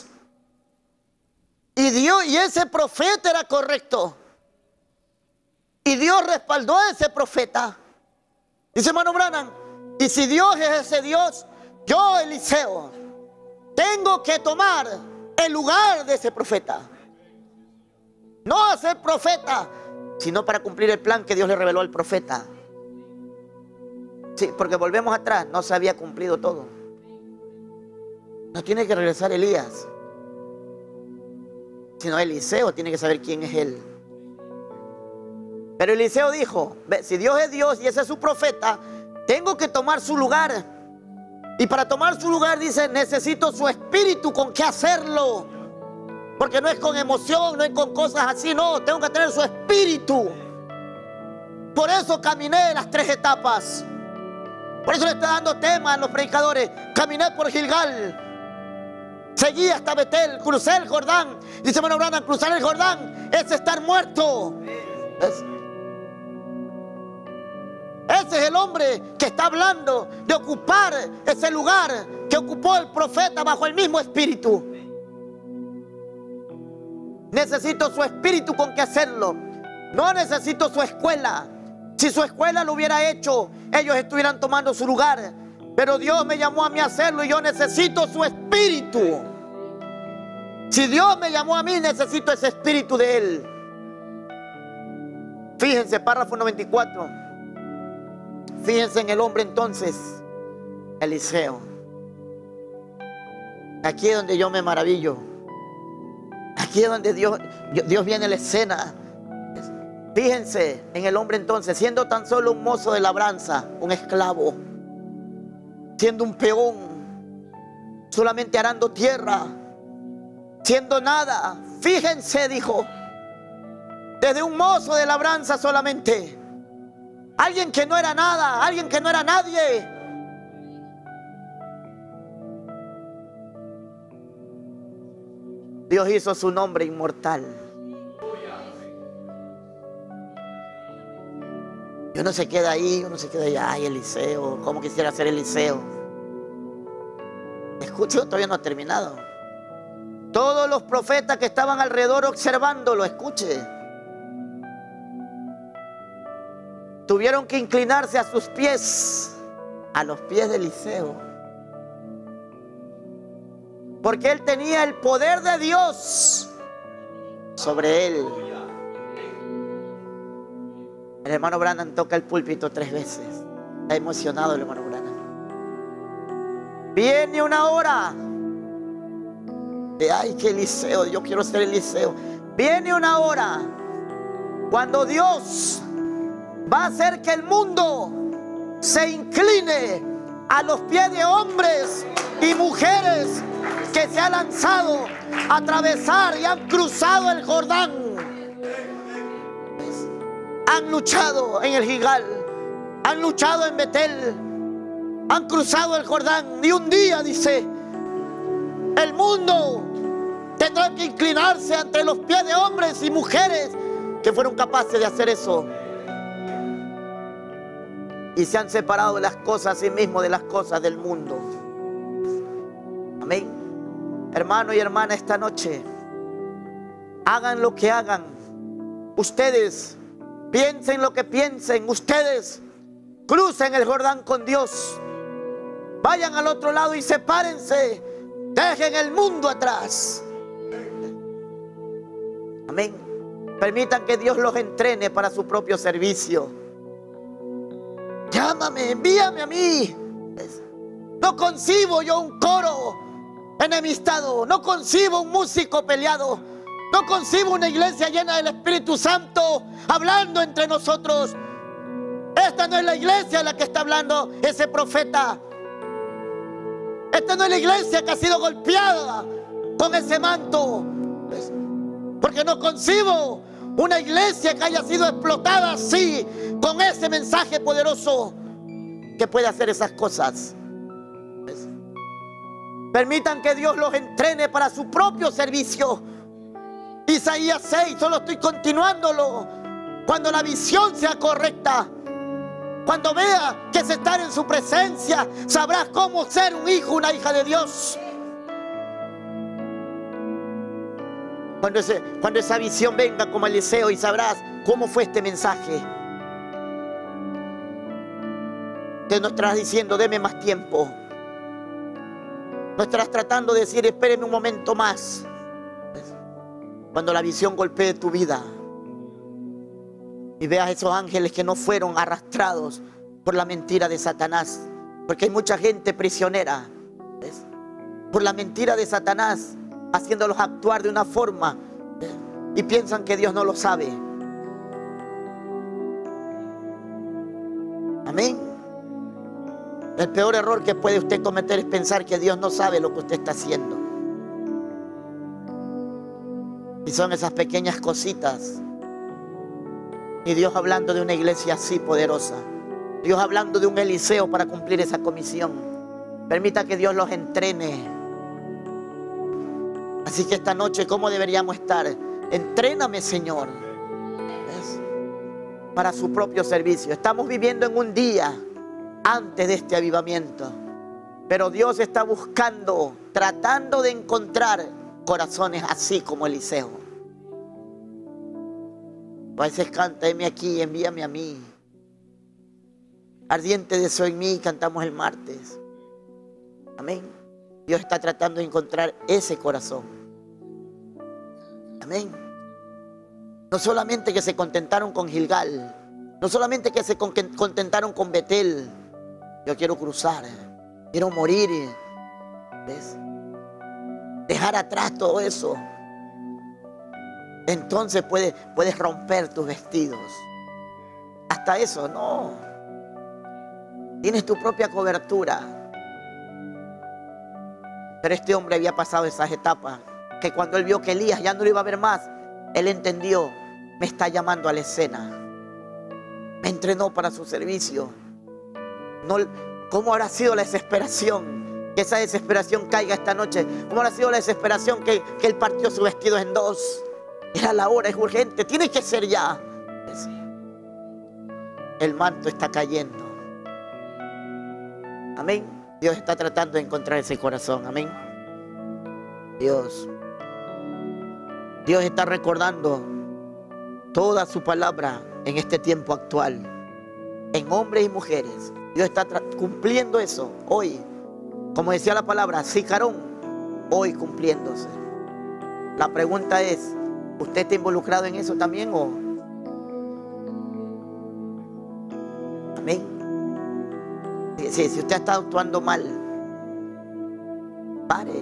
y ese profeta era correcto y Dios respaldó a ese profeta, dice hermano Branham, y si Dios es ese Dios, yo, Eliseo, tengo que tomar el lugar de ese profeta. No a ser profeta, sino para cumplir el plan que Dios le reveló al profeta. Sí, porque volvemos atrás, no se había cumplido todo. No tiene que regresar Elías, sino Eliseo tiene que saber quién es él. Pero Eliseo dijo, si Dios es Dios y ese es su profeta, tengo que tomar su lugar. Y para tomar su lugar, dice, necesito su espíritu con qué hacerlo. Porque no es con emoción, no es con cosas así, no, tengo que tener su espíritu. Por eso caminé las 3 etapas. Por eso le está dando tema a los predicadores. Caminé por Gilgal, seguí hasta Betel, crucé el Jordán. Dice hermano Branham, cruzar el Jordán es estar muerto. Ese es el hombre que está hablando de ocupar ese lugar que ocupó el profeta bajo el mismo espíritu. Necesito su espíritu con que hacerlo. No necesito su escuela. Si su escuela lo hubiera hecho, ellos estuvieran tomando su lugar. Pero Dios me llamó a mí a hacerlo y yo necesito su espíritu. Si Dios me llamó a mí, necesito ese espíritu de Él. Fíjense, párrafo 94. Fíjense en el hombre entonces, Eliseo. Aquí es donde yo me maravillo. Aquí es donde Dios viene a la escena. Fíjense en el hombre entonces, siendo tan solo un mozo de labranza, un esclavo, siendo un peón, solamente arando tierra, siendo nada. Fíjense, dijo, desde un mozo de labranza solamente, alguien que no era nada, alguien que no era nadie. Dios hizo su nombre inmortal. Y uno se queda ahí, ay, Eliseo, ¿cómo quisiera ser Eliseo? Escucho, todavía no ha terminado. Todos los profetas que estaban alrededor observándolo, escuche, tuvieron que inclinarse a sus pies, a los pies de Eliseo, porque él tenía el poder de Dios sobre él. El hermano Branham toca el púlpito 3 veces. Está emocionado el hermano Branham. Viene una hora de, ay, que Eliseo, yo quiero ser Eliseo. Viene una hora cuando Dios va a hacer que el mundo se incline a los pies de hombres y mujeres que se han lanzado a atravesar y han cruzado el Jordán. Han luchado en el Gilgal, han luchado en Betel, han cruzado el Jordán. Y un día, dice, el mundo tendrá que inclinarse ante los pies de hombres y mujeres que fueron capaces de hacer eso. Y se han separado de las cosas a sí mismos, de las cosas del mundo. Amén. Hermano y hermana, esta noche, hagan lo que hagan. Ustedes piensen lo que piensen. Ustedes crucen el Jordán con Dios. Vayan al otro lado y sepárense. Dejen el mundo atrás. Amén. Permitan que Dios los entrene para su propio servicio. Llámame, envíame a mí. No concibo yo un coro enemistado. No concibo un músico peleado. No concibo una iglesia llena del Espíritu Santo hablando entre nosotros. Esta no es la iglesia la que está hablando ese profeta. Esta no es la iglesia que ha sido golpeada con ese manto. Porque no concibo una iglesia que haya sido explotada así, con ese mensaje poderoso, que puede hacer esas cosas. Permitan que Dios los entrene para su propio servicio. Isaías 6, solo estoy continuándolo. Cuando la visión sea correcta, cuando vea que es estar en su presencia, sabrás cómo ser un hijo, una hija de Dios. Cuando esa visión venga como Eliseo, y sabrás cómo fue este mensaje. Te no estarás diciendo, deme más tiempo. No estarás tratando de decir, espéreme un momento más. Cuando la visión golpee tu vida y veas esos ángeles que no fueron arrastrados por la mentira de Satanás. Porque hay mucha gente prisionera, ¿ves?, por la mentira de Satanás, haciéndolos actuar de una forma, ¿ves?, y piensan que Dios no lo sabe. Amén. El peor error que puede usted cometer es pensar que Dios no sabe lo que usted está haciendo. Y son esas pequeñas cositas. Y Dios hablando de una iglesia así poderosa. Dios hablando de un Eliseo para cumplir esa comisión. Permita que Dios los entrene. Así que esta noche, ¿cómo deberíamos estar? Entréname, Señor, ¿ves?, para su propio servicio. Estamos viviendo en un día antes de este avivamiento, pero Dios está buscando, tratando de encontrar corazones así como Eliseo. A veces canta, heme aquí, envíame a mí. Ardiente deseo en mí, cantamos el martes. Amén. Dios está tratando de encontrar ese corazón. Amén. No solamente que se contentaron con Gilgal, no solamente que se contentaron con Betel. Yo quiero cruzar, quiero morir, ¿ves?, dejar atrás todo eso. Entonces puedes romper tus vestidos. Hasta eso, no. Tienes tu propia cobertura. Pero este hombre había pasado esas etapas, que cuando él vio que Elías ya no lo iba a ver más, él entendió, me está llamando a la escena. Me entrenó para su servicio. No, ¿cómo habrá sido la desesperación? Que esa desesperación caiga esta noche. ¿Cómo habrá sido la desesperación que él partió su vestido en dos? Era la hora, es urgente, tiene que ser ya. El manto está cayendo. Amén. Dios está tratando de encontrar ese corazón. Amén. Dios está recordando toda su palabra en este tiempo actual, en hombres y mujeres. Dios está cumpliendo eso hoy. Como decía la palabra, Sicarón, hoy cumpliéndose. La pregunta es, ¿usted está involucrado en eso también o? Amén. Si usted está actuando mal, pare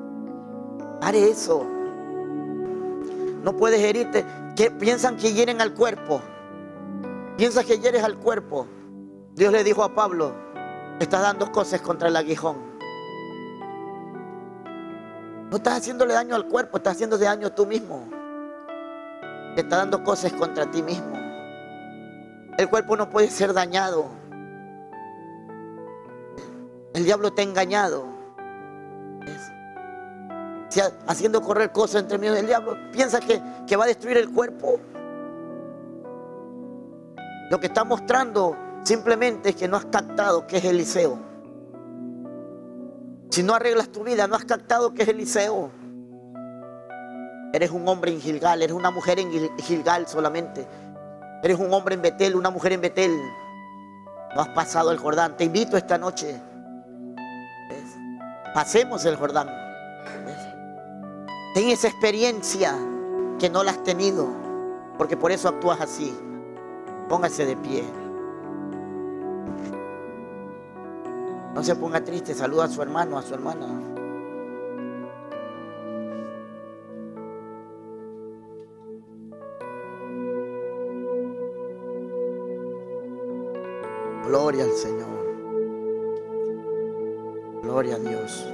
eso. No puedes herirte. Piensan que hieren al cuerpo. Piensas que hieres al cuerpo. Dios le dijo a Pablo, estás dando cosas contra el aguijón. No estás haciéndole daño al cuerpo, estás haciéndole daño tú mismo. Te está dando cosas contra ti mismo. El cuerpo no puede ser dañado. El diablo te ha engañado. Si haciendo correr cosas entre mí, el diablo piensa que va a destruir el cuerpo. Lo que está mostrando simplemente es que no has captado que es Eliseo. Si no arreglas tu vida, no has captado que es Eliseo. Eres un hombre en Gilgal, eres una mujer en Gilgal solamente. Eres un hombre en Betel, una mujer en Betel. No has pasado el Jordán. Te invito esta noche. ¿Ves? Pasemos el Jordán. ¿Ves? Ten esa experiencia que no la has tenido, porque por eso actúas así. Póngase de pie. No se ponga triste, saluda a su hermano, a su hermana. Gloria al Señor. Gloria a Dios.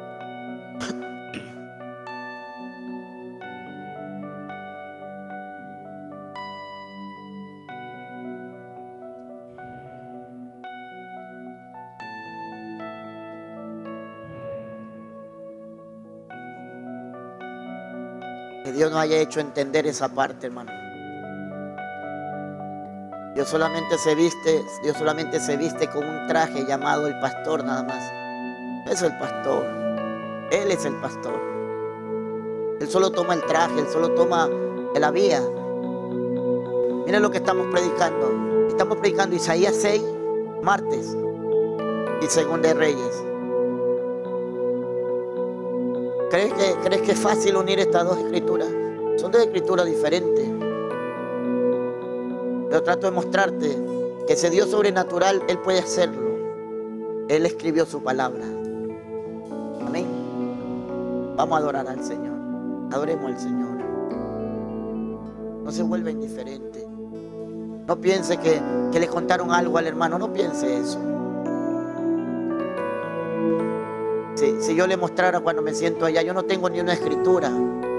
Que Dios nos haya hecho entender esa parte, hermano. Dios solamente se viste con un traje llamado el pastor, nada más. Es el pastor. Él es el pastor. Él solo toma el traje, él solo toma la vía. Miren lo que estamos predicando. Estamos predicando Isaías 6, martes, y Segunda de Reyes. ¿Crees que es fácil unir estas dos escrituras? Son dos escrituras diferentes. Pero trato de mostrarte que ese Dios sobrenatural, Él puede hacerlo. Él escribió su palabra. Amén. Vamos a adorar al Señor. Adoremos al Señor. No se vuelva indiferente. No piense que le contaron algo al hermano. No piense eso. Si yo le mostrara cuando me siento allá, yo no tengo ni una escritura.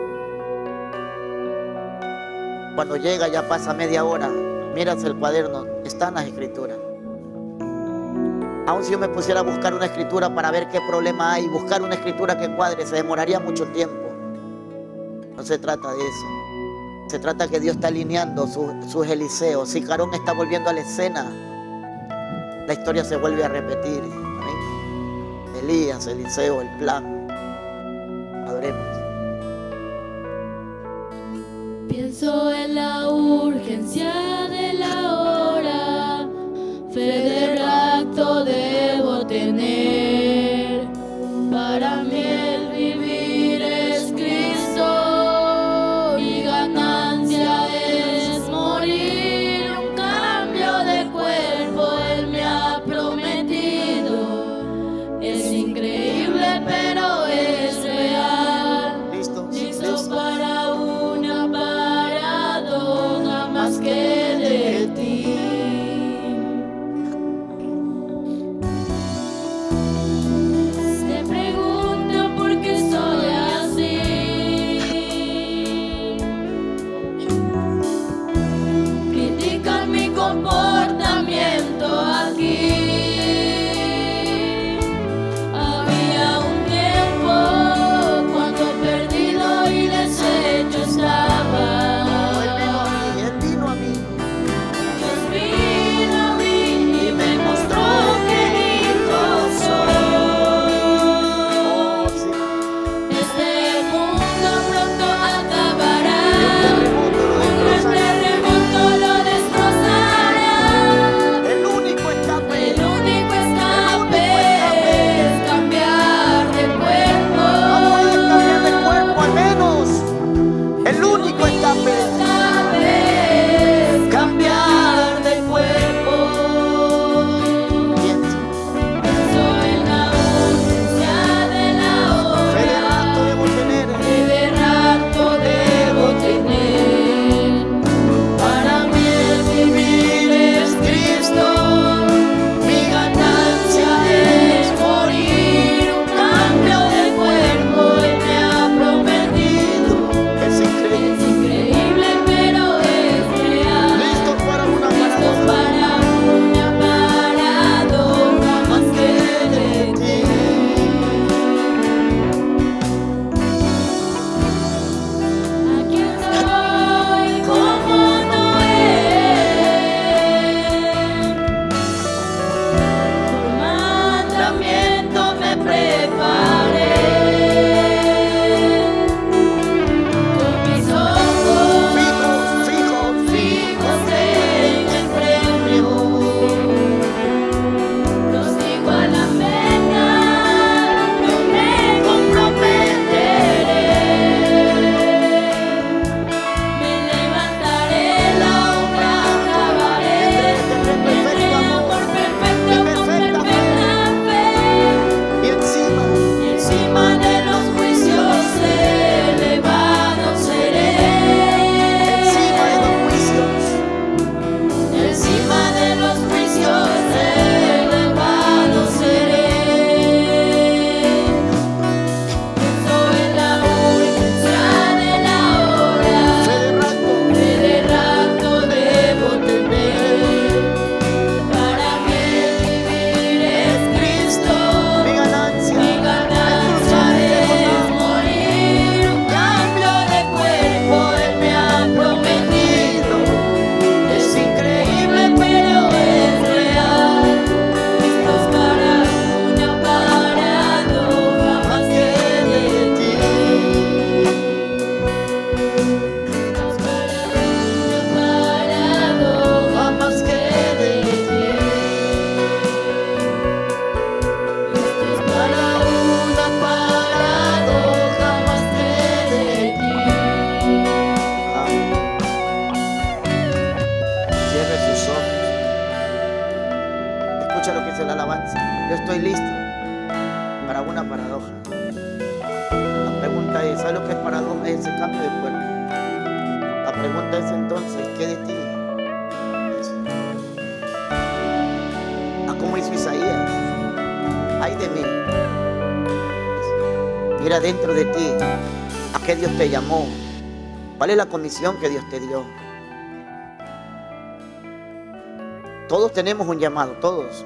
Cuando llega ya pasa media hora, miras el cuaderno, están las escrituras. Aun si yo me pusiera a buscar una escritura para ver qué problema hay, buscar una escritura que cuadre, se demoraría mucho tiempo. No se trata de eso. Se trata que Dios está alineando sus Eliseos. Si Carón está volviendo a la escena, la historia se vuelve a repetir. Amén. Elías, Eliseo, el plan. Adoremos. Pienso en la urgencia de la hora, fe de acto debo tener. Para mí el vivir es Cristo y ganancia es morir. Un cambio de cuerpo Él me ha prometido. Es increíble pero es real. Listo para una, para dos, nada más que Hago una paradoja. La pregunta es, ¿sabes lo que es paradoja? Es ese cambio de cuerpo. La pregunta es entonces, ¿qué de ti? Como hizo Isaías, ay de mí, mira dentro de ti a qué Dios te llamó, cuál es la comisión que Dios te dio. Todos tenemos un llamado, todos.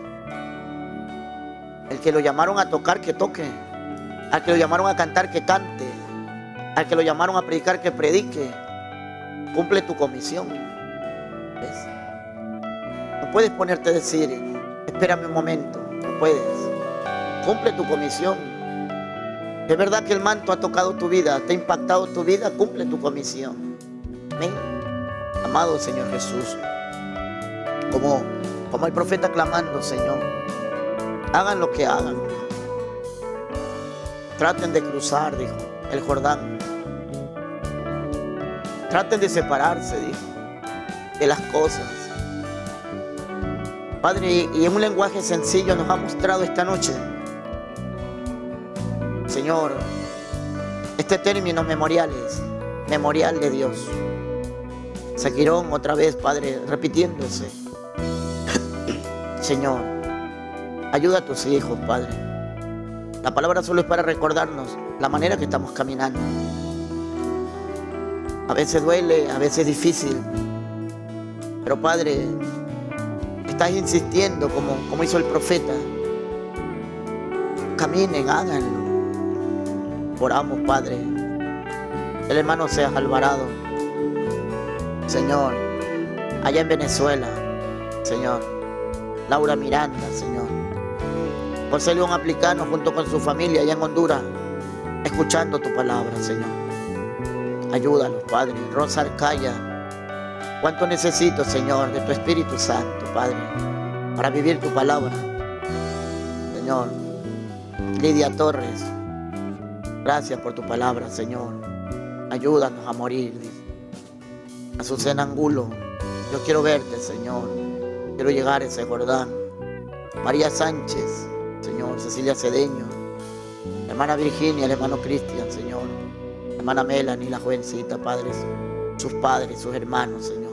El que lo llamaron a tocar, que toque. Al que lo llamaron a cantar, que cante. Al que lo llamaron a predicar, que predique. Cumple tu comisión. ¿Ves? No puedes ponerte a decir, espérame un momento, no puedes. Cumple tu comisión. Es verdad que el manto ha tocado tu vida, te ha impactado tu vida, cumple tu comisión. Amén. Amado Señor Jesús, como el profeta clamando, Señor, hagan lo que hagan. Traten de cruzar, dijo, el Jordán. Traten de separarse, dijo, de las cosas. Padre, y en un lenguaje sencillo nos ha mostrado esta noche, Señor, este término memoriales, memorial de Dios. Seguirán otra vez, Padre, repitiéndose. Señor, ayuda a tus hijos, Padre. La palabra solo es para recordarnos la manera que estamos caminando. A veces duele, a veces es difícil, pero Padre, estás insistiendo como hizo el profeta. Caminen, háganlo. Oramos, Padre. El hermano Seas Alvarado, Señor, allá en Venezuela, Señor. Laura Miranda, Señor. José León Aplicano junto con su familia allá en Honduras, escuchando tu palabra, Señor. Ayúdalos, Padre. Rosa Arcaya, cuánto necesito, Señor, de tu Espíritu Santo, Padre, para vivir tu palabra. Señor, Lidia Torres, gracias por tu palabra, Señor. Ayúdanos a morir. Azucena Angulo, yo quiero verte, Señor. Quiero llegar a ese Jordán. María Sánchez, Señor. Cecilia Cedeño, la hermana Virginia, el hermano Cristian, Señor. La hermana Melanie, la jovencita, Padre, sus padres, sus hermanos, Señor.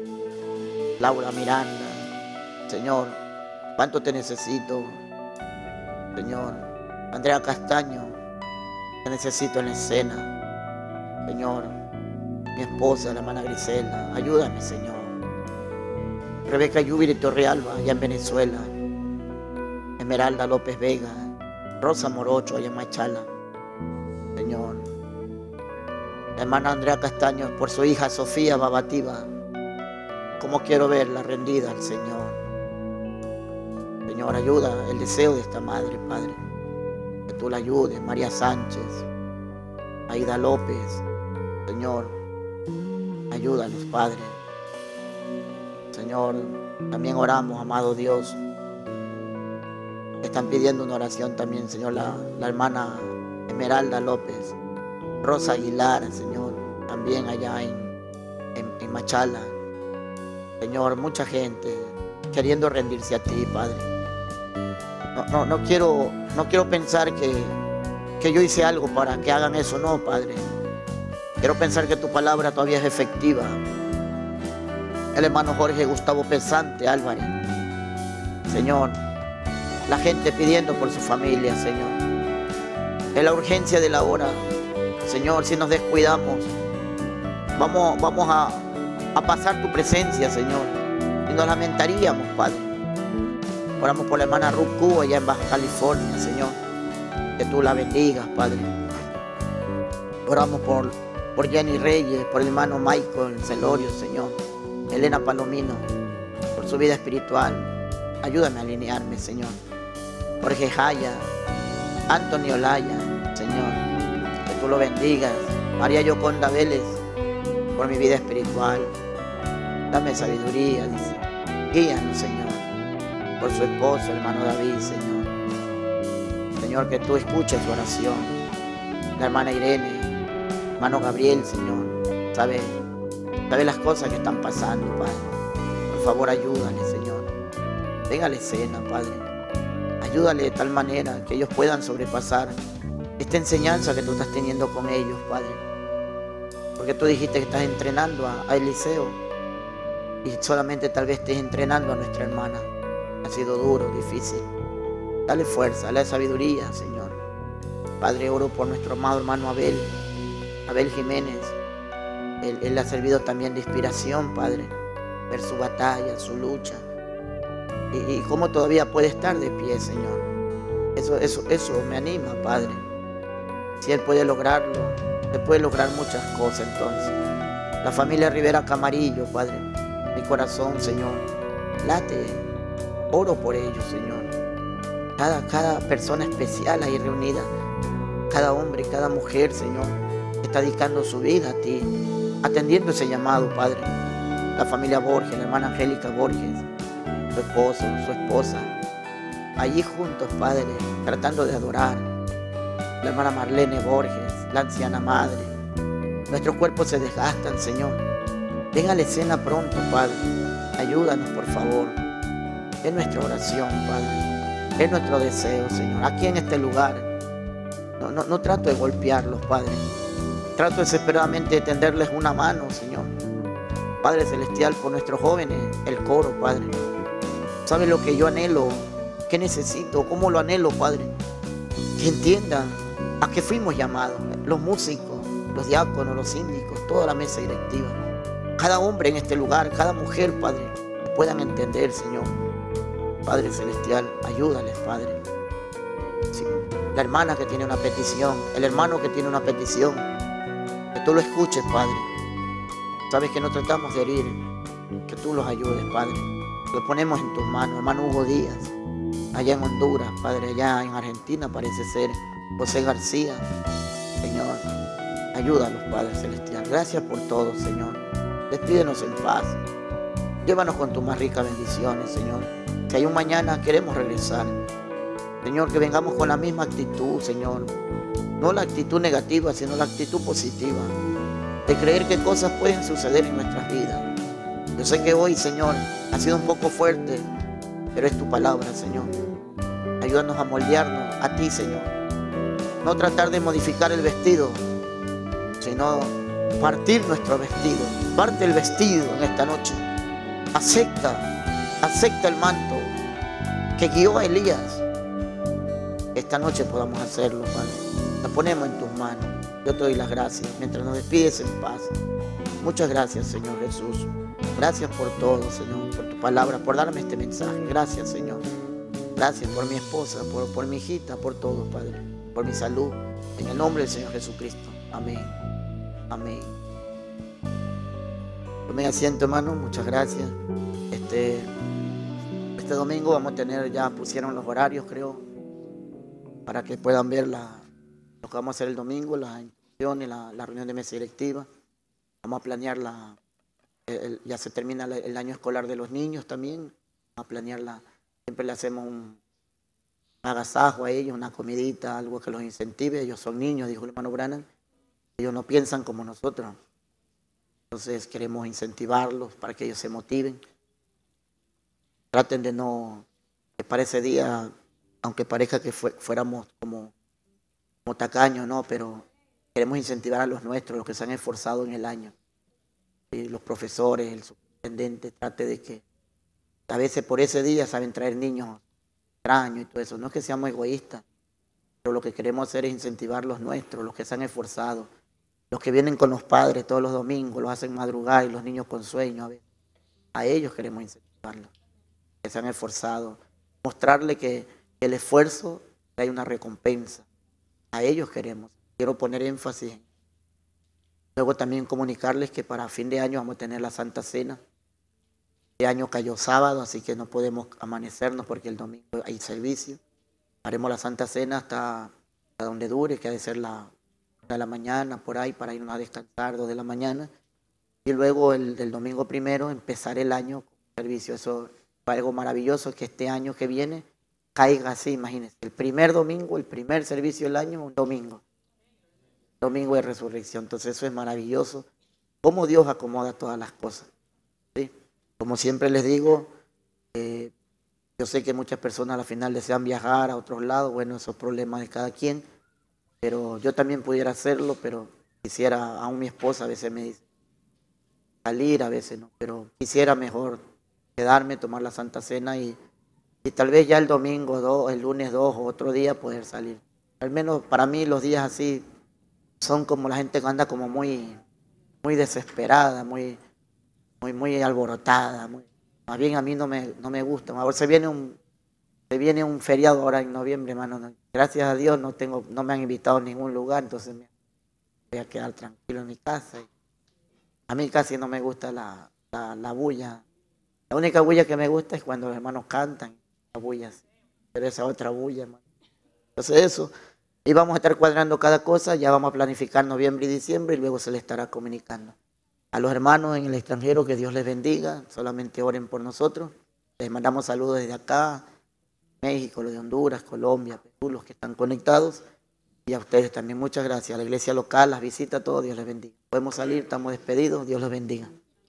Laura Miranda, Señor, cuánto te necesito, Señor. Andrea Castaño, te necesito en la escena, Señor. Mi esposa, la hermana Grisela, ayúdame, Señor. Rebeca Yubiri Torrealba, allá en Venezuela. Esmeralda López Vega, Rosa Morocho, allá en Machala, Señor. La hermana Andrea Castaño, por su hija Sofía Babativa, cómo quiero verla rendida al Señor. Señor, ayuda el deseo de esta madre, Padre. Que tú la ayudes. María Sánchez, Aida López, Señor, ayúdanos, Padre. Señor, también oramos, amado Dios. Están pidiendo una oración también, Señor, la hermana Esmeralda López, Rosa Aguilar, Señor, también allá en Machala. Señor, mucha gente queriendo rendirse a ti, Padre. No quiero pensar que yo hice algo para que hagan eso, no, Padre. Quiero pensar que tu palabra todavía es efectiva. El hermano Jorge Gustavo Pesante Álvarez, Señor, la gente pidiendo por su familia, Señor. En la urgencia de la hora, Señor, si nos descuidamos, vamos a pasar tu presencia, Señor, y nos lamentaríamos, Padre. Oramos por la hermana Ruth Cuba allá en Baja California, Señor, que tú la bendigas, Padre. Oramos por Jenny Reyes, por el hermano Michael Celorio, Señor. Elena Palomino, por su vida espiritual. Ayúdame a alinearme, Señor. Jorge Jaya, Antonio Olaya, Señor, que tú lo bendigas. María Yoconda Vélez, por mi vida espiritual. Dame sabiduría, dice. Guíanos, Señor. Por su esposo, hermano David, Señor. Señor, que tú escuches su oración. La hermana Irene, hermano Gabriel, Señor. Sabe las cosas que están pasando, Padre. Por favor, ayúdale, Señor. Ven a la escena, Padre. Ayúdale de tal manera que ellos puedan sobrepasar esta enseñanza que tú estás teniendo con ellos, Padre. Porque tú dijiste que estás entrenando a Eliseo y solamente tal vez estés entrenando a nuestra hermana. Ha sido duro, difícil. Dale fuerza, dale sabiduría, Señor. Padre, oro por nuestro amado hermano Abel Jiménez. Él ha servido también de inspiración, Padre, ver su batalla, su lucha y cómo todavía puede estar de pie, Señor. Eso me anima, Padre. Si Él puede lograrlo, Él puede lograr muchas cosas. Entonces, la familia Rivera Camarillo, Padre, mi corazón, Señor, late, oro por ellos, Señor. Cada persona especial ahí reunida, cada hombre, cada mujer, Señor, está dedicando su vida a ti, atendiendo ese llamado, Padre. La familia Borges, la hermana Angélica Borges, su esposo, su esposa, allí juntos, Padre, tratando de adorar. La hermana Marlene Borges, la anciana madre. Nuestros cuerpos se desgastan, Señor. Ven a la escena pronto, Padre. Ayúdanos, por favor. Es nuestra oración, Padre. Es nuestro deseo, Señor. Aquí en este lugar, no trato de golpearlos, Padre. Trato desesperadamente de tenderles una mano, Señor. Padre Celestial, por nuestros jóvenes, el coro, Padre. ¿Sabes lo que yo anhelo? ¿Qué necesito? ¿Cómo lo anhelo, Padre? Que entiendan a qué fuimos llamados. Los músicos, los diáconos, los síndicos, toda la mesa directiva. Cada hombre en este lugar, cada mujer, Padre, que puedan entender, Señor. Padre Celestial, ayúdales, Padre. Sí, la hermana que tiene una petición, el hermano que tiene una petición, que tú lo escuches, Padre. Sabes que no tratamos de herir, que tú los ayudes, Padre. Lo ponemos en tus manos, hermano Hugo Díaz, allá en Honduras, Padre, allá en Argentina parece ser, José García, Señor, ayúdalos, Padre Celestial. Gracias por todo, Señor. Despídenos en paz. Llévanos con tus más ricas bendiciones, Señor. Si hay un mañana, queremos regresar. Señor, que vengamos con la misma actitud, Señor. No la actitud negativa, sino la actitud positiva. De creer que cosas pueden suceder en nuestras vidas. Yo sé que hoy, Señor, ha sido un poco fuerte, pero es tu palabra, Señor. Ayúdanos a moldearnos a ti, Señor. No tratar de modificar el vestido, sino partir nuestro vestido. Parte el vestido en esta noche. Acepta el manto que guió a Elías. Esta noche podamos hacerlo, Padre. Nos ponemos en tus manos. Yo te doy las gracias mientras nos despides en paz. Muchas gracias, Señor Jesús. Gracias por todo, Señor, por tu palabra, por darme este mensaje. Gracias, Señor. Gracias por mi esposa, por mi hijita, por todo, Padre. Por mi salud. En el nombre del Señor Jesucristo. Amén. Amén. Tomen asiento, hermano. Muchas gracias. Este domingo vamos a tener, ya pusieron los horarios, creo, para que puedan ver lo que vamos a hacer el domingo, las instituciones, la reunión de mesa directiva. Vamos a planear ya se termina el año escolar de los niños también. Vamos a planearla. Siempre le hacemos un agasajo a ellos, una comidita, algo que los incentive. Ellos son niños, dijo el hermano Branham. Ellos no piensan como nosotros. Entonces queremos incentivarlos para que ellos se motiven. Traten de no, que para ese día, aunque parezca que fuéramos como tacaños, no, pero queremos incentivar a los nuestros, los que se han esforzado en el año. Y los profesores, el superintendente, trate de que a veces por ese día saben traer niños extraños y todo eso. No es que seamos egoístas, pero lo que queremos hacer es incentivar los nuestros, los que se han esforzado, los que vienen con los padres todos los domingos, los hacen madrugar y los niños con sueño a veces. A ellos queremos incentivarlos, que se han esforzado, mostrarle que el esfuerzo hay una recompensa. A ellos quiero poner énfasis. Luego también comunicarles que para fin de año vamos a tener la Santa Cena. Este año cayó sábado, así que no podemos amanecernos porque el domingo hay servicio. Haremos la Santa Cena hasta donde dure, que ha de ser la 1 de la mañana, por ahí, para irnos a descansar 2 de la mañana. Y luego el domingo primero empezar el año con servicio. Eso es algo maravilloso, que este año que viene caiga así, imagínense. El primer domingo, el primer servicio del año, un domingo. Domingo de resurrección. Entonces eso es maravilloso. Cómo Dios acomoda todas las cosas. ¿Sí? Como siempre les digo, yo Yo sé que muchas personas al final desean viajar a otros lados, bueno, esos problemas de cada quien, pero yo también pudiera hacerlo, pero quisiera, aún mi esposa a veces me dice, salir a veces no, pero quisiera mejor quedarme, tomar la Santa Cena y tal vez ya el domingo 2, el lunes 2 o otro día poder salir. Al menos para mí los días así son como la gente que anda como muy desesperada, muy alborotada. Más bien a mí no me gusta. Ahora se viene un feriado ahora en noviembre, hermano. Gracias a Dios no me han invitado a ningún lugar, entonces me voy a quedar tranquilo en mi casa. A mí casi no me gusta la bulla. La única bulla que me gusta es cuando los hermanos cantan, la bulla así. Pero esa otra bulla, hermano. Entonces eso. Y vamos a estar cuadrando cada cosa, ya vamos a planificar noviembre y diciembre y luego se les estará comunicando. A los hermanos en el extranjero, que Dios les bendiga, solamente oren por nosotros. Les mandamos saludos desde acá, México, los de Honduras, Colombia, Perú, los que están conectados. Y a ustedes también muchas gracias. A la iglesia local, las visitas, todo, Dios les bendiga. Podemos salir, estamos despedidos, Dios los bendiga.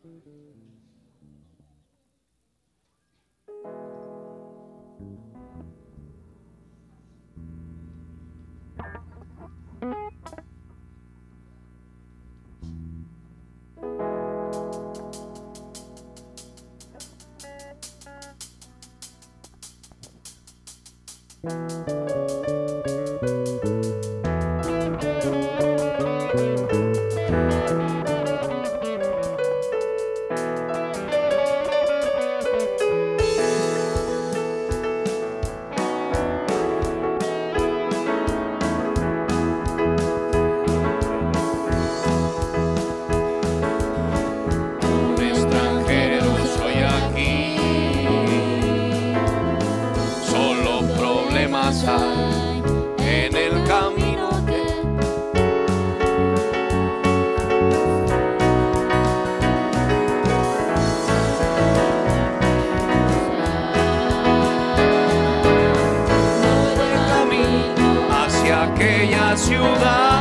En el camino hacia aquella ciudad.